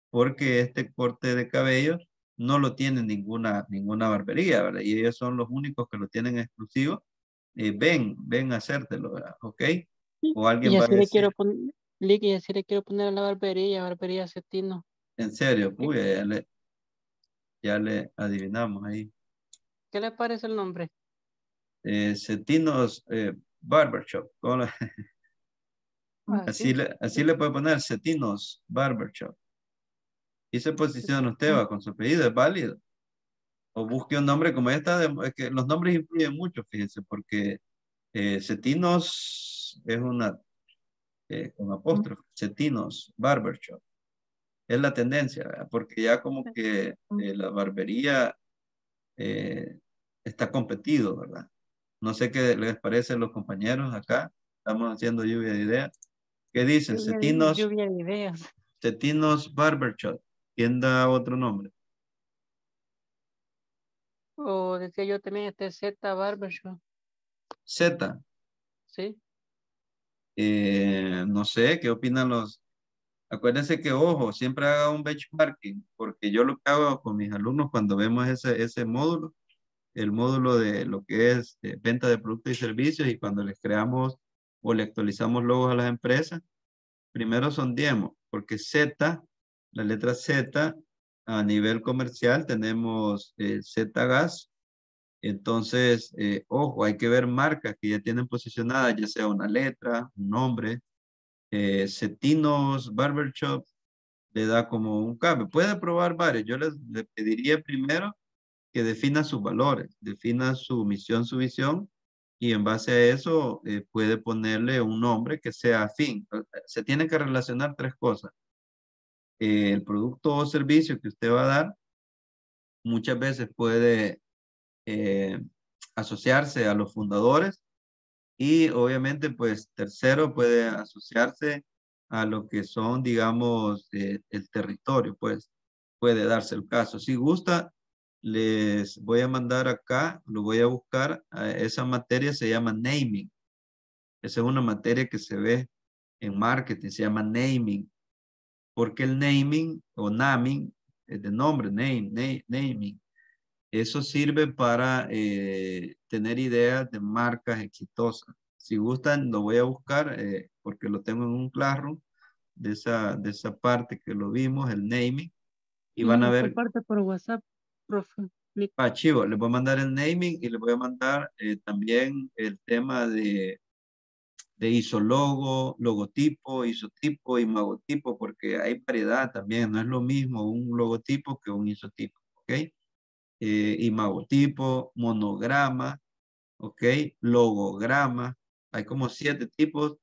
porque este corte de cabello no lo tiene ninguna barbería, ¿verdad? Y ellos son los únicos que lo tienen exclusivo. Ven a hacértelo, ¿verdad? ¿Ok? O alguien Y va a así le decir, quiero poner, y así le quiero poner a la barbería Cetino. en serio, puya, ya le adivinamos ahí. ¿Qué le parece el nombre? Cetinos Barbershop. Así. Así le puede poner Cetinos Barbershop. Y se posiciona usted, va, con su apellido, es válido. O busque un nombre como esta, es que los nombres influyen mucho, fíjense, porque Cetinos es una, con apóstrofe, Cetinos Barbershop. Es la tendencia, ¿verdad? Porque ya como que la barbería está competido, ¿verdad? No sé qué les parece a los compañeros acá. Estamos haciendo lluvia de ideas. ¿Qué dicen? Lluvia de ideas. Cetinos Barbershop. ¿Quién da otro nombre? O decía yo también Z Barbershop. Z. Sí. No sé, ¿qué opinan los? Acuérdense que, ojo, siempre haga un benchmarking, porque yo lo que hago con mis alumnos cuando vemos ese módulo, el módulo de lo que es venta de productos y servicios, y cuando les creamos o le actualizamos logos a las empresas, primero sondeemos, porque Z, la letra Z, a nivel comercial tenemos Z-Gas. Entonces, ojo, hay que ver marcas que ya tienen posicionadas, ya sea una letra, un nombre. Cetinos Barbershop le da como un cambio. Puede probar varios. Yo le pediría primero que defina sus valores, defina su misión, su visión, y en base a eso puede ponerle un nombre que sea afín. Se tienen que relacionar tres cosas. El producto o servicio que usted va a dar muchas veces puede eh, asociarse a los fundadores, y obviamente pues tercero puede asociarse a lo que son, digamos, el territorio, pues puede darse el caso. Si gusta, les voy a mandar acá, lo voy a buscar. Esa materia se llama naming. Esa es una materia que se ve en marketing, se llama naming, porque el naming o naming es de nombre, naming. Eso sirve para tener ideas de marcas exitosas. Si gustan, lo voy a buscar porque lo tengo en un Classroom de esa parte que lo vimos, el naming, y van a ver. Comparte por WhatsApp, profe. Chivo, les voy a mandar el naming y les voy a mandar también el tema de isologo, logotipo, isotipo, imagotipo, porque hay variedad también. No es lo mismo un logotipo que un isotipo, ¿ok? Imagotipo, monograma, ¿ok? Logograma. Hay como 7 tipos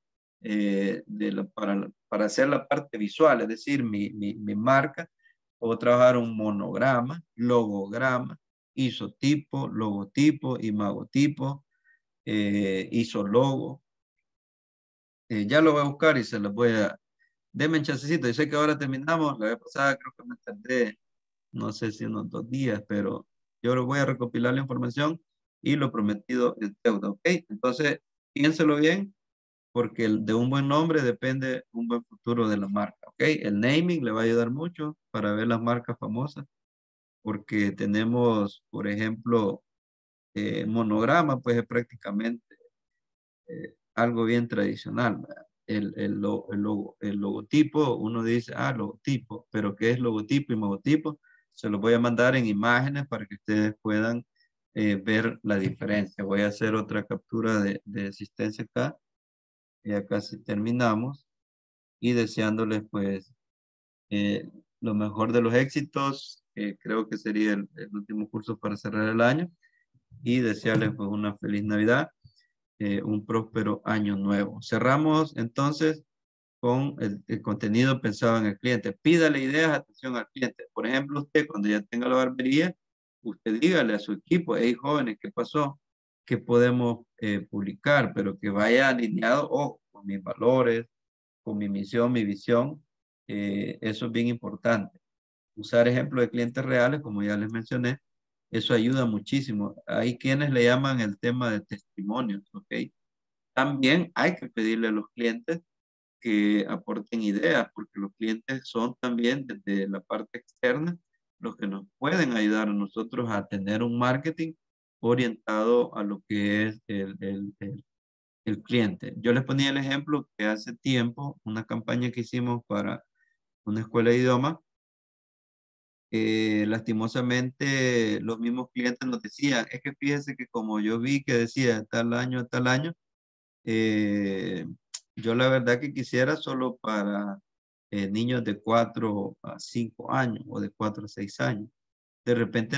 para hacer la parte visual, es decir, mi marca. Puedo trabajar un monograma, logograma, isotipo, logotipo, imagotipo, isologo. Ya lo voy a buscar y se los voy a... Denme un chancecito. Yo sé que ahora terminamos. La vez pasada creo que me tardé, no sé si unos 2 días, pero yo lo voy a recopilar la información y lo prometido es deuda, ¿ok? Entonces, piénselo bien, porque de un buen nombre depende un buen futuro de la marca, ¿ok? El naming le va a ayudar mucho para ver las marcas famosas, porque tenemos, por ejemplo, monograma, pues es prácticamente algo bien tradicional, ¿verdad? El logotipo, uno dice, logotipo, pero ¿qué es logotipo y logotipo? Se los voy a mandar en imágenes para que ustedes puedan ver la diferencia. Voy a hacer otra captura de asistencia acá. Ya casi terminamos. Y deseándoles pues lo mejor de los éxitos. Creo que sería el último curso para cerrar el año. Y desearles pues una feliz Navidad. Un próspero año nuevo. Cerramos entonces con el contenido pensado en el cliente. Pídale ideas, atención al cliente. Por ejemplo, usted cuando ya tenga la barbería, usted dígale a su equipo, hey jóvenes, ¿qué pasó? ¿Qué podemos publicar? Pero que vaya alineado con mis valores, con mi misión, mi visión. Eso es bien importante. Usar ejemplos de clientes reales, como ya les mencioné, eso ayuda muchísimo. Hay quienes le llaman el tema de testimonios, ¿ok? También hay que pedirle a los clientes que aporten ideas, porque los clientes son también desde la parte externa los que nos pueden ayudar a nosotros a tener un marketing orientado a lo que es el cliente. Yo les ponía el ejemplo que hace tiempo, una campaña que hicimos para una escuela de idioma, lastimosamente los mismos clientes nos decían, es que fíjese que como yo vi que decía tal año, yo la verdad que quisiera solo para niños de 4 a 5 años o de 4 a 6 años. De repente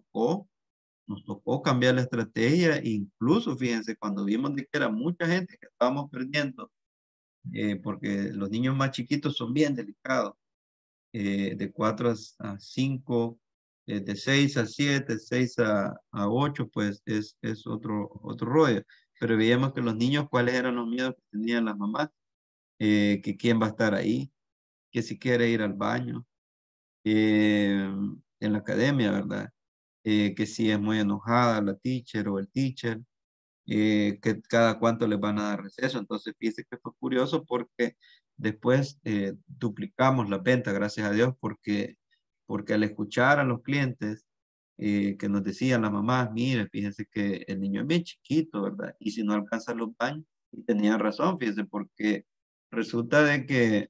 nos tocó cambiar la estrategia, incluso fíjense, cuando vimos de que era mucha gente que estábamos perdiendo, porque los niños más chiquitos son bien delicados, de 4 a 5, de 6 a 7, 6 a 8, pues es otro rollo. Pero veíamos que los niños, ¿cuáles eran los miedos que tenían las mamás? Que quién va a estar ahí, que si quiere ir al baño, en la academia, ¿verdad? Que si es muy enojada la teacher o el teacher, que cada cuánto les van a dar receso. Entonces, fíjese que fue curioso porque después duplicamos la venta, gracias a Dios, porque al escuchar a los clientes que nos decían las mamás, mire, fíjense que el niño es bien chiquito, ¿verdad? Y si no alcanza los baños, y tenían razón, fíjense, porque resulta de que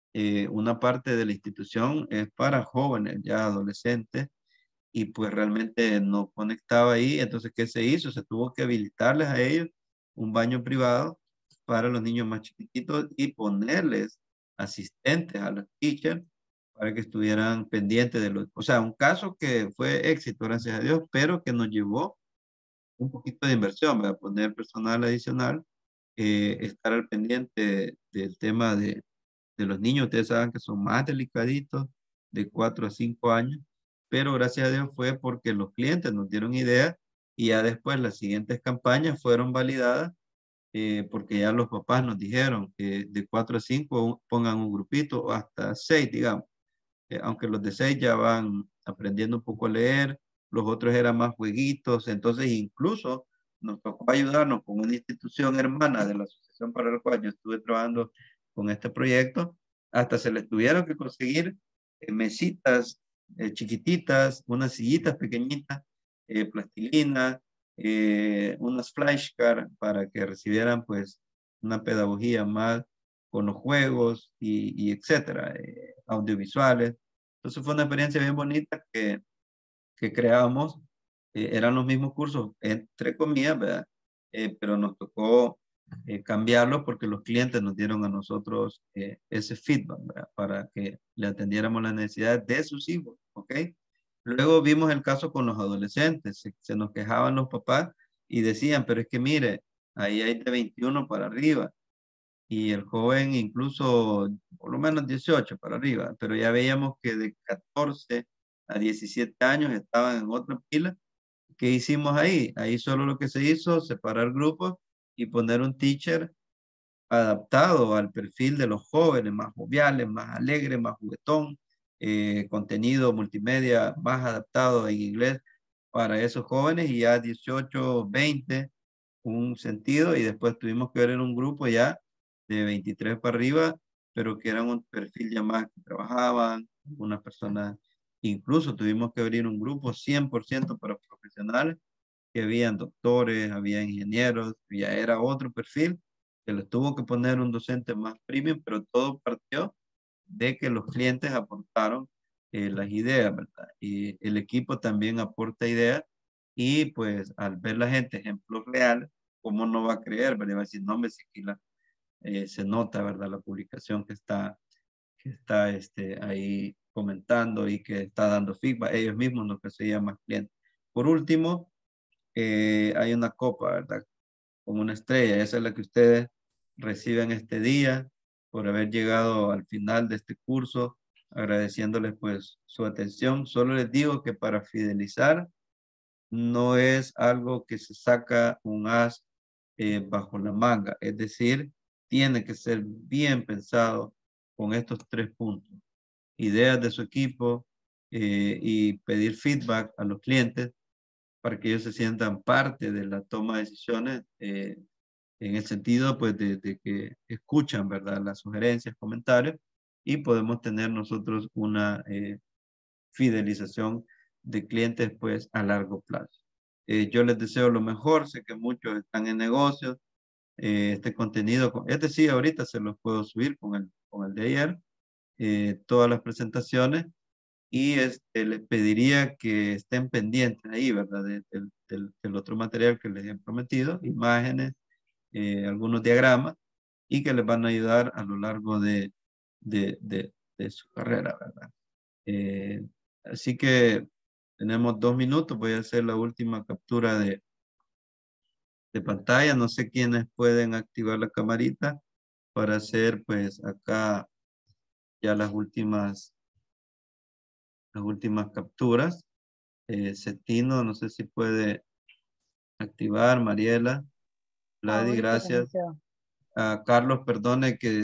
una parte de la institución es para jóvenes, ya adolescentes, y pues realmente no conectaba ahí. Entonces, ¿qué se hizo? Se tuvo que habilitarles a ellos un baño privado para los niños más chiquititos y ponerles asistentes a los teachers para que estuvieran pendientes de los... O sea, un caso que fue éxito, gracias a Dios, pero que nos llevó un poquito de inversión, ¿verdad? Poner personal adicional, estar al pendiente del tema de los niños. Ustedes saben que son más delicaditos, de 4 a 5 años, pero gracias a Dios fue porque los clientes nos dieron ideas y ya después las siguientes campañas fueron validadas, porque ya los papás nos dijeron que de 4 a 5 pongan un grupito o hasta 6, digamos. Aunque los de 6 ya van aprendiendo un poco a leer, los otros eran más jueguitos, entonces incluso nos tocó ayudarnos con una institución hermana de la asociación para la cual yo estuve trabajando con este proyecto, hasta se les tuvieron que conseguir mesitas chiquititas, unas sillitas pequeñitas, plastilina, unas flashcards para que recibieran pues una pedagogía más con los juegos y etcétera, audiovisuales. Entonces fue una experiencia bien bonita que creamos. Eran los mismos cursos, entre comillas, ¿verdad? Pero nos tocó cambiarlos porque los clientes nos dieron a nosotros ese feedback, ¿verdad? Para que le atendiéramos las necesidades de sus hijos, ¿ok? Luego vimos el caso con los adolescentes. Se nos quejaban los papás y decían, pero es que mire, ahí hay de 21 para arriba y el joven incluso por lo menos 18 para arriba, pero ya veíamos que de 14 a 17 años estaban en otra pila. ¿Qué hicimos ahí? Ahí solo lo que se hizo, separar grupos y poner un teacher adaptado al perfil de los jóvenes, más joviales, más alegres, más juguetón, contenido multimedia más adaptado en inglés para esos jóvenes, y ya 18, 20, un sentido, y después tuvimos que ver en un grupo ya de 23 para arriba, pero que eran un perfil ya más que trabajaban, unas personas, incluso tuvimos que abrir un grupo 100% para profesionales, que habían doctores, había ingenieros, ya era otro perfil, que les tuvo que poner un docente más premium, pero todo partió de que los clientes aportaron las ideas, ¿verdad? Y el equipo también aporta ideas y pues al ver la gente ejemplos reales, ¿cómo no va a creer, verdad? Va a decir, no, hombre, si aquí se nota, ¿verdad? La publicación que está ahí comentando y que está dando feedback, ellos mismos nos conseguían más clientes. Por último, hay una copa, ¿verdad? Como una estrella, esa es la que ustedes reciben este día por haber llegado al final de este curso, agradeciéndoles pues su atención. Solo les digo que para fidelizar no es algo que se saca un as bajo la manga, es decir, tiene que ser bien pensado con estos 3 puntos: ideas de su equipo y pedir feedback a los clientes para que ellos se sientan parte de la toma de decisiones en el sentido pues de que escuchan, ¿verdad? Las sugerencias, comentarios y podemos tener nosotros una fidelización de clientes pues a largo plazo. Yo les deseo lo mejor, sé que muchos están en negocios, este contenido, este sí, ahorita se los puedo subir con el de ayer, todas las presentaciones y les pediría que estén pendientes ahí, ¿verdad? Del otro material que les he prometido, imágenes, algunos diagramas y que les van a ayudar a lo largo de su carrera, ¿verdad? Así que tenemos 2 minutos, voy a hacer la última captura de pantalla, no sé quiénes pueden activar la camarita para hacer pues acá ya las últimas capturas. Cetino, no sé si puede activar, Mariela, Vladi, Ahorita, gracias. licenciado. A Carlos, perdone que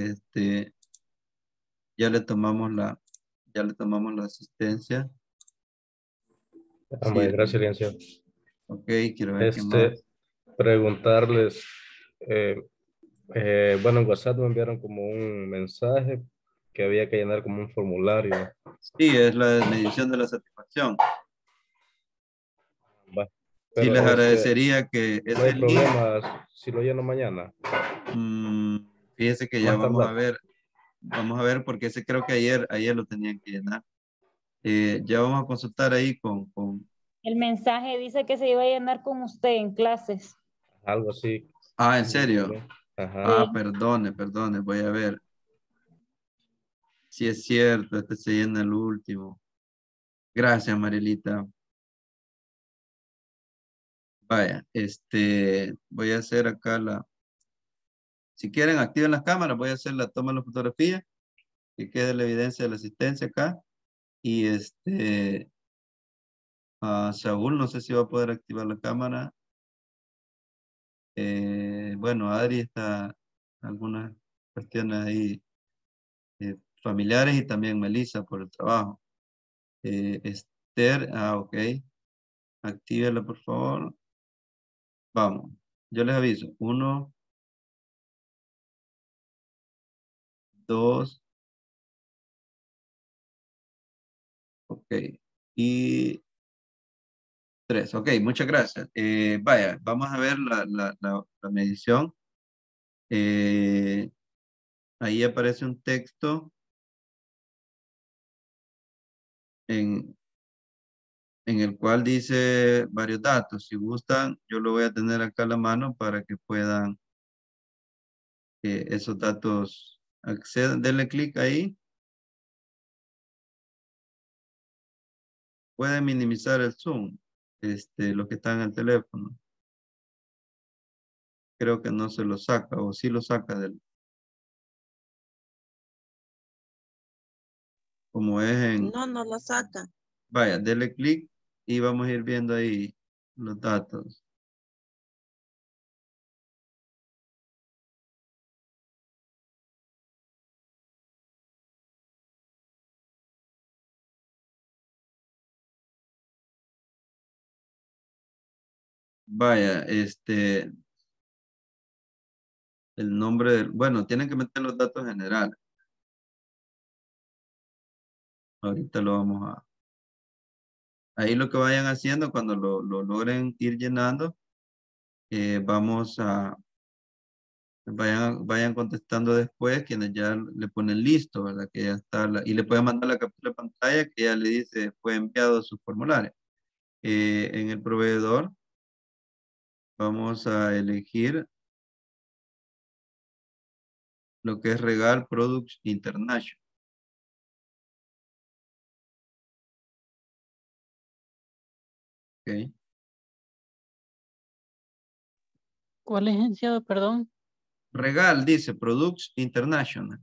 ya le tomamos la asistencia. Hombre, Sí, gracias, licenciado. ok, quiero ver qué más. Preguntarles, bueno, en WhatsApp me enviaron como un mensaje que había que llenar como un formulario. Sí, es la medición de la satisfacción. Va. Sí, Pero les agradecería que no ese hay link, problema si lo lleno mañana. fíjese que ya Más vamos a tardar. ver, porque ese creo que ayer lo tenían que llenar. Ya vamos a consultar ahí con El mensaje dice que se iba a llenar con usted en clases. Algo así. ¿en serio? Ajá. Sí. Perdone, voy a ver. Sí es cierto, este se llena el último. Gracias, Marilita. Vaya, voy a hacer acá si quieren activen las cámaras, voy a hacer la toma de la fotografía, que quede la evidencia de la asistencia acá. Y Saúl, no sé si va a poder activar la cámara. Bueno, Adri está algunas cuestiones ahí familiares y también Melissa por el trabajo. Esther, ok. Actívela, por favor. Vamos, yo les aviso. 1, 2, ok. Y 3, ok, muchas gracias. Vaya, vamos a ver la medición. Ahí aparece un texto en el cual dice varios datos. Si gustan, yo lo voy a tener acá a la mano para que puedan esos datos acceder. Denle clic ahí. Pueden minimizar el zoom, los que están en el teléfono. Creo que no se lo saca, o sí lo saca como es No, no lo saca. vaya, denle clic y vamos a ir viendo ahí los datos. Vaya, el nombre bueno, tienen que meter los datos generales. Ahorita lo vamos ahí lo que vayan haciendo cuando lo logren ir llenando, vayan contestando después quienes ya le ponen listo, ¿verdad? Que ya está, y le pueden mandar la captura de pantalla que ya le dice fue enviado su formulario. En el proveedor vamos a elegir lo que es Regal Products International. Ok. ¿Cuál licenciado? Perdón. Regal dice Products International.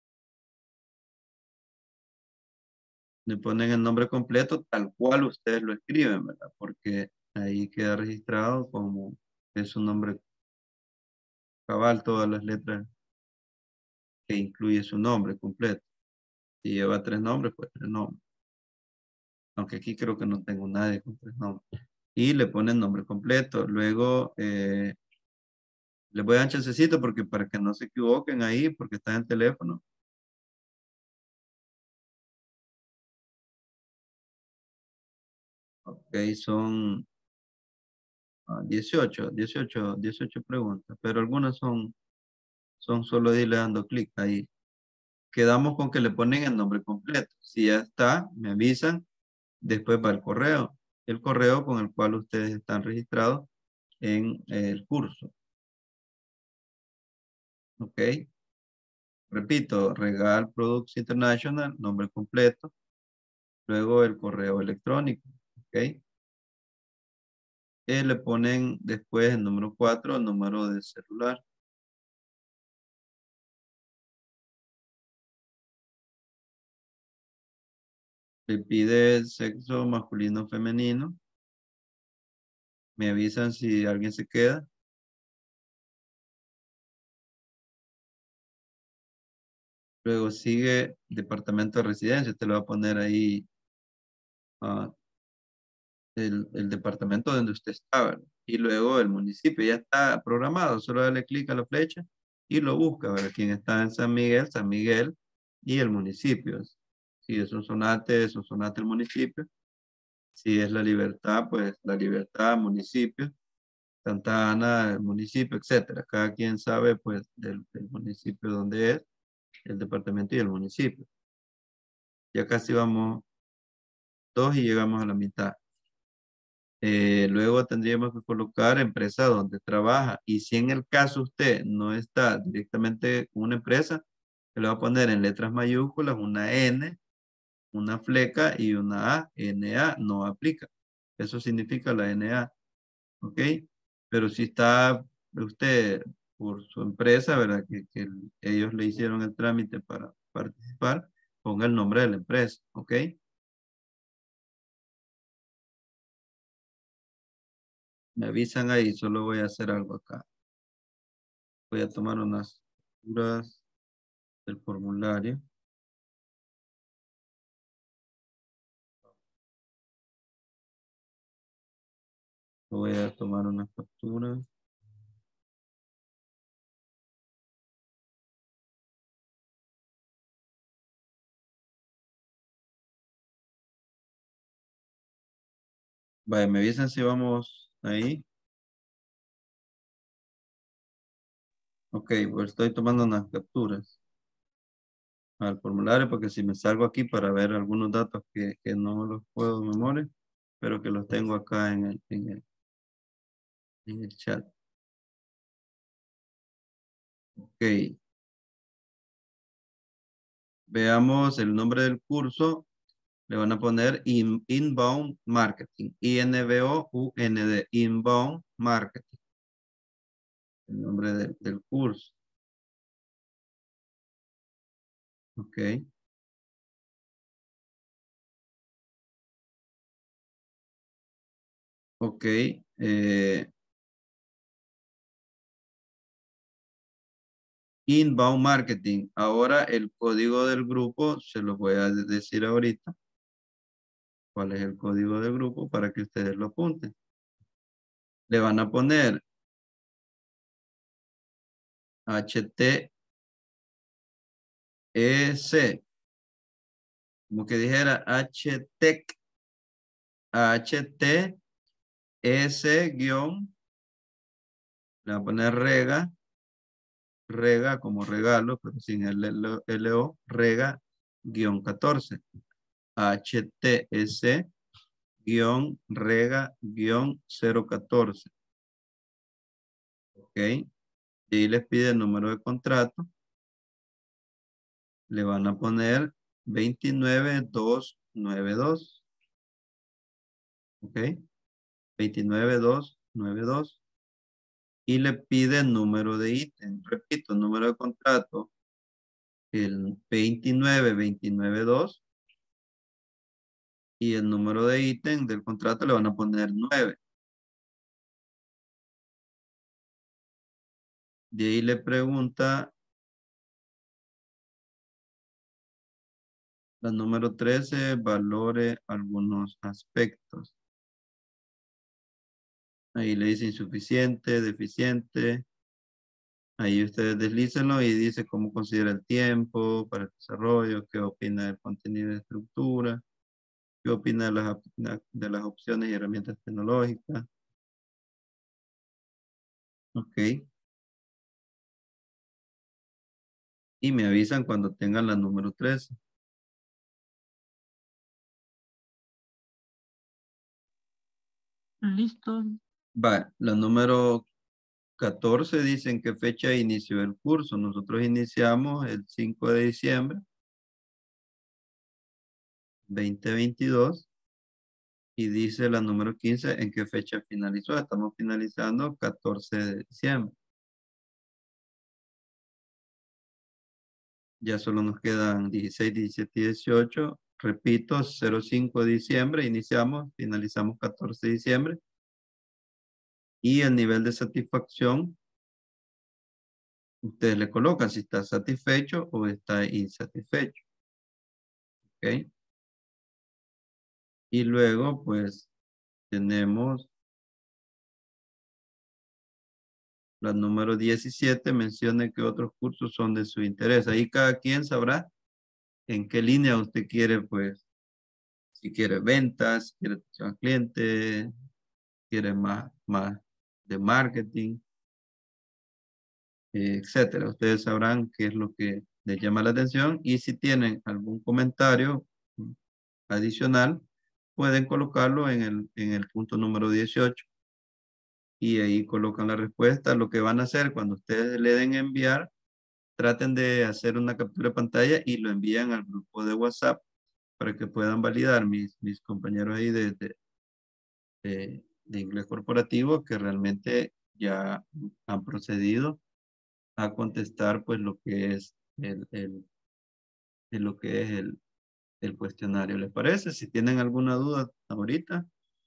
Le ponen el nombre completo tal cual ustedes lo escriben, ¿verdad? Porque ahí queda registrado como es su nombre cabal, todas las letras que incluye su nombre completo. Si lleva 3 nombres, pues 3 nombres. Aunque aquí creo que no tengo nadie con 3 nombres. Y le ponen nombre completo. Luego Les voy a dar chancecito porque para que no se equivoquen ahí, porque está en el teléfono. Ok, son 18 preguntas, pero algunas son solo de irle dando clic ahí. Quedamos con que le ponen el nombre completo. Si ya está, me avisan. Después va el correo. El correo con el cual ustedes están registrados en el curso. Ok. Repito, Regal Products International, nombre completo. Luego el correo electrónico. Ok. Y le ponen después el número 4, el número de celular. Le pide sexo masculino o femenino. Me avisan si alguien se queda. Luego sigue departamento de residencia. Usted le va a poner ahí el departamento donde usted estaba. Y luego el municipio. Ya está programado. Solo dale clic a la flecha y lo busca. ¿Verdad? Quién está en San Miguel y el municipio. Si es Sonsonate el municipio. Si es La Libertad, pues La Libertad, municipio. Santa Ana, el municipio, etcétera. Cada quien sabe, pues, del municipio donde es, el departamento y el municipio. Ya casi vamos 2 y llegamos a la mitad. Luego tendríamos que colocar empresa donde trabaja. Y si en el caso usted no está directamente con una empresa, se le va a poner en letras mayúsculas una N, una fleca y una A. NA no aplica. Eso significa la NA. ¿Ok? Pero si está usted por su empresa, ¿verdad? Que ellos le hicieron el trámite para participar, ponga el nombre de la empresa. ¿Ok? Me avisan ahí, solo voy a hacer algo acá. Voy a tomar unas capturas del formulario. Voy a tomar unas capturas. Vaya, me avisan si vamos ahí. Ok, pues estoy tomando unas capturas al formulario porque si me salgo aquí para ver algunos datos que no los puedo de memoria, pero que los tengo acá en el chat. Ok. Veamos el nombre del curso. Le van a poner Inbound Marketing. INBOUND. Inbound Marketing. El nombre del curso. Ok. Ok. Inbound Marketing. Ahora el código del grupo se los voy a decir ahorita. ¿Cuál es el código del grupo para que ustedes lo apunten? Le van a poner HTEC. Como que dijera HTEC. HTEC guión. Le van a poner rega como regalo, pero sin el LO, rega guión 14. HTS guión rega guión 014. Ok. Y ahí les pide el número de contrato. Le van a poner 29292. Ok. 29292. Y le pide el número de ítem. Repito, el número de contrato. El 29292. Y el número de ítem del contrato le van a poner 9. De ahí le pregunta la número 13, valore algunos aspectos. Ahí le dice insuficiente, deficiente, Ahí ustedes deslícenlo y dice cómo considera el tiempo para el desarrollo, qué opina del contenido de estructura, qué opina de las opciones y herramientas tecnológicas. Ok. Y me avisan cuando tengan la número 13. Listo. Va, la número 14 dice en qué fecha inició el curso. Nosotros iniciamos el 5 de diciembre 2022 y dice la número 15 en qué fecha finalizó. Estamos finalizando 14 de diciembre. Ya solo nos quedan 16, 17 y 18. Repito, 05 de diciembre iniciamos, finalizamos 14 de diciembre. Y el nivel de satisfacción, ustedes le colocan si está satisfecho o está insatisfecho. ¿Ok? Y luego, pues, tenemos la número 17, mencione que otros cursos son de su interés. Ahí cada quien sabrá en qué línea usted quiere, pues, si quiere ventas, si quiere atención al cliente, quiere más de marketing, etcétera. Ustedes sabrán qué es lo que les llama la atención y si tienen algún comentario adicional, pueden colocarlo en el punto número 18 y ahí colocan la respuesta. Lo que van a hacer cuando ustedes le den enviar, traten de hacer una captura de pantalla y lo envían al grupo de WhatsApp para que puedan validar mis compañeros ahí de inglés corporativo que realmente ya han procedido a contestar pues lo que es lo que es el cuestionario. ¿Les parece? Si tienen alguna duda ahorita.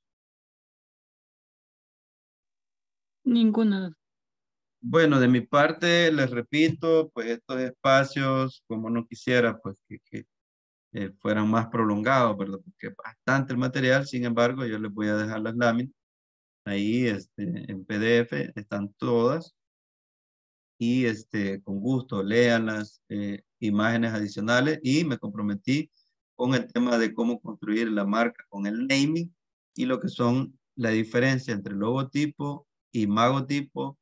Ninguna. Bueno, de mi parte, les repito, pues estos espacios, como no quisiera, pues que fueran más prolongados, ¿verdad? Porque es bastante el material, sin embargo, yo les voy a dejar las láminas ahí en PDF, están todas, y con gusto, lean las imágenes adicionales, y me comprometí con el tema de cómo construir la marca con el naming, y lo que son la diferencia entre logotipo y magotipo,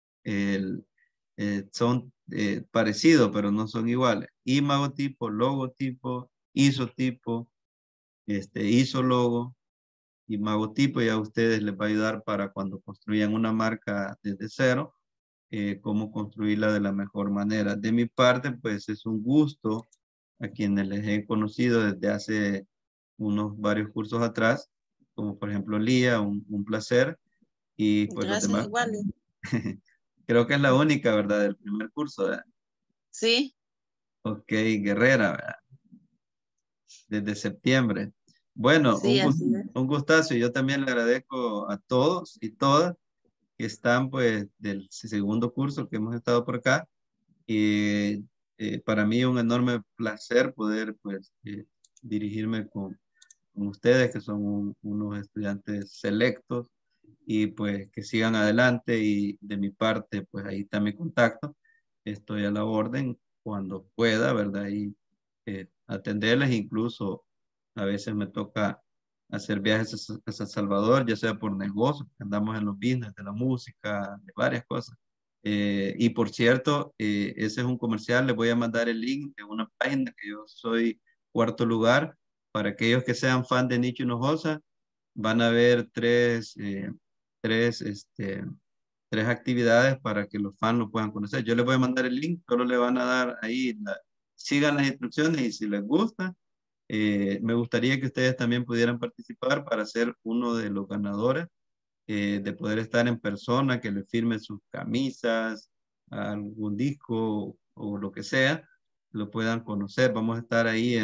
son parecidos, pero no son iguales. Imagotipo, logotipo, isotipo, isologo, imagotipo ya a ustedes les va a ayudar para cuando construyan una marca desde cero, cómo construirla de la mejor manera. De mi parte, pues es un gusto a quienes les he conocido desde hace unos varios cursos atrás, como por ejemplo Lía, un placer, y pues los Gracias, demás. igual. Creo que es la única, ¿verdad? Del primer curso, ¿verdad? Sí. Ok, guerrera, ¿verdad? Desde septiembre. Bueno, Sí, así es. un gustazo. Y yo también le agradezco a todos y todas que están, pues, del segundo curso que hemos estado por acá. Y para mí un enorme placer poder, pues, dirigirme con ustedes, que son unos estudiantes selectos, y pues que sigan adelante y de mi parte, pues ahí está mi contacto. Estoy a la orden cuando pueda, ¿verdad? Y atenderles, incluso a veces me toca hacer viajes a San Salvador, ya sea por negocio, porque andamos en los business de la música, de varias cosas. Y por cierto, ese es un comercial, les voy a mandar el link de una página que yo soy cuarto lugar. Para aquellos que sean fan de Nicho Hinojosa, van a ver tres, tres actividades para que los fans lo puedan conocer. Yo les voy a mandar el link, solo le van a dar ahí, sigan las instrucciones y si les gusta, me gustaría que ustedes también pudieran participar para ser uno de los ganadores, de poder estar en persona, que le firmen sus camisas, algún disco o lo que sea, lo puedan conocer. Vamos a estar ahí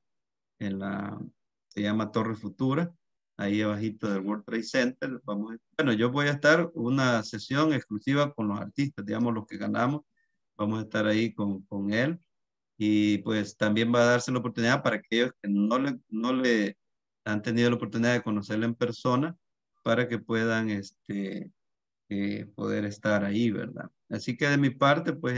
se llama Torre Futura, ahí abajito del World Trade Center. Bueno, yo voy a estar una sesión exclusiva con los artistas, digamos, los que ganamos. Vamos a estar ahí con él. Y pues también va a darse la oportunidad para aquellos que no le han tenido la oportunidad de conocerlo en persona, para que puedan poder estar ahí, ¿verdad? Así que de mi parte, pues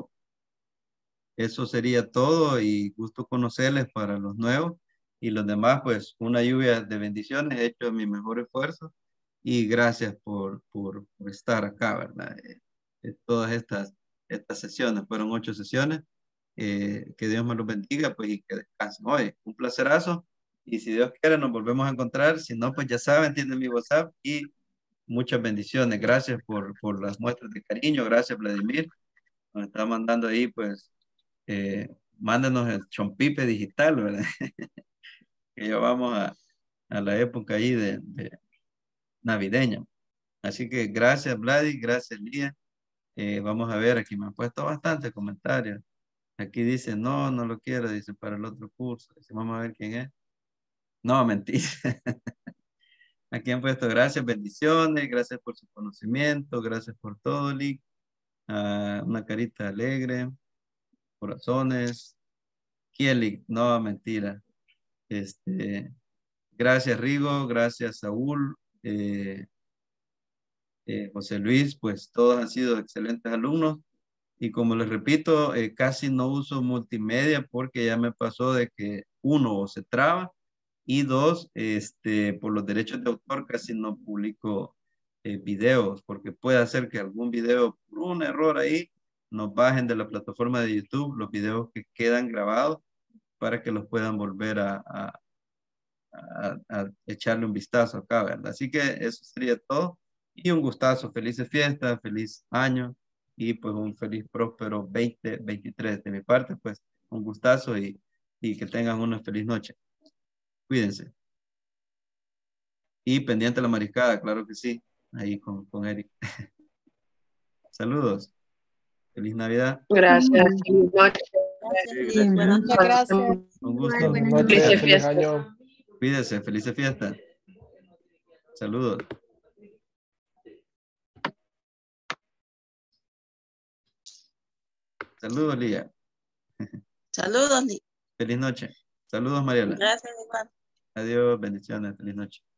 eso sería todo y gusto conocerles para los nuevos y los demás, pues una lluvia de bendiciones, he hecho mi mejor esfuerzo y gracias por estar acá, ¿verdad? Todas estas sesiones, fueron 8 sesiones, que Dios me los bendiga, pues y que descansen. Oye, un placerazo y si Dios quiere nos volvemos a encontrar, si no, pues ya saben, tienen mi WhatsApp y muchas bendiciones, gracias por las muestras de cariño, gracias Vladimir, nos está mandando ahí, pues mándenos el chompipe digital, ¿verdad? Que ya vamos a la época ahí de navideña. Así que gracias, Vladi, gracias, Lía. Vamos a ver, aquí me han puesto bastantes comentarios. Aquí dice, no, no lo quiero, dice, para el otro curso. Dice, vamos a ver quién es. No, mentira. Aquí han puesto gracias, bendiciones, gracias por su conocimiento, gracias por todo, Lick. Una carita alegre, corazones. Kieli, no, mentira. Gracias Rigo, gracias Saúl, José Luis, pues todos han sido excelentes alumnos y como les repito, casi no uso multimedia porque ya me pasó de que uno, o se traba y dos, por los derechos de autor casi no publico videos porque puede hacer que algún video por un error ahí nos bajen de la plataforma de YouTube los videos que quedan grabados para que los puedan volver a echarle un vistazo acá, ¿verdad? Así que eso sería todo. Y un gustazo, felices fiestas, feliz año y pues un feliz próspero 2023 de mi parte, pues un gustazo y que tengan una feliz noche. Cuídense. Y pendiente la mariscada, claro que sí, ahí con Eric. Saludos. Feliz Navidad. Gracias. Feliz noche. Gracias, buenas Muchas gracias. Un gusto. Buenas noches, Felices feliz fiestas. año. Cuídense, felices fiestas. Saludos. Saludos, Lía. Saludos, Feliz noche. Saludos, Mariela. gracias igual. Adiós, bendiciones, feliz noche.